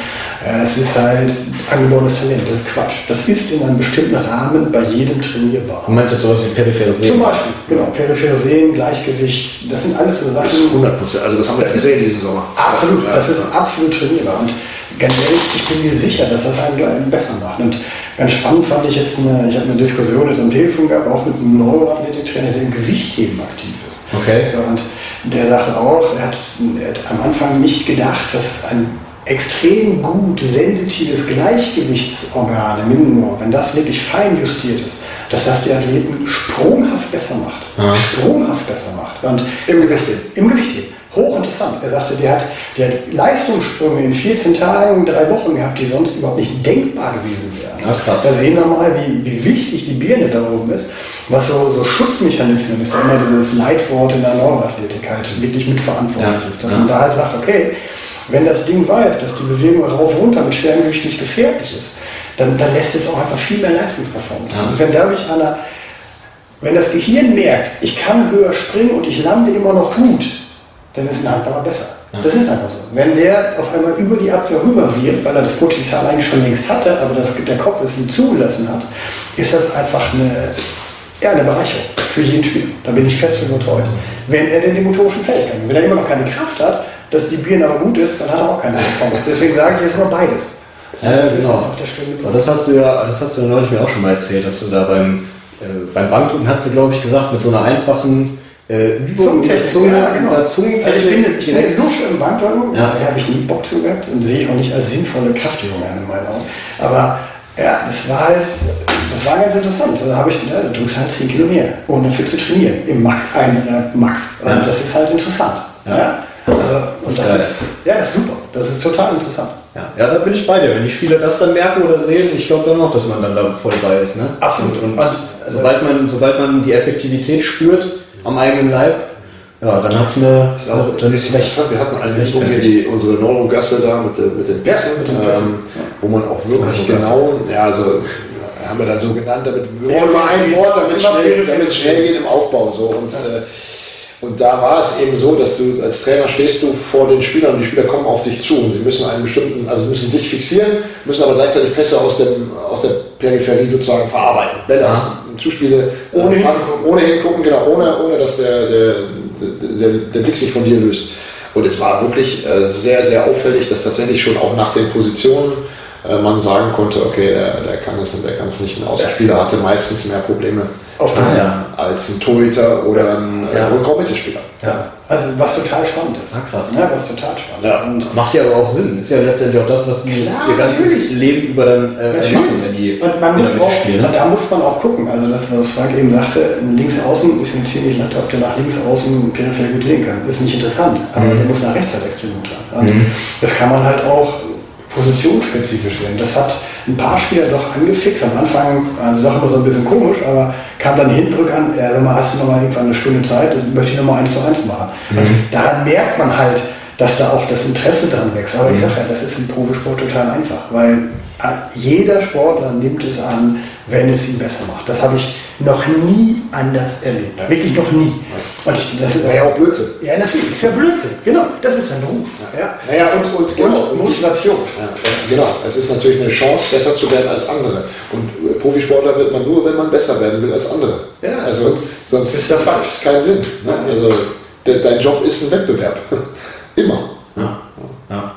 Ja, es ist halt angeborenes Talent, das ist Quatsch. Das ist in einem bestimmten Rahmen bei jedem trainierbar. Du meinst jetzt sowas wie peripheres Sehen? Zum Beispiel, genau, peripheres Sehen, Gleichgewicht, das sind alles so Sachen. Das ist hundert Prozent, also das haben wir jetzt gesehen diesen Sommer. Absolut, ja, das ist ja. absolut trainierbar. Und ganz ehrlich, ich bin mir sicher, dass das einen besser macht. Und ganz spannend fand ich jetzt, eine, ich habe eine Diskussion jetzt am Telefon gehabt, auch mit einem Neuroathletiktrainer, der im Gewichtheben aktiv ist. Okay. Und der sagte auch, er hat, er hat am Anfang nicht gedacht, dass ein extrem gut sensitives Gleichgewichtsorgan im Innenohr, wenn das wirklich fein justiert ist, dass das die Athleten sprunghaft besser macht. Ja. Sprunghaft besser macht. Und Im Gewichtheben. Im Gewichtheben. Hochinteressant. Er sagte, der hat, der hat Leistungssprünge in vierzehn Tagen, drei Wochen gehabt, die sonst überhaupt nicht denkbar gewesen wären. Ja, krass. Da sehen wir mal, wie, wie wichtig die Birne da oben ist. Was so, so Schutzmechanismen ist, ja immer dieses Leitwort in der Neuroathletik halt wirklich mitverantwortlich Ja. ist. Dass Ja. man da halt sagt, okay, wenn das Ding weiß, dass die Bewegung rauf-runter mit schwerem Gewicht nicht gefährlich ist, dann, dann lässt es auch einfach viel mehr Leistungsperformance. Ja. Und wenn dadurch einer, wenn das Gehirn merkt, ich kann höher springen und ich lande immer noch gut, dann ist ein Handballer besser. Ja. Das ist einfach so. Wenn der auf einmal über die Abwehr rüber wirft, weil er das Potenzial eigentlich schon längst hatte, aber das, der Kopf es nicht zugelassen hat, ist das einfach eine, ja, eine Bereicherung für jeden Spieler. Da bin ich fest von überzeugt. Wenn er denn die motorischen Fähigkeiten, wenn er immer noch keine Kraft hat, dass die Birne aber gut ist, dann hat er auch keine Performance. Deswegen sage ich jetzt mal beides. Ja, das genau. ist einfach der springende Aber Punkt. das hast du ja, das hast du ja neulich mir auch schon mal erzählt, dass du da beim, äh, beim Bankdrücken hast du, glaube ich, gesagt, mit so einer einfachen äh, Übung Zungentechnik, Zunge, ja, genau. oder Zungentechnik Also ich bin, ich bin direkt. Lusche im Bankdrücken, Ja. da habe ich nie Bock zu gehabt und sehe ich auch nicht als sinnvolle Kraftübung an in meinen Augen. Aber ja, das war halt, das war ganz interessant. Da habe ich, ja, du drückst halt zehn Kilo mehr, ohne dafür zu trainieren, im Max. Ein, äh, Max. Und Ja. das ist halt interessant. Ja. Ja? Also, und das Geil. ist, ja, das ist super. Das ist total interessant. Ja, ja, da bin ich bei dir. Wenn die Spieler das dann merken oder sehen, ich glaube dann auch, dass man dann da voll bei ist. Ne? Absolut. Und, und Und, also- sobald, man, sobald man die Effektivität spürt am eigenen Leib, ja, dann hat es eine. Das ist auch, dann ist recht. wir hatten eine Übung hier, die, unsere Neurogasse da mit, den- mit den Ja, Pässen, mit den Pässen. ähm, wo man auch wirklich Neurogasse. genau, ja, also haben wir dann so genannt, damit wir Ja, nur ein Wort, damit es immer schnell, Peripherie. damit es schnell geht im Aufbau. So. Und, äh, und da war es eben so, dass du als Trainer stehst du vor den Spielern und die Spieler kommen auf dich zu und sie müssen einen bestimmten, also müssen sich fixieren, müssen aber gleichzeitig Pässe aus, dem, aus der Peripherie sozusagen verarbeiten. Bälle Ja. aus den Zuspiele Ohne äh, hinzugucken. ohne hingucken, genau, ohne, ohne dass der, der, der, der Blick sich von dir löst. Und es war wirklich äh, sehr, sehr auffällig, dass tatsächlich schon auch nach den Positionen äh, man sagen konnte, okay, der, der kann es und der kann es nicht. Ein Außenspieler hatte meistens mehr Probleme Auf Ah, der ja. als ein Torhüter oder ein Ja. äh, Rückraum-Mittelspieler. Ja. Also was total spannend ist. Ah, krass. Ja, was total spannend Ja. Und Macht ja aber auch Sinn. Ist ja letztendlich auch das, was die Klar, ihr ganzes natürlich. Leben über dann äh, Natürlich. machen, wenn die Und man muss wenn die auch, spielen. Ne? und da muss man auch gucken, also das, was Frank eben sagte, links außen ist mir ziemlich latte, ob der nach links außen peripher gut sehen kann. Ist nicht interessant, aber Mhm. der muss nach rechts halt extrem gut sein. Und Mhm. das kann man halt auch positionsspezifisch sehen. Das hat ein paar Spieler doch angefixt. Am Anfang, also doch immer so ein bisschen komisch, aber kam dann Hinbrück an, ja, sag mal, hast du noch mal irgendwann eine Stunde Zeit, das möchte ich noch mal eins zu eins machen. Mhm. Und daran merkt man halt, dass da auch das Interesse dran wächst. Aber ich sage ja, das ist im Profisport total einfach, weil äh, jeder Sportler nimmt es an, wenn es ihn besser macht. Das habe ich noch nie anders erlebt. Ja. Wirklich noch nie. Und ich, das ist Wäre ja auch Blödsinn. ja, natürlich, ist ja Blödsinn. Genau, das ist ein Beruf. Ja. Naja, und, und, genau, Und Motivation. Ja, das, genau, es ist natürlich eine Chance, besser zu werden als andere. Und äh, Profisportler wird man nur, wenn man besser werden will als andere. Ja, also sonst sonst ist ja macht es keinen Sinn. Ne? Also de, dein Job ist ein Wettbewerb. Immer. Ja. Ja.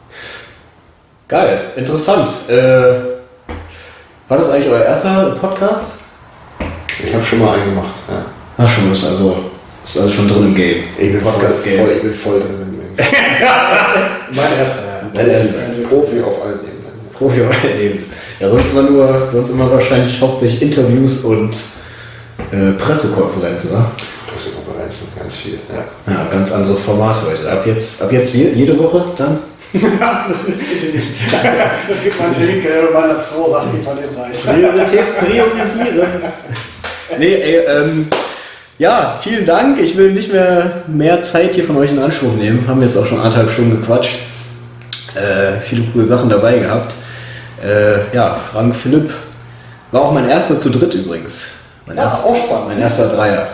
Geil, interessant. Äh, war das eigentlich euer erster Podcast? Ich habe schon mal einen gemacht. Ja. Ach schon, ist also, ist also schon drin im Game. Ich bin voll, Podcast-Game. voll, ich bin voll drin. im- im Mein erster, ja. Mein erster. Profi auf allen Ebenen. Profi Leben. Ja, sonst immer nur, sonst immer wahrscheinlich hauptsächlich Interviews und äh, Pressekonferenzen, oder? Pressekonferenzen, ganz viel. Ja. Ja, ganz anderes Format heute. Ab jetzt, ab jetzt je, jede Woche dann? Bitte nicht. Das gibt man Termin, wenn meine Frau sagt, ich kann nicht reißen. Priorität priorisieren. Nee, ey, ähm, ja, vielen Dank. Ich will nicht mehr mehr Zeit hier von euch in Anspruch nehmen. Haben jetzt auch schon anderthalb Stunden gequatscht. Äh, viele coole Sachen dabei gehabt. Äh, ja, Frank Philipp war auch mein erster zu dritt übrigens. Mein Ja, erster, auch spannend. Mein erster Dreier.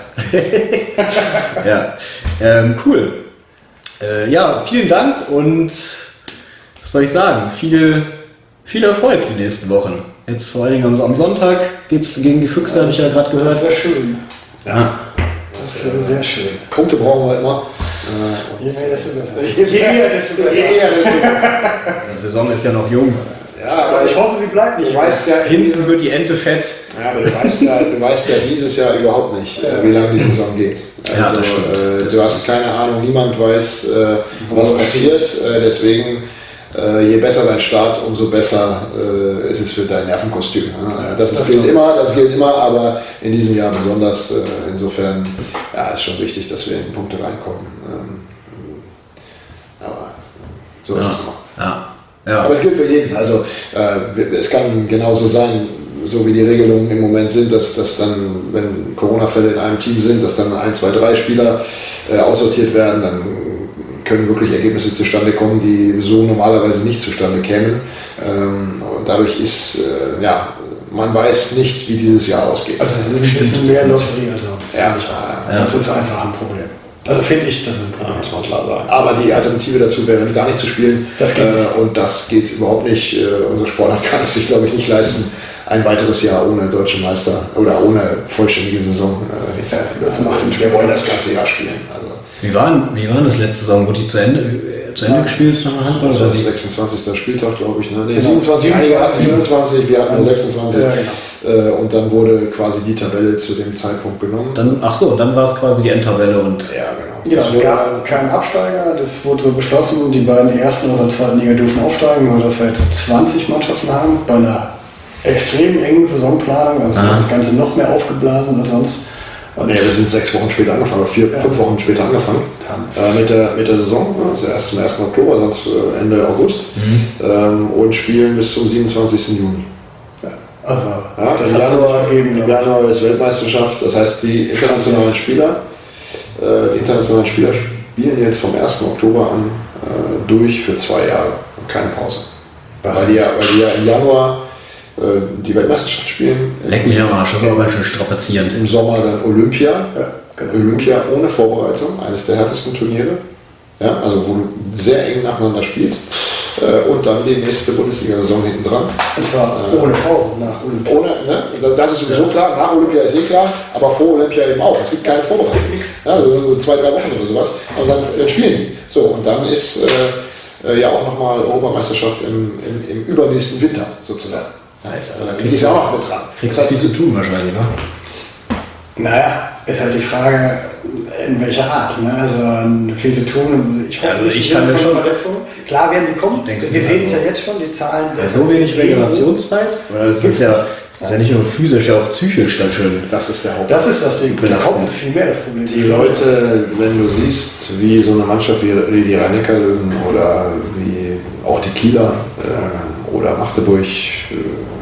Ja, ähm, cool. Äh, ja, vielen Dank und was was soll ich sagen, viel, viel Erfolg die nächsten Wochen. Jetzt vor allen Dingen am Sonntag geht es gegen die Füchse, ja, habe ich ja gerade gehört. Das wäre schön. Ja. Das wäre sehr schön. Punkte brauchen wir immer. Je mehr, desto besser. Je mehr, desto besser. Je eher, desto besser. Die Saison ist ja noch jung. Ja, aber ich hoffe, sie bleibt nicht. Du weißt ja, Hinten wird die Ente fett. Ja, aber du weißt ja, du weißt ja dieses Jahr überhaupt nicht, äh, wie lange die Saison geht. Also, ja, das stimmt. Äh, du hast keine Ahnung, niemand weiß, äh, was passiert. Äh, deswegen, äh, je besser dein Start, umso besser äh, ist es für dein Nervenkostüm. Ja? Das, ist, gilt immer, das gilt immer, aber in diesem Jahr besonders. Äh, insofern ja, ist schon wichtig, dass wir in Punkte reinkommen. Ähm, aber so ist ja. es immer. Ja. Ja. Aber es gilt für jeden. Also äh, es kann genauso sein, so wie die Regelungen im Moment sind, dass, dass dann, wenn Corona-Fälle in einem Team sind, dass dann ein, zwei, drei Spieler äh, aussortiert werden, dann können wirklich Ergebnisse zustande kommen, die so normalerweise nicht zustande kämen. Ähm, und dadurch ist, äh, ja, man weiß nicht, wie dieses Jahr ausgeht. Also es ist ein bisschen mehr Lotterie als sonst. Ja, ja, das ist einfach ein Problem. Also finde ich, das ist ein Problem. Ja, muss man klar sagen. Aber die Alternative dazu wäre gar nicht zu spielen. Das äh, und das geht überhaupt nicht. Äh, unsere Sportart kann es sich, glaube ich, nicht leisten, ein weiteres Jahr ohne Deutschen Meister oder ohne vollständige Saison äh, zu das machen. Wir wollen das ganze Jahr spielen. Also. Wie war, wie war das letzte Saison? Wurde die zu Ende, äh, zu Ende ja. gespielt? Das war der sechsundzwanzigste Spieltag, glaube ich. Ne? Nee, siebenundzwanzig, einige hatten siebenundzwanzig, wir hatten nur sechsundzwanzig. Ja, genau. Und dann wurde quasi die Tabelle zu dem Zeitpunkt genommen. Dann, ach so, dann war es quasi die Endtabelle und. Ja, genau. Ja, es gab keinen Absteiger, das wurde so beschlossen. Die beiden ersten aus der zweiten Liga dürfen aufsteigen, weil das wir jetzt zwanzig Mannschaften haben, bei einer extrem engen Saisonplanung, also ah. das Ganze noch mehr aufgeblasen als sonst. Und nee, wir sind sechs Wochen später angefangen, oder vier, ja. fünf Wochen später angefangen äh, mit, der, mit der Saison, also erst zum ersten Oktober, sonst äh, Ende August mhm. ähm, und spielen bis zum siebenundzwanzigsten Juni. Also, ja, im Januar, im Januar ist Weltmeisterschaft, das heißt die internationalen Spieler, äh, die internationalen Spieler spielen jetzt vom ersten Oktober an äh, durch für zwei Jahre und keine Pause. Weil die, ja, weil die ja im Januar äh, die Weltmeisterschaft spielen. Leck mich am Arsch, das ist auch ganz schön strapazierend. Im Sommer dann Olympia, ja, genau. Olympia ohne Vorbereitung, eines der härtesten Turniere, ja, also wo du sehr eng nacheinander spielst. Und dann die nächste Bundesliga-Saison hinten dran. Und zwar äh, ohne Pause nach Olympia. Ohne, ne? Das ist sowieso klar, nach Olympia ist eh klar, aber vor Olympia eben auch. Es gibt keine Vorbereitung. Ja, so zwei, drei Wochen oder sowas. Und dann, dann spielen die. So, und dann ist äh, ja auch nochmal Europameisterschaft im, im, im übernächsten Winter sozusagen. Alter, da die ist ja auch noch mit dran. Kriegst du viel zu tun wahrscheinlich, ne? Naja, ist halt die Frage, in welcher Art. Ne? Also viel zu tun. Ich hoffe, also ich kann mir schon Verletzungen. Klar werden die kommen. Wir sehen es ja jetzt schon, die Zahlen. Ja, so wenig Regenerationszeit? Das ist ja, das ist ja nicht nur physisch, ja auch psychisch dann schön. Das ist der Haupt. Das ist das Ding. Der Haupt ist viel mehr das Problem. Die Leute, wenn du siehst, wie so eine Mannschaft wie die Rhein-Neckar-Löwen oder wie auch die Kieler äh, oder Magdeburg, äh,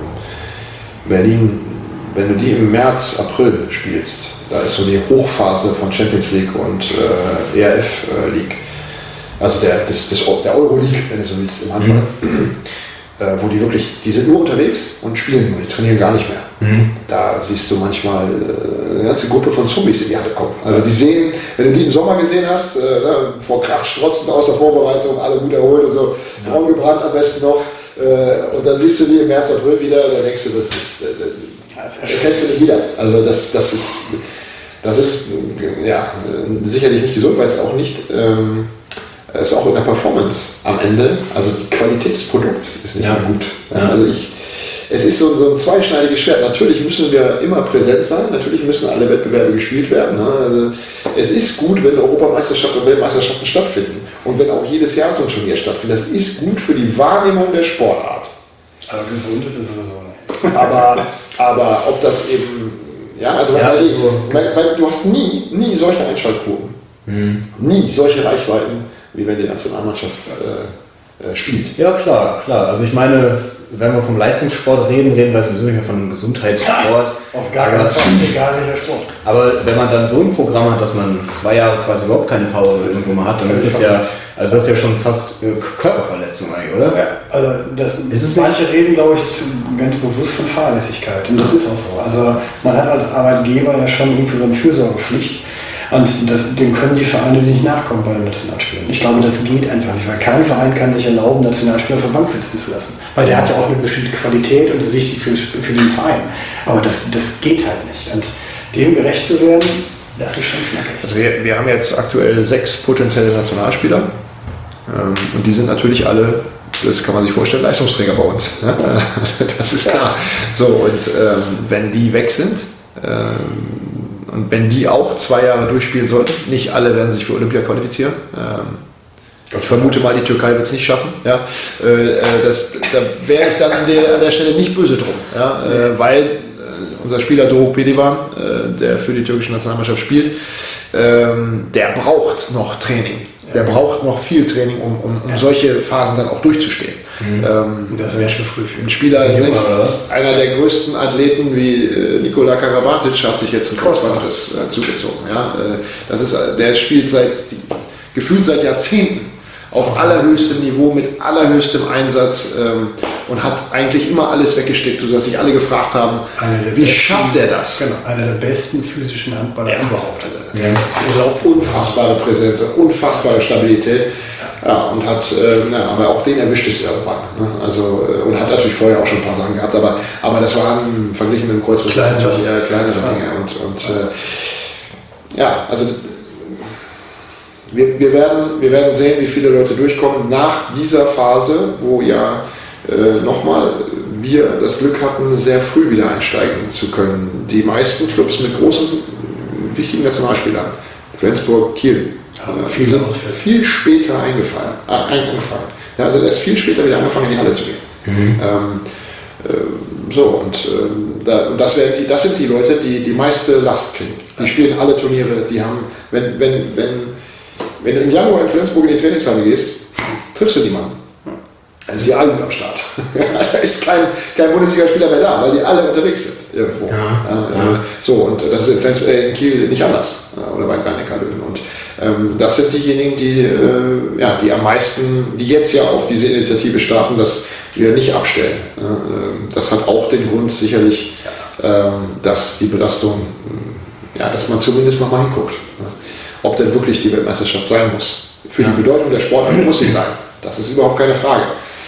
Berlin, wenn du die im März, April spielst, da ist so die Hochphase von Champions League und äh, E R F äh, League, also der, des, des, der Euro-League, wenn du so willst, im Handball, mhm. äh, wo die wirklich, die sind nur unterwegs und spielen nur, die trainieren gar nicht mehr. Mhm. Da siehst du manchmal äh, eine ganze Gruppe von Zombies in die Halle kommen. Also die sehen, wenn du die im Sommer gesehen hast, äh, ne, vor Kraft strotzend aus der Vorbereitung, alle gut erholt und so, ja. braun gebrannt am besten noch, äh, und dann siehst du die im März, April wieder, da denkst du, das ist... Äh, Das erkennst du nicht wieder. Also das, das ist, das ist ja, sicherlich nicht gesund, weil es auch nicht, ähm, es ist auch in der Performance am Ende, also die Qualität des Produkts ist nicht ja. mehr gut. Ja. Also ich, es ist so, so ein zweischneidiges Schwert. Natürlich müssen wir immer präsent sein, natürlich müssen alle Wettbewerbe gespielt werden. Ne? Also es ist gut, wenn Europameisterschaften und Weltmeisterschaften stattfinden und wenn auch jedes Jahr so ein Turnier stattfindet. Das ist gut für die Wahrnehmung der Sportart. Aber gesund ist es sowieso nicht. Aber, aber ob das eben, ja, also ja, weil, so weil, weil du hast nie, nie solche Einschaltquoten, mhm. nie solche Reichweiten, wie wenn die Nationalmannschaft äh, äh, spielt. Ja, klar, klar. Also ich meine, wenn wir vom Leistungssport reden, reden wir sowieso nicht von einem Gesundheitssport. Auf gar keinen Fall, egal welcher Sport. Aber wenn man dann so ein Programm hat, dass man zwei Jahre quasi überhaupt keine Pause irgendwo mal hat, dann ist es ja, also das ist ja schon fast äh, Körperverletzung eigentlich, oder? Ja, also das, ist es manche nicht? Reden, glaube ich, zu, ganz bewusst von Fahrlässigkeit. Und das ist auch so. Also man hat als Arbeitgeber ja schon irgendwie so eine Fürsorgepflicht. Und das, dem können die Vereine nicht nachkommen bei den Nationalspielern. Ich glaube, das geht einfach nicht, weil kein Verein kann sich erlauben, Nationalspieler auf der Bank sitzen zu lassen. Weil der hat ja auch eine bestimmte Qualität und ist wichtig für, für den Verein. Aber das, das geht halt nicht. Und dem gerecht zu werden, das ist schon knackig. Also wir, wir haben jetzt aktuell sechs potenzielle Nationalspieler. Ähm, und die sind natürlich alle, das kann man sich vorstellen, Leistungsträger bei uns. Ne? Das ist da. So, und ähm, wenn die weg sind, ähm, und wenn die auch zwei Jahre durchspielen sollten, nicht alle werden sich für Olympia qualifizieren. Ähm, ich vermute mal, die Türkei wird es nicht schaffen. Ja? Äh, das, da wäre ich dann an der, an der Stelle nicht böse drum. Ja? Äh, weil äh, unser Spieler Doruk Pehlivan, äh, der für die türkische Nationalmannschaft spielt, ähm, der braucht noch Training. Der braucht noch viel Training, um, um, um solche Phasen dann auch durchzustehen. Mhm. Ähm, das wäre schon früh für ein Spieler, selbst einer der größten Athleten wie äh, Nikola Karabatic hat sich jetzt ein Kreuzbandriss äh, zugezogen. Ja? Äh, das ist, der spielt seit, die, gefühlt seit Jahrzehnten auf allerhöchstem Niveau, mit allerhöchstem Einsatz ähm, und hat eigentlich immer alles weggesteckt, sodass sich alle gefragt haben, wie besten, schafft er das? Genau, einer der besten physischen Handballer ja. überhaupt. Ja. Das ist unfassbare Präsenz, unfassbare Stabilität. Ja, und hat, äh, ja, aber auch den erwischt es irgendwann. Ne? Also, äh, und hat natürlich vorher auch schon ein paar Sachen gehabt, aber, aber das waren verglichen mit dem Kreuzband natürlich eher kleinere Dinge. Und, und äh, ja, also wir, wir, werden, wir werden sehen, wie viele Leute durchkommen nach dieser Phase, wo ja äh, nochmal wir das Glück hatten, sehr früh wieder einsteigen zu können. Die meisten Clubs mit großen, wichtigen Nationalspielern, Flensburg, Kiel, äh, viel sind viel später eingefallen, äh, angefangen. Ja, also erst viel später wieder angefangen, in die Halle zu gehen. Mhm. Ähm, äh, so, und äh, da, das, die, das sind die Leute, die die meiste Last kriegen. Die spielen alle Turniere, die haben, wenn, wenn, wenn Wenn du im Januar in Flensburg in die Trainingshalle gehst, triffst du niemanden. Es ist ja Album am Start. Da ist kein, kein Bundesligaspieler mehr da, weil die alle unterwegs sind irgendwo. Ja, ja. Äh, so, und das ist in, Flensburg, äh, in Kiel nicht anders. Äh, oder bei Rhein-Neckar-Löwen. Und ähm, das sind diejenigen, die, äh, ja, die am meisten, die jetzt ja auch diese Initiative starten, dass wir nicht abstellen. Äh, das hat auch den Grund sicherlich, äh, dass die Belastung, ja, dass man zumindest nochmal hinguckt. Ob denn wirklich die Weltmeisterschaft sein muss. Für die Bedeutung der Sportart muss sie sein. Das ist überhaupt keine Frage.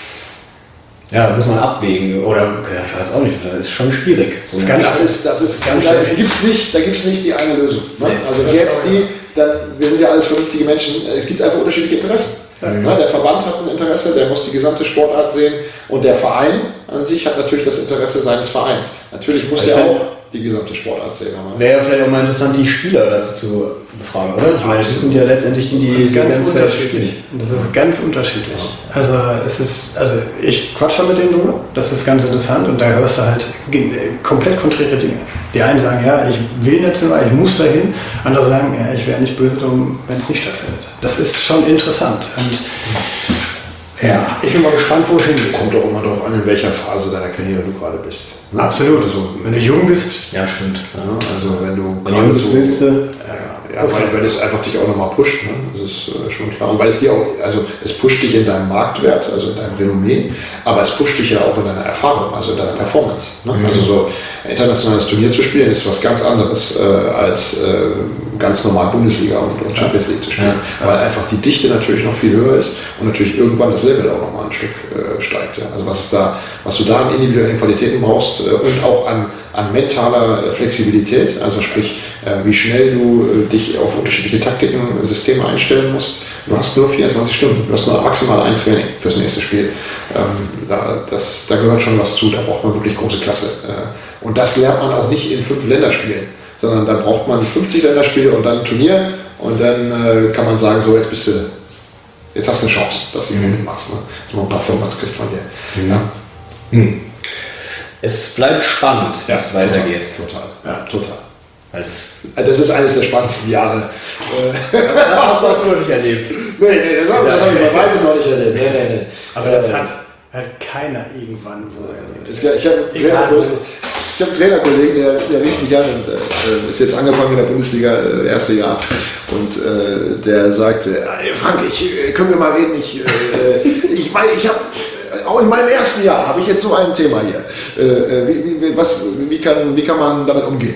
Ja, da muss man abwägen. Oder, ja, ich weiß auch nicht, das ist schon schwierig. So das, das ist, das ist ganz da gibt es nicht, nicht die eine Lösung. Ne? Nee, also gäbe es die, dann, wir sind ja alles vernünftige Menschen, es gibt einfach unterschiedliche Interessen. Mhm. Ne? Der Verband hat ein Interesse, der muss die gesamte Sportart sehen und der Verein an sich hat natürlich das Interesse seines Vereins. Natürlich muss also er auch die gesamte Sportart sehen. Wäre vielleicht auch mal interessant, die Spieler dazu zu befragen, oder? Ich meine, das sind ja letztendlich die, die, die ganz unterschiedlich. Das ist ganz unterschiedlich. Also es ist, also ich quatsche mit denen drüber, das ist ganz interessant und da hörst du halt komplett konträre Dinge. Die einen sagen, ja, ich will national, ich muss dahin, andere sagen, ja, ich wäre nicht böse drum, wenn es nicht stattfindet. Das ist schon interessant. Und ja, ich bin mal gespannt, wo es hingeht. Kommt doch immer darauf an, in welcher Phase deiner Karriere du gerade bist. Ne? Absolut. Also, wenn du jung bist. Ja, stimmt. Ja, also wenn du wenn jung bist, so, willst du. Ja, ja weil, weil es einfach dich auch nochmal pusht. Ne? Das ist äh, schon klar. Und weil es dir auch, also es pusht dich in deinem Marktwert, also in deinem Renommee, aber es pusht dich ja auch in deiner Erfahrung, also in deiner Performance. Ne? Mhm. Also so ein internationales Turnier zu spielen ist was ganz anderes äh, als äh, ganz normal Bundesliga und, und Champions League zu spielen, ja, ja. Weil einfach die Dichte natürlich noch viel höher ist und natürlich irgendwann das Level auch nochmal ein Stück äh, steigt. Ja. Also was, ist da, was du da an individuellen Qualitäten brauchst äh, und auch an, an mentaler Flexibilität, also sprich, äh, wie schnell du äh, dich auf unterschiedliche Taktiken, Systeme einstellen musst. Du hast nur vierundzwanzig Stunden, du hast nur maximal ein Training fürs nächste Spiel. Ähm, da, das, da gehört schon was zu, da braucht man wirklich große Klasse. Äh, und das lernt man auch nicht in fünf Länderspielen, sondern da braucht man fünfzig Länderspiele und dann ein Turnier und dann äh, kann man sagen, so jetzt bist du, jetzt hast du eine Chance, dass du mhm. machst, ne? Dass man ein paar Formats kriegt von dir. Mhm. Ja. Mhm. Es bleibt spannend, wie ja, es weitergeht. Total, ja, total. Also, das ist eines der spannendsten Jahre. Das hast du auch noch nicht erlebt. Nee, nee, das habe hab ich bei weitem noch nicht erlebt. Nee, nee, nee. Aber das äh, hat halt keiner irgendwann wo erlebt. Ich habe Ich habe einen Trainerkollegen, der, der rief mich an und äh, ist jetzt angefangen in der Bundesliga, äh, erste Jahr. Und äh, der sagte, hey Frank, ich, äh, können wir mal reden? Ich, äh, ich, ich habe, auch in meinem ersten Jahr habe ich jetzt so ein Thema hier. Äh, wie, wie, was, wie, kann, wie kann man damit umgehen?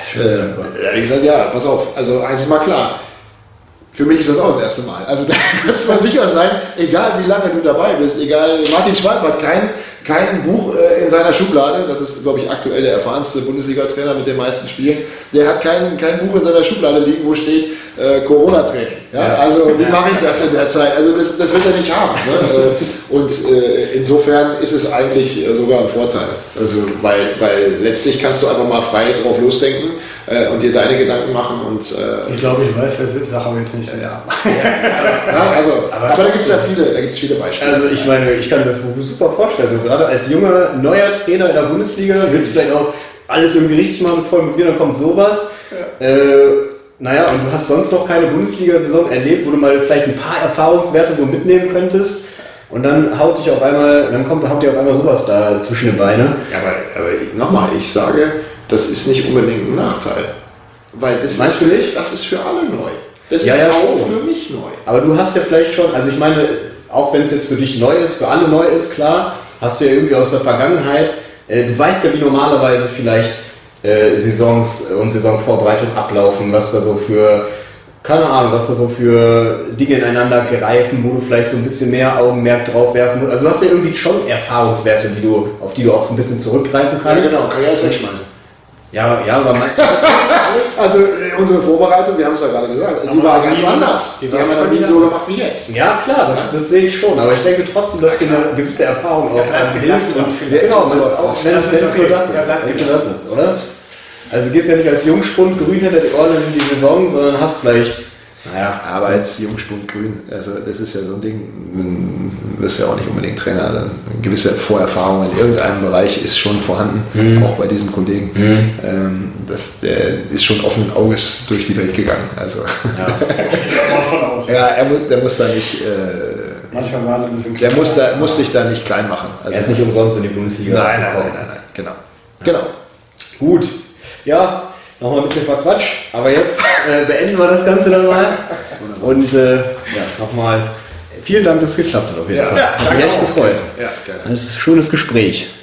Äh, ich gesagt, ja, pass auf, also eins ist mal klar. Für mich ist das auch das erste Mal. Also da kannst du mal sicher sein, egal wie lange du dabei bist, egal, Martin Schwalb hat kein, kein Buch äh, in seiner Schublade, das ist, glaube ich, aktuell der erfahrenste Bundesliga-Trainer mit den meisten Spielen, der hat kein, kein Buch in seiner Schublade liegen, wo steht äh, Corona-Training. Ja? Ja. Also wie mache ich das in der Zeit? Also das, das wird er nicht haben. Ne? Und äh, insofern ist es eigentlich sogar ein Vorteil. Also, weil, weil letztlich kannst du einfach mal frei drauf losdenken äh, und dir deine Gedanken machen. Und, äh, ich glaube, ich weiß, wer es ist, sag aber jetzt nicht. Ja. Ja, also, aber, aber da gibt es ja viele, da gibt's viele Beispiele. Also ich meine, ich kann mir das super vorstellen. So, gerade als junger, neuer Trainer in der Bundesliga willst du vielleicht auch alles irgendwie richtig machen, bis voll mit mir, dann kommt sowas. Ja. Äh, naja, und du hast sonst noch keine Bundesliga-Saison erlebt, wo du mal vielleicht ein paar Erfahrungswerte so mitnehmen könntest. Und dann haut dich auf einmal, dann kommt, haut dir auf einmal sowas da zwischen die Beine. Ja, aber, aber nochmal, ich sage, das ist nicht unbedingt ein Nachteil. Weil das Meinst ist, du nicht? Das ist für alle neu. Das ja, ist ja, auch schon. für mich neu. Aber du hast ja vielleicht schon, also ich meine, auch wenn es jetzt für dich neu ist, für alle neu ist, klar, hast du ja irgendwie aus der Vergangenheit, äh, du weißt ja, wie normalerweise vielleicht äh, Saisons und Saisonvorbereitung ablaufen, was da so für, keine Ahnung, was da so für Dinge ineinander greifen, wo du vielleicht so ein bisschen mehr Augenmerk drauf werfen musst. Also du hast ja irgendwie schon Erfahrungswerte, die du, auf die du auch so ein bisschen zurückgreifen kannst. Ja, genau, kann ich alles wegschmeißen. Ja, ja, aber mein, also äh, unsere Vorbereitung, wir haben es ja gerade gesagt, die war ganz anders. Die, die haben wir noch nie so gemacht wie jetzt. Ja, klar, das, das sehe ich schon. Aber ich denke trotzdem, dass dir eine gewisse Erfahrung auch ja, hilft. Und ja, genau, so, auch wenn es okay. nur das ist, ja, wenn es das ist, oder? Also du gehst ja nicht als Jungspund grün hinter die Ohren in die Saison, sondern hast vielleicht... Naja, aber als Jungspund grün, also das ist ja so ein Ding, du wirst ja auch nicht unbedingt Trainer, also eine gewisse Vorerfahrung in irgendeinem Bereich ist schon vorhanden, mhm. auch bei diesem Kollegen. Mhm. Ähm, das, der ist schon offenen Auges durch die Welt gegangen. Also ja, ja er muss, der muss da nicht... Äh, Manchmal war ein bisschen der muss, da, muss sich da nicht klein machen. Also er ist nicht umsonst in die Bundesliga. Nein, nein, nein, nein, nein, genau. Genau. Gut. Ja, nochmal ein bisschen verquatscht, aber jetzt äh, beenden wir das Ganze dann mal. Und äh, ja, nochmal vielen Dank, dass es geklappt hat auf jeden ja, Fall. Ja, hat mich echt gefreut. Ja, gerne. Das ist ein schönes Gespräch.